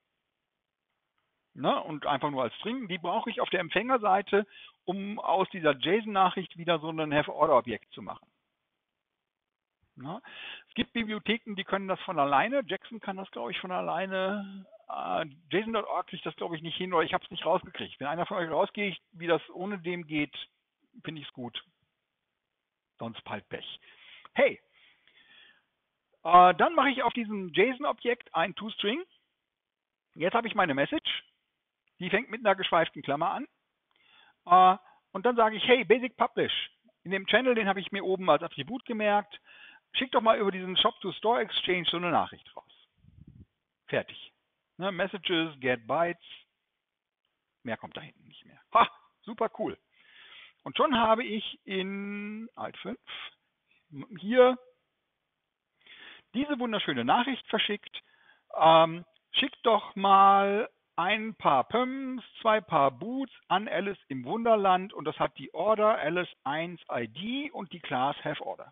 Speaker 2: Ne? Und einfach nur als String, die brauche ich auf der Empfängerseite, um aus dieser JSON-Nachricht wieder so ein Have-Order-Objekt zu machen. Ne? Es gibt Bibliotheken, die können das von alleine. Jackson kann das, glaube ich, von alleine. Äh, JSON Punkt org kriegt das, glaube ich, nicht hin, oder ich habe es nicht rausgekriegt. Wenn einer von euch rausgeht, wie das ohne dem geht, finde ich es gut. Sonst halt Pech. Hey, äh, dann mache ich auf diesem JSON-Objekt ein ToString. Jetzt habe ich meine Message. Die fängt mit einer geschweiften Klammer an. Äh, und dann sage ich, hey, Basic Publish. In dem Channel, den habe ich mir oben als Attribut gemerkt. Schick doch mal über diesen Shop-to-Store-Exchange so eine Nachricht raus. Fertig. Ne, Messages, Get Bytes. Mehr kommt da hinten nicht mehr. Ha, super cool. Und schon habe ich in Alt fünf hier diese wunderschöne Nachricht verschickt. Ähm, schickt doch mal ein paar Pumps, zwei Paar Boots an Alice im Wunderland und das hat die Order Alice eins I D und die Class HaveOrder.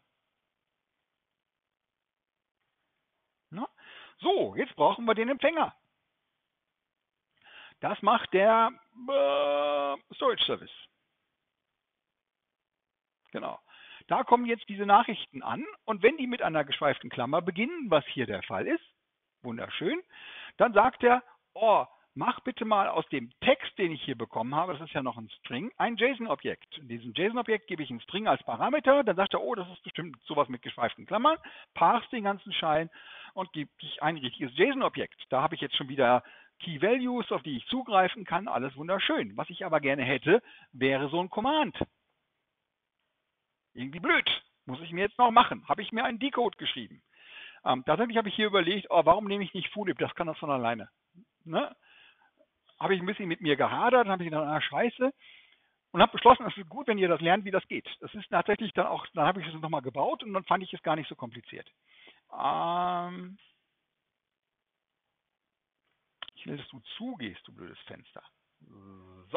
Speaker 2: Na? So, jetzt brauchen wir den Empfänger. Das macht der äh, Storage Service. Genau. Da kommen jetzt diese Nachrichten an und wenn die mit einer geschweiften Klammer beginnen, was hier der Fall ist, wunderschön, dann sagt er, oh, mach bitte mal aus dem Text, den ich hier bekommen habe, das ist ja noch ein String, ein JSON-Objekt. In diesem JSON-Objekt gebe ich einen String als Parameter, dann sagt er, oh, das ist bestimmt sowas mit geschweiften Klammern, parse den ganzen Schein und gebe ich ein richtiges JSON-Objekt. Da habe ich jetzt schon wieder Key Values, auf die ich zugreifen kann, alles wunderschön. Was ich aber gerne hätte, wäre so ein Command. Irgendwie blöd. Muss ich mir jetzt noch machen. Habe ich mir einen Decode geschrieben. Ähm, tatsächlich habe ich hier überlegt, oh, warum nehme ich nicht Fulip? Das kann das von alleine. Ne? Habe ich ein bisschen mit mir gehadert, habe ich gedacht, ah, scheiße. Und habe beschlossen, es ist gut, wenn ihr das lernt, wie das geht. Das ist tatsächlich dann auch, dann habe ich es nochmal gebaut und dann fand ich es gar nicht so kompliziert. Ähm ich will, dass du zugehst, du blödes Fenster. So.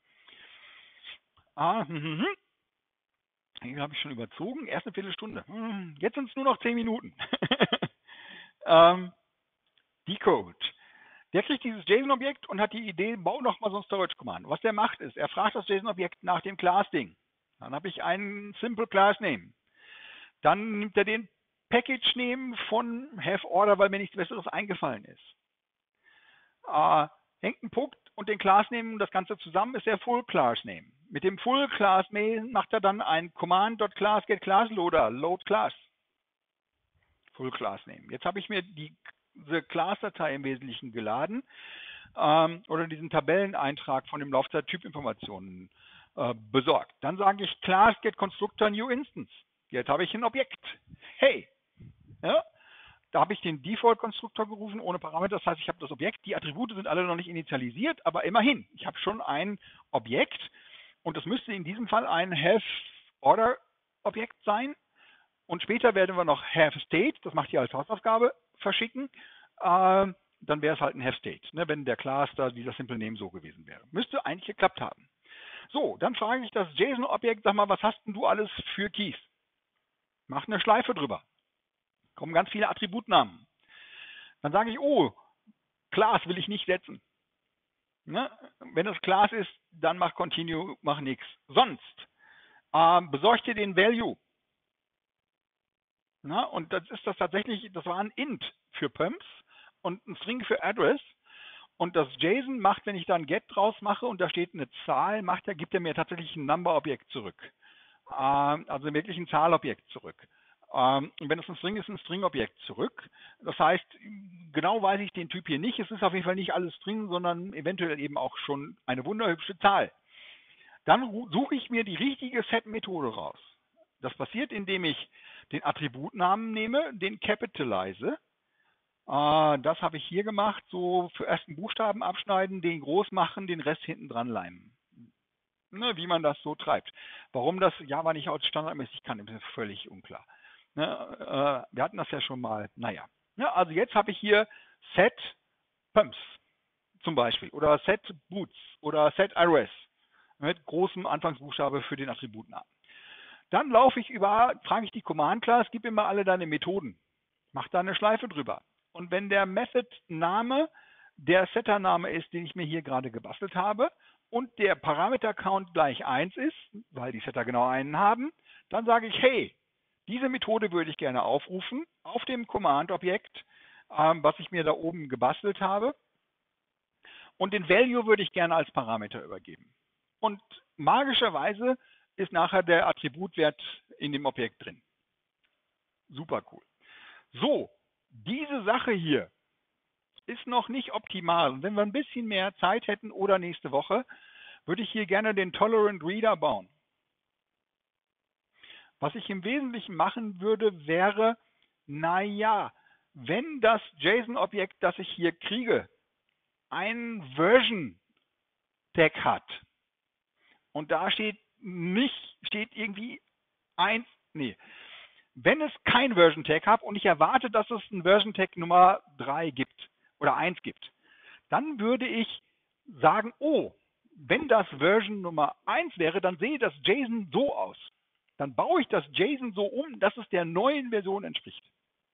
Speaker 2: Ah, hm, hier habe ich schon überzogen. Erst eine Viertelstunde. Hm, jetzt sind es nur noch zehn Minuten. ähm, Decode. Der kriegt dieses JSON-Objekt und hat die Idee, bau doch mal so ein Storage-Command. Was der macht ist, er fragt das JSON-Objekt nach dem Class-Ding. Dann habe ich einen Simple Class Name. Dann nimmt er den Package Name von Have Order, weil mir nichts Besseres eingefallen ist. Äh, hängt ein Punkt und den Class Name, das Ganze zusammen ist der Full Class Name. Mit dem Full Class Name macht er dann ein Command.class get class loader, load class. Full Class Name. Jetzt habe ich mir die, diese Class-Datei im Wesentlichen geladen ähm, oder diesen Tabelleneintrag von dem Laufzeit-Typinformationen äh, besorgt. Dann sage ich Class get Constructor New Instance. Jetzt habe ich ein Objekt. Hey, ja, da habe ich den Default-Konstruktor gerufen ohne Parameter. Das heißt, ich habe das Objekt. Die Attribute sind alle noch nicht initialisiert, aber immerhin, ich habe schon ein Objekt und das müsste in diesem Fall ein Have-Order-Objekt sein. Und später werden wir noch Have-State, das macht ihr als Hausaufgabe, verschicken. Ähm, dann wäre es halt ein Have-State, ne, wenn der Class da dieser Simple Name so gewesen wäre. Müsste eigentlich geklappt haben. So, dann frage ich das JSON-Objekt, sag mal, was hast denn du alles für Keys? Mach eine Schleife drüber. Kommen ganz viele Attributnamen. Dann sage ich, oh, Class will ich nicht setzen. Ne? Wenn das Class ist, dann mach Continue, mach nichts. Sonst ähm, besorg dir den Value. Na, und das ist das tatsächlich, das war ein Int für Pumps und ein String für Address. Und das JSON macht, wenn ich da ein Get draus mache und da steht eine Zahl, macht er, gibt er mir tatsächlich ein Number-Objekt zurück. Ähm, also wirklich ein Zahlobjekt zurück. Ähm, und wenn es ein String ist, ein String-Objekt zurück. Das heißt, genau weiß ich den Typ hier nicht. Es ist auf jeden Fall nicht alles String, sondern eventuell eben auch schon eine wunderhübsche Zahl. Dann suche ich mir die richtige Set-Methode raus. Das passiert, indem ich den Attributnamen nehme, den capitalize. Äh, das habe ich hier gemacht, so für ersten Buchstaben abschneiden, den groß machen, den Rest hinten dran leimen. Ne, wie man das so treibt. Warum das Java nicht als standardmäßig kann, ist völlig unklar. Ne, äh, wir hatten das ja schon mal. Naja. Ja, also jetzt habe ich hier Set Pumps zum Beispiel oder Set Boots oder Set Iris mit großem Anfangsbuchstabe für den Attributnamen. Dann laufe ich über, frage ich die Command Class, gib mir mal alle deine Methoden. Mach da eine Schleife drüber. Und wenn der Method-Name der Setter-Name ist, den ich mir hier gerade gebastelt habe, und der Parameter-Count gleich eins ist, weil die Setter genau einen haben, dann sage ich, hey, diese Methode würde ich gerne aufrufen auf dem Command-Objekt, ähm, was ich mir da oben gebastelt habe. Und den Value würde ich gerne als Parameter übergeben. Und magischerweise ist nachher der Attributwert in dem Objekt drin. Super cool. So, diese Sache hier ist noch nicht optimal. Und wenn wir ein bisschen mehr Zeit hätten oder nächste Woche, würde ich hier gerne den Tolerant Reader bauen. Was ich im Wesentlichen machen würde, wäre, naja, wenn das JSON-Objekt, das ich hier kriege, ein Version-Tag hat und da steht nicht, steht irgendwie eins, nee, wenn es kein Version-Tag hat und ich erwarte, dass es ein Version-Tag Nummer drei gibt oder eins gibt, dann würde ich sagen, oh, wenn das Version Nummer eins wäre, dann sehe das JSON so aus. Dann baue ich das JSON so um, dass es der neuen Version entspricht.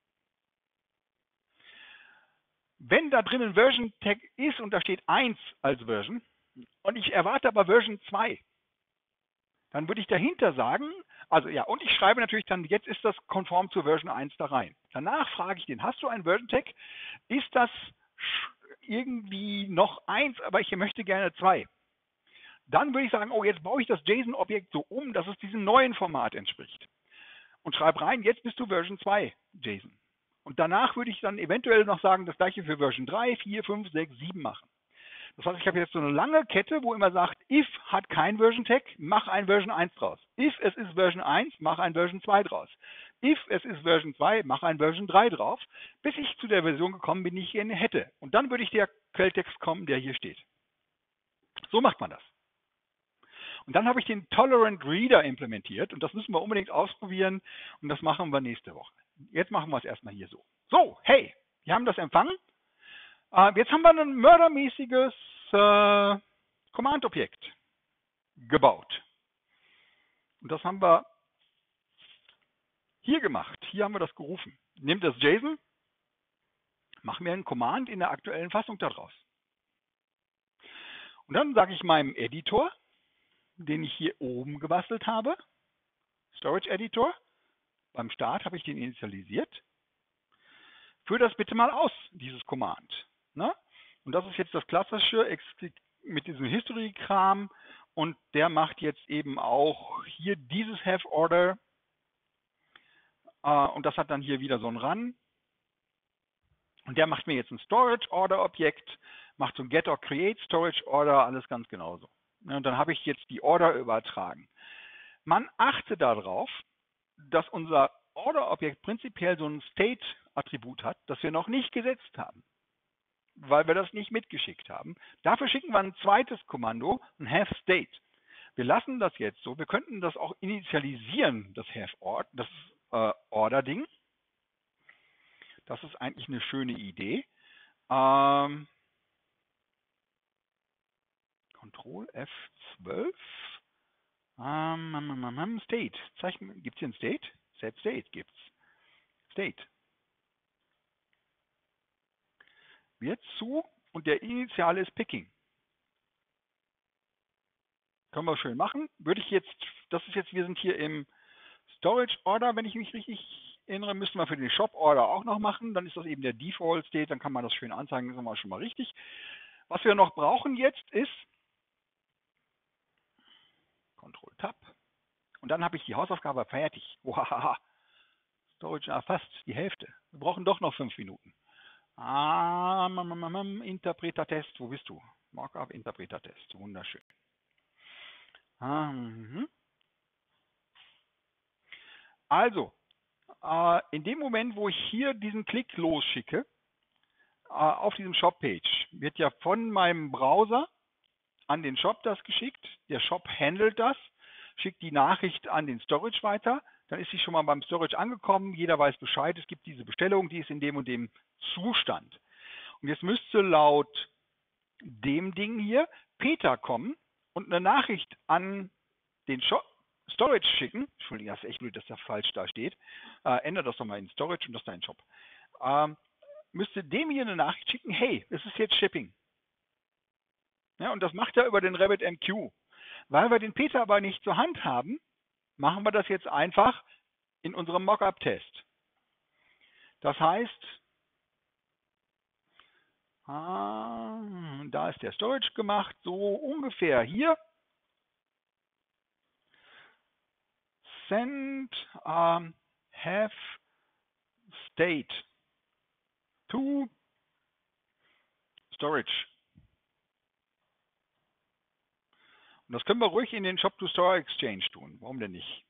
Speaker 2: Wenn da drin ein Version-Tag ist und da steht eins als Version und ich erwarte aber Version zwei, dann würde ich dahinter sagen, also ja, und ich schreibe natürlich dann, jetzt ist das konform zur Version eins da rein. Danach frage ich den, hast du einen Version-Tag? Ist das irgendwie noch eins, aber ich möchte gerne zwei? Dann würde ich sagen, oh, jetzt baue ich das JSON-Objekt so um, dass es diesem neuen Format entspricht. Und schreibe rein, jetzt bist du Version zwei JSON. Und danach würde ich dann eventuell noch sagen, das gleiche für Version drei, vier, fünf, sechs, sieben machen. Das heißt, ich habe jetzt so eine lange Kette, wo immer sagt, if hat kein Version Tag, mach ein Version eins draus. If es ist Version eins, mach ein Version zwei draus. If es ist Version zwei, mach ein Version drei drauf, bis ich zu der Version gekommen bin, die ich gerne hätte. Und dann würde ich der Quelltext kommen, der hier steht. So macht man das. Und dann habe ich den Tolerant Reader implementiert und das müssen wir unbedingt ausprobieren und das machen wir nächste Woche. Jetzt machen wir es erstmal hier so. So, hey, wir haben das empfangen. Äh, jetzt haben wir ein mördermäßiges äh, Command-Objekt gebaut. Und das haben wir hier gemacht. Hier haben wir das gerufen. Nehmt das JSON, mach mir ein Command in der aktuellen Fassung daraus. Und dann sage ich meinem Editor, den ich hier oben gebastelt habe, Storage Editor, beim Start habe ich den initialisiert, führe das bitte mal aus, dieses Command. Ne? Und das ist jetzt das klassische mit diesem History-Kram und der macht jetzt eben auch hier dieses Have Order uh, und das hat dann hier wieder so ein Run und der macht mir jetzt ein Storage Order Objekt, macht so ein Get or Create Storage Order, alles ganz genauso. Und dann habe ich jetzt die Order übertragen. Man achte darauf, dass unser Order-Objekt prinzipiell so ein State-Attribut hat, das wir noch nicht gesetzt haben, weil wir das nicht mitgeschickt haben. Dafür schicken wir ein zweites Kommando, ein have-state. Wir lassen das jetzt so. Wir könnten das auch initialisieren, das have-order, das äh, Order-Ding. Das ist eigentlich eine schöne Idee. Ähm, Control F zwölf. Um, um, um, um, State. Gibt es hier ein State? Set State gibt's. State. Wird zu und der Initial ist Picking. Können wir schön machen. Würde ich jetzt, das ist jetzt, wir sind hier im Storage Order, wenn ich mich richtig erinnere, müssen wir für den Shop Order auch noch machen. Dann ist das eben der Default State, dann kann man das schön anzeigen, das ist schon mal richtig. Was wir noch brauchen jetzt ist Control Tab. Und dann habe ich die Hausaufgabe fertig. Wow. Storage ah, fast die Hälfte. Wir brauchen doch noch fünf Minuten. Ah, Interpreter-Test, wo bist du? Markup Interpreter-Test, wunderschön. Ah, mhm. Also, äh, in dem Moment, wo ich hier diesen Klick losschicke, äh, auf diesem Shop-Page, wird ja von meinem Browser an den Shop das geschickt. Der Shop handelt das, schickt die Nachricht an den Storage weiter. Dann ist sie schon mal beim Storage angekommen. Jeder weiß Bescheid. Es gibt diese Bestellung, die ist in dem und dem Zustand. Und jetzt müsste laut dem Ding hier Peter kommen und eine Nachricht an den Shop Storage schicken. Entschuldigung, das ist echt blöd, dass das falsch da steht. Äh, ändert das doch mal in Storage und das da in Shop. Ähm, müsste dem hier eine Nachricht schicken. Hey, es ist jetzt Shipping. Ja, und das macht er über den RabbitMQ. Weil wir den Peter aber nicht zur Hand haben, machen wir das jetzt einfach in unserem Mockup-Test. Das heißt, ah, da ist der Storage gemacht, so ungefähr hier. Send um, have state to Storage. Und das können wir ruhig in den Shop-to-Store-Exchange tun. Warum denn nicht?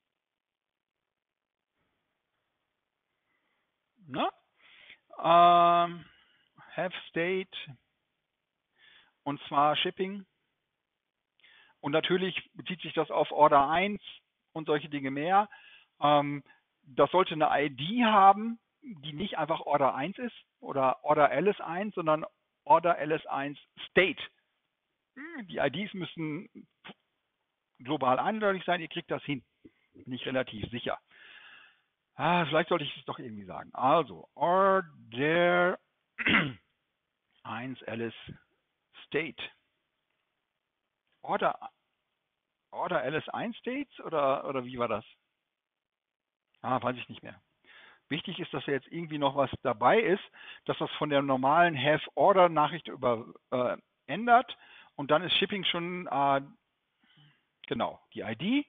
Speaker 2: Na? Ähm, have state und zwar Shipping. Und natürlich bezieht sich das auf Order eins und solche Dinge mehr. Ähm, das sollte eine I D haben, die nicht einfach Order eins ist oder Order L S eins, sondern Order L S eins State. Die I Ds müssen global eindeutig sein, ihr kriegt das hin. Bin ich relativ sicher. Ah, vielleicht sollte ich es doch irgendwie sagen. Also, Order eins L S State. Order, Order L S eins States oder, oder wie war das? Ah, weiß ich nicht mehr. Wichtig ist, dass da jetzt irgendwie noch was dabei ist, dass das von der normalen Have-Order-Nachricht über äh, ändert. Und dann ist Shipping schon, äh, genau, die I D.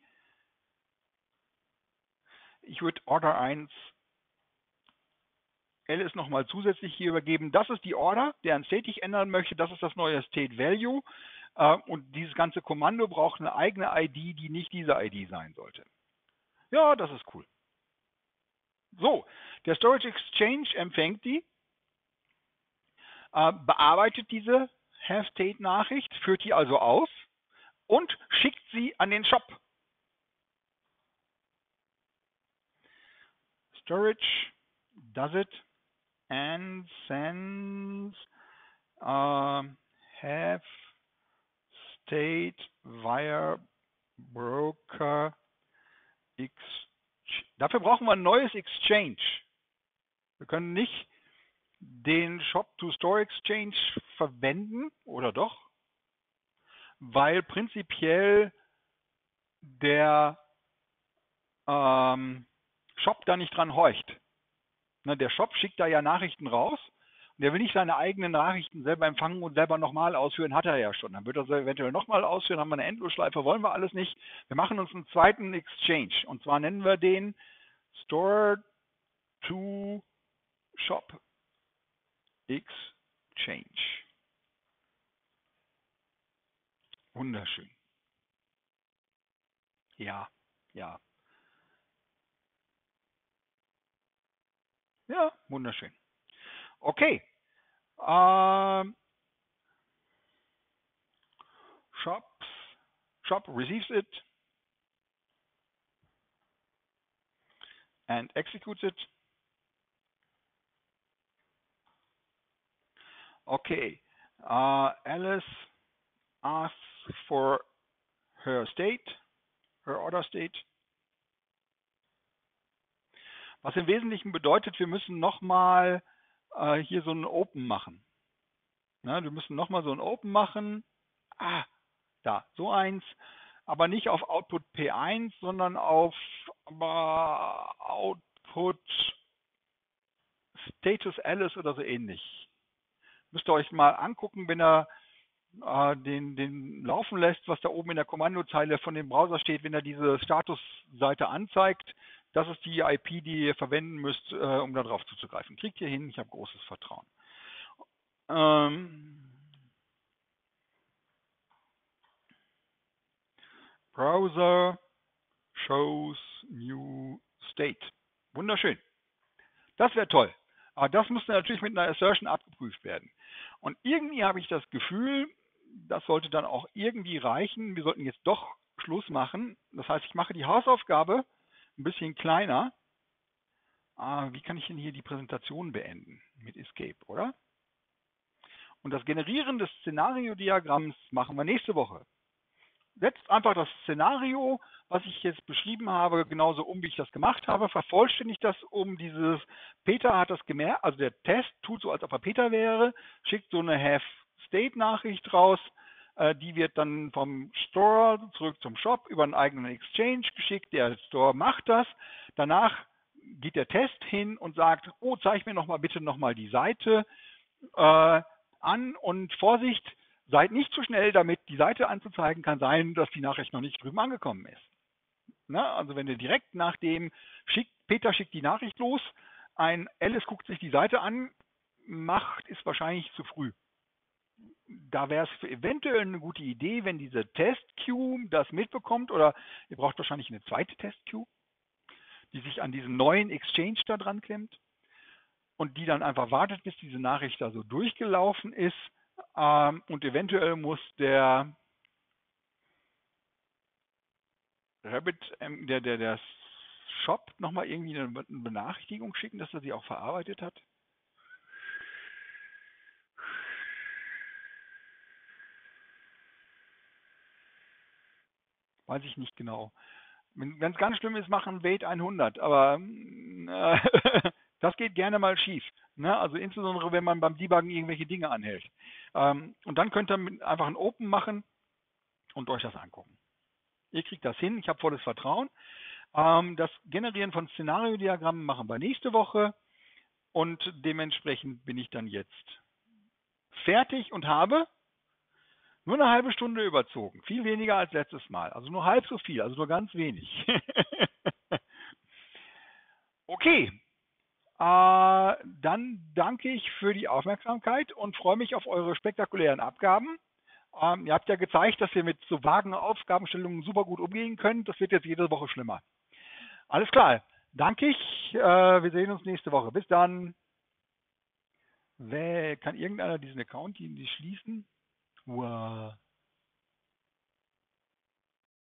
Speaker 2: Ich würde Order eins L S nochmal zusätzlich hier übergeben. Das ist die Order, deren State ich ändern möchte. Das ist das neue State Value. Äh, und dieses ganze Kommando braucht eine eigene I D, die nicht diese I D sein sollte. Ja, das ist cool. So, der Storage Exchange empfängt die, äh, bearbeitet diese Have-State-Nachricht, führt die also aus und schickt sie an den Shop. Storage does it and sends uh, have state via broker Ex. Dafür brauchen wir ein neues Exchange. Wir können nicht den Shop-to-Store-Exchange verwenden, oder doch? Weil prinzipiell der ähm, Shop da nicht dran horcht. Ne, der Shop schickt da ja Nachrichten raus und der will nicht seine eigenen Nachrichten selber empfangen und selber nochmal ausführen, hat er ja schon. Dann wird er sie eventuell nochmal ausführen, haben wir eine Endlosschleife, wollen wir alles nicht. Wir machen uns einen zweiten Exchange und zwar nennen wir den Store to Shop Exchange. Wunderschön. Ja, ja. Ja, wunderschön. Okay. Ähm, Shops, Shop receives it and executes it. Okay. Uh, Alice asks for her state, her order state. Was im Wesentlichen bedeutet, wir müssen nochmal äh, hier so ein Open machen. Na, wir müssen nochmal so ein Open machen. Ah, da, so eins. Aber nicht auf Output P eins, sondern auf aber Output Status Alice oder so ähnlich. Müsst ihr euch mal angucken, wenn er äh, den, den laufen lässt, was da oben in der Kommandozeile von dem Browser steht, wenn er diese Statusseite anzeigt. Das ist die I P, die ihr verwenden müsst, äh, um da drauf zuzugreifen. Kriegt ihr hin, ich habe großes Vertrauen. Ähm, Browser shows new state. Wunderschön. Das wäre toll. Aber das müsste natürlich mit einer Assertion abgeprüft werden. Und irgendwie habe ich das Gefühl, das sollte dann auch irgendwie reichen. Wir sollten jetzt doch Schluss machen. Das heißt, ich mache die Hausaufgabe ein bisschen kleiner. Ah, wie kann ich denn hier die Präsentation beenden? Mit Escape, oder? Und das Generieren des Szenariodiagramms machen wir nächste Woche. Setzt einfach das Szenario, was ich jetzt beschrieben habe, genauso um, wie ich das gemacht habe, vervollständigt das um dieses, Peter hat das gemerkt, also der Test tut so, als ob er Peter wäre, schickt so eine Have-State-Nachricht raus, äh, die wird dann vom Store zurück zum Shop über einen eigenen Exchange geschickt, der Store macht das, danach geht der Test hin und sagt, oh, zeig mir noch mal bitte nochmal die Seite äh, an und Vorsicht, seid nicht zu schnell damit, die Seite anzuzeigen, kann sein, dass die Nachricht noch nicht drüben angekommen ist. Na, also wenn ihr direkt nach dem, schickt, Peter schickt die Nachricht los, ein Alice guckt sich die Seite an, macht, ist wahrscheinlich zu früh. Da wäre es eventuell eine gute Idee, wenn diese Test-Queue das mitbekommt, oder ihr braucht wahrscheinlich eine zweite Test-Queue, die sich an diesen neuen Exchange da dran klemmt und die dann einfach wartet, bis diese Nachricht da so durchgelaufen ist. Ähm, und eventuell muss der Rabbit, ähm, der, der, der Shop nochmal irgendwie eine Benachrichtigung schicken, dass er sie auch verarbeitet hat. Weiß ich nicht genau. Wenn es ganz schlimm ist, machen Wait hundert, aber äh, das geht gerne mal schief. Ne? Also insbesondere, wenn man beim Debuggen irgendwelche Dinge anhält. Ähm, und dann könnt ihr einfach ein Open machen und euch das angucken. Ihr kriegt das hin, ich habe volles Vertrauen. Ähm, das Generieren von Szenariodiagrammen machen wir nächste Woche und dementsprechend bin ich dann jetzt fertig und habe nur eine halbe Stunde überzogen. Viel weniger als letztes Mal. Also nur halb so viel, also nur ganz wenig. Okay. Äh, dann danke ich für die Aufmerksamkeit und freue mich auf eure spektakulären Abgaben.
Speaker 1: Ähm, ihr habt ja gezeigt, dass ihr mit so vagen Aufgabenstellungen super gut umgehen könnt. Das wird jetzt jede Woche schlimmer. Alles klar. Danke ich. Äh, wir sehen uns nächste Woche. Bis dann. Wer, kann irgendeiner diesen Account irgendwie schließen? Wow.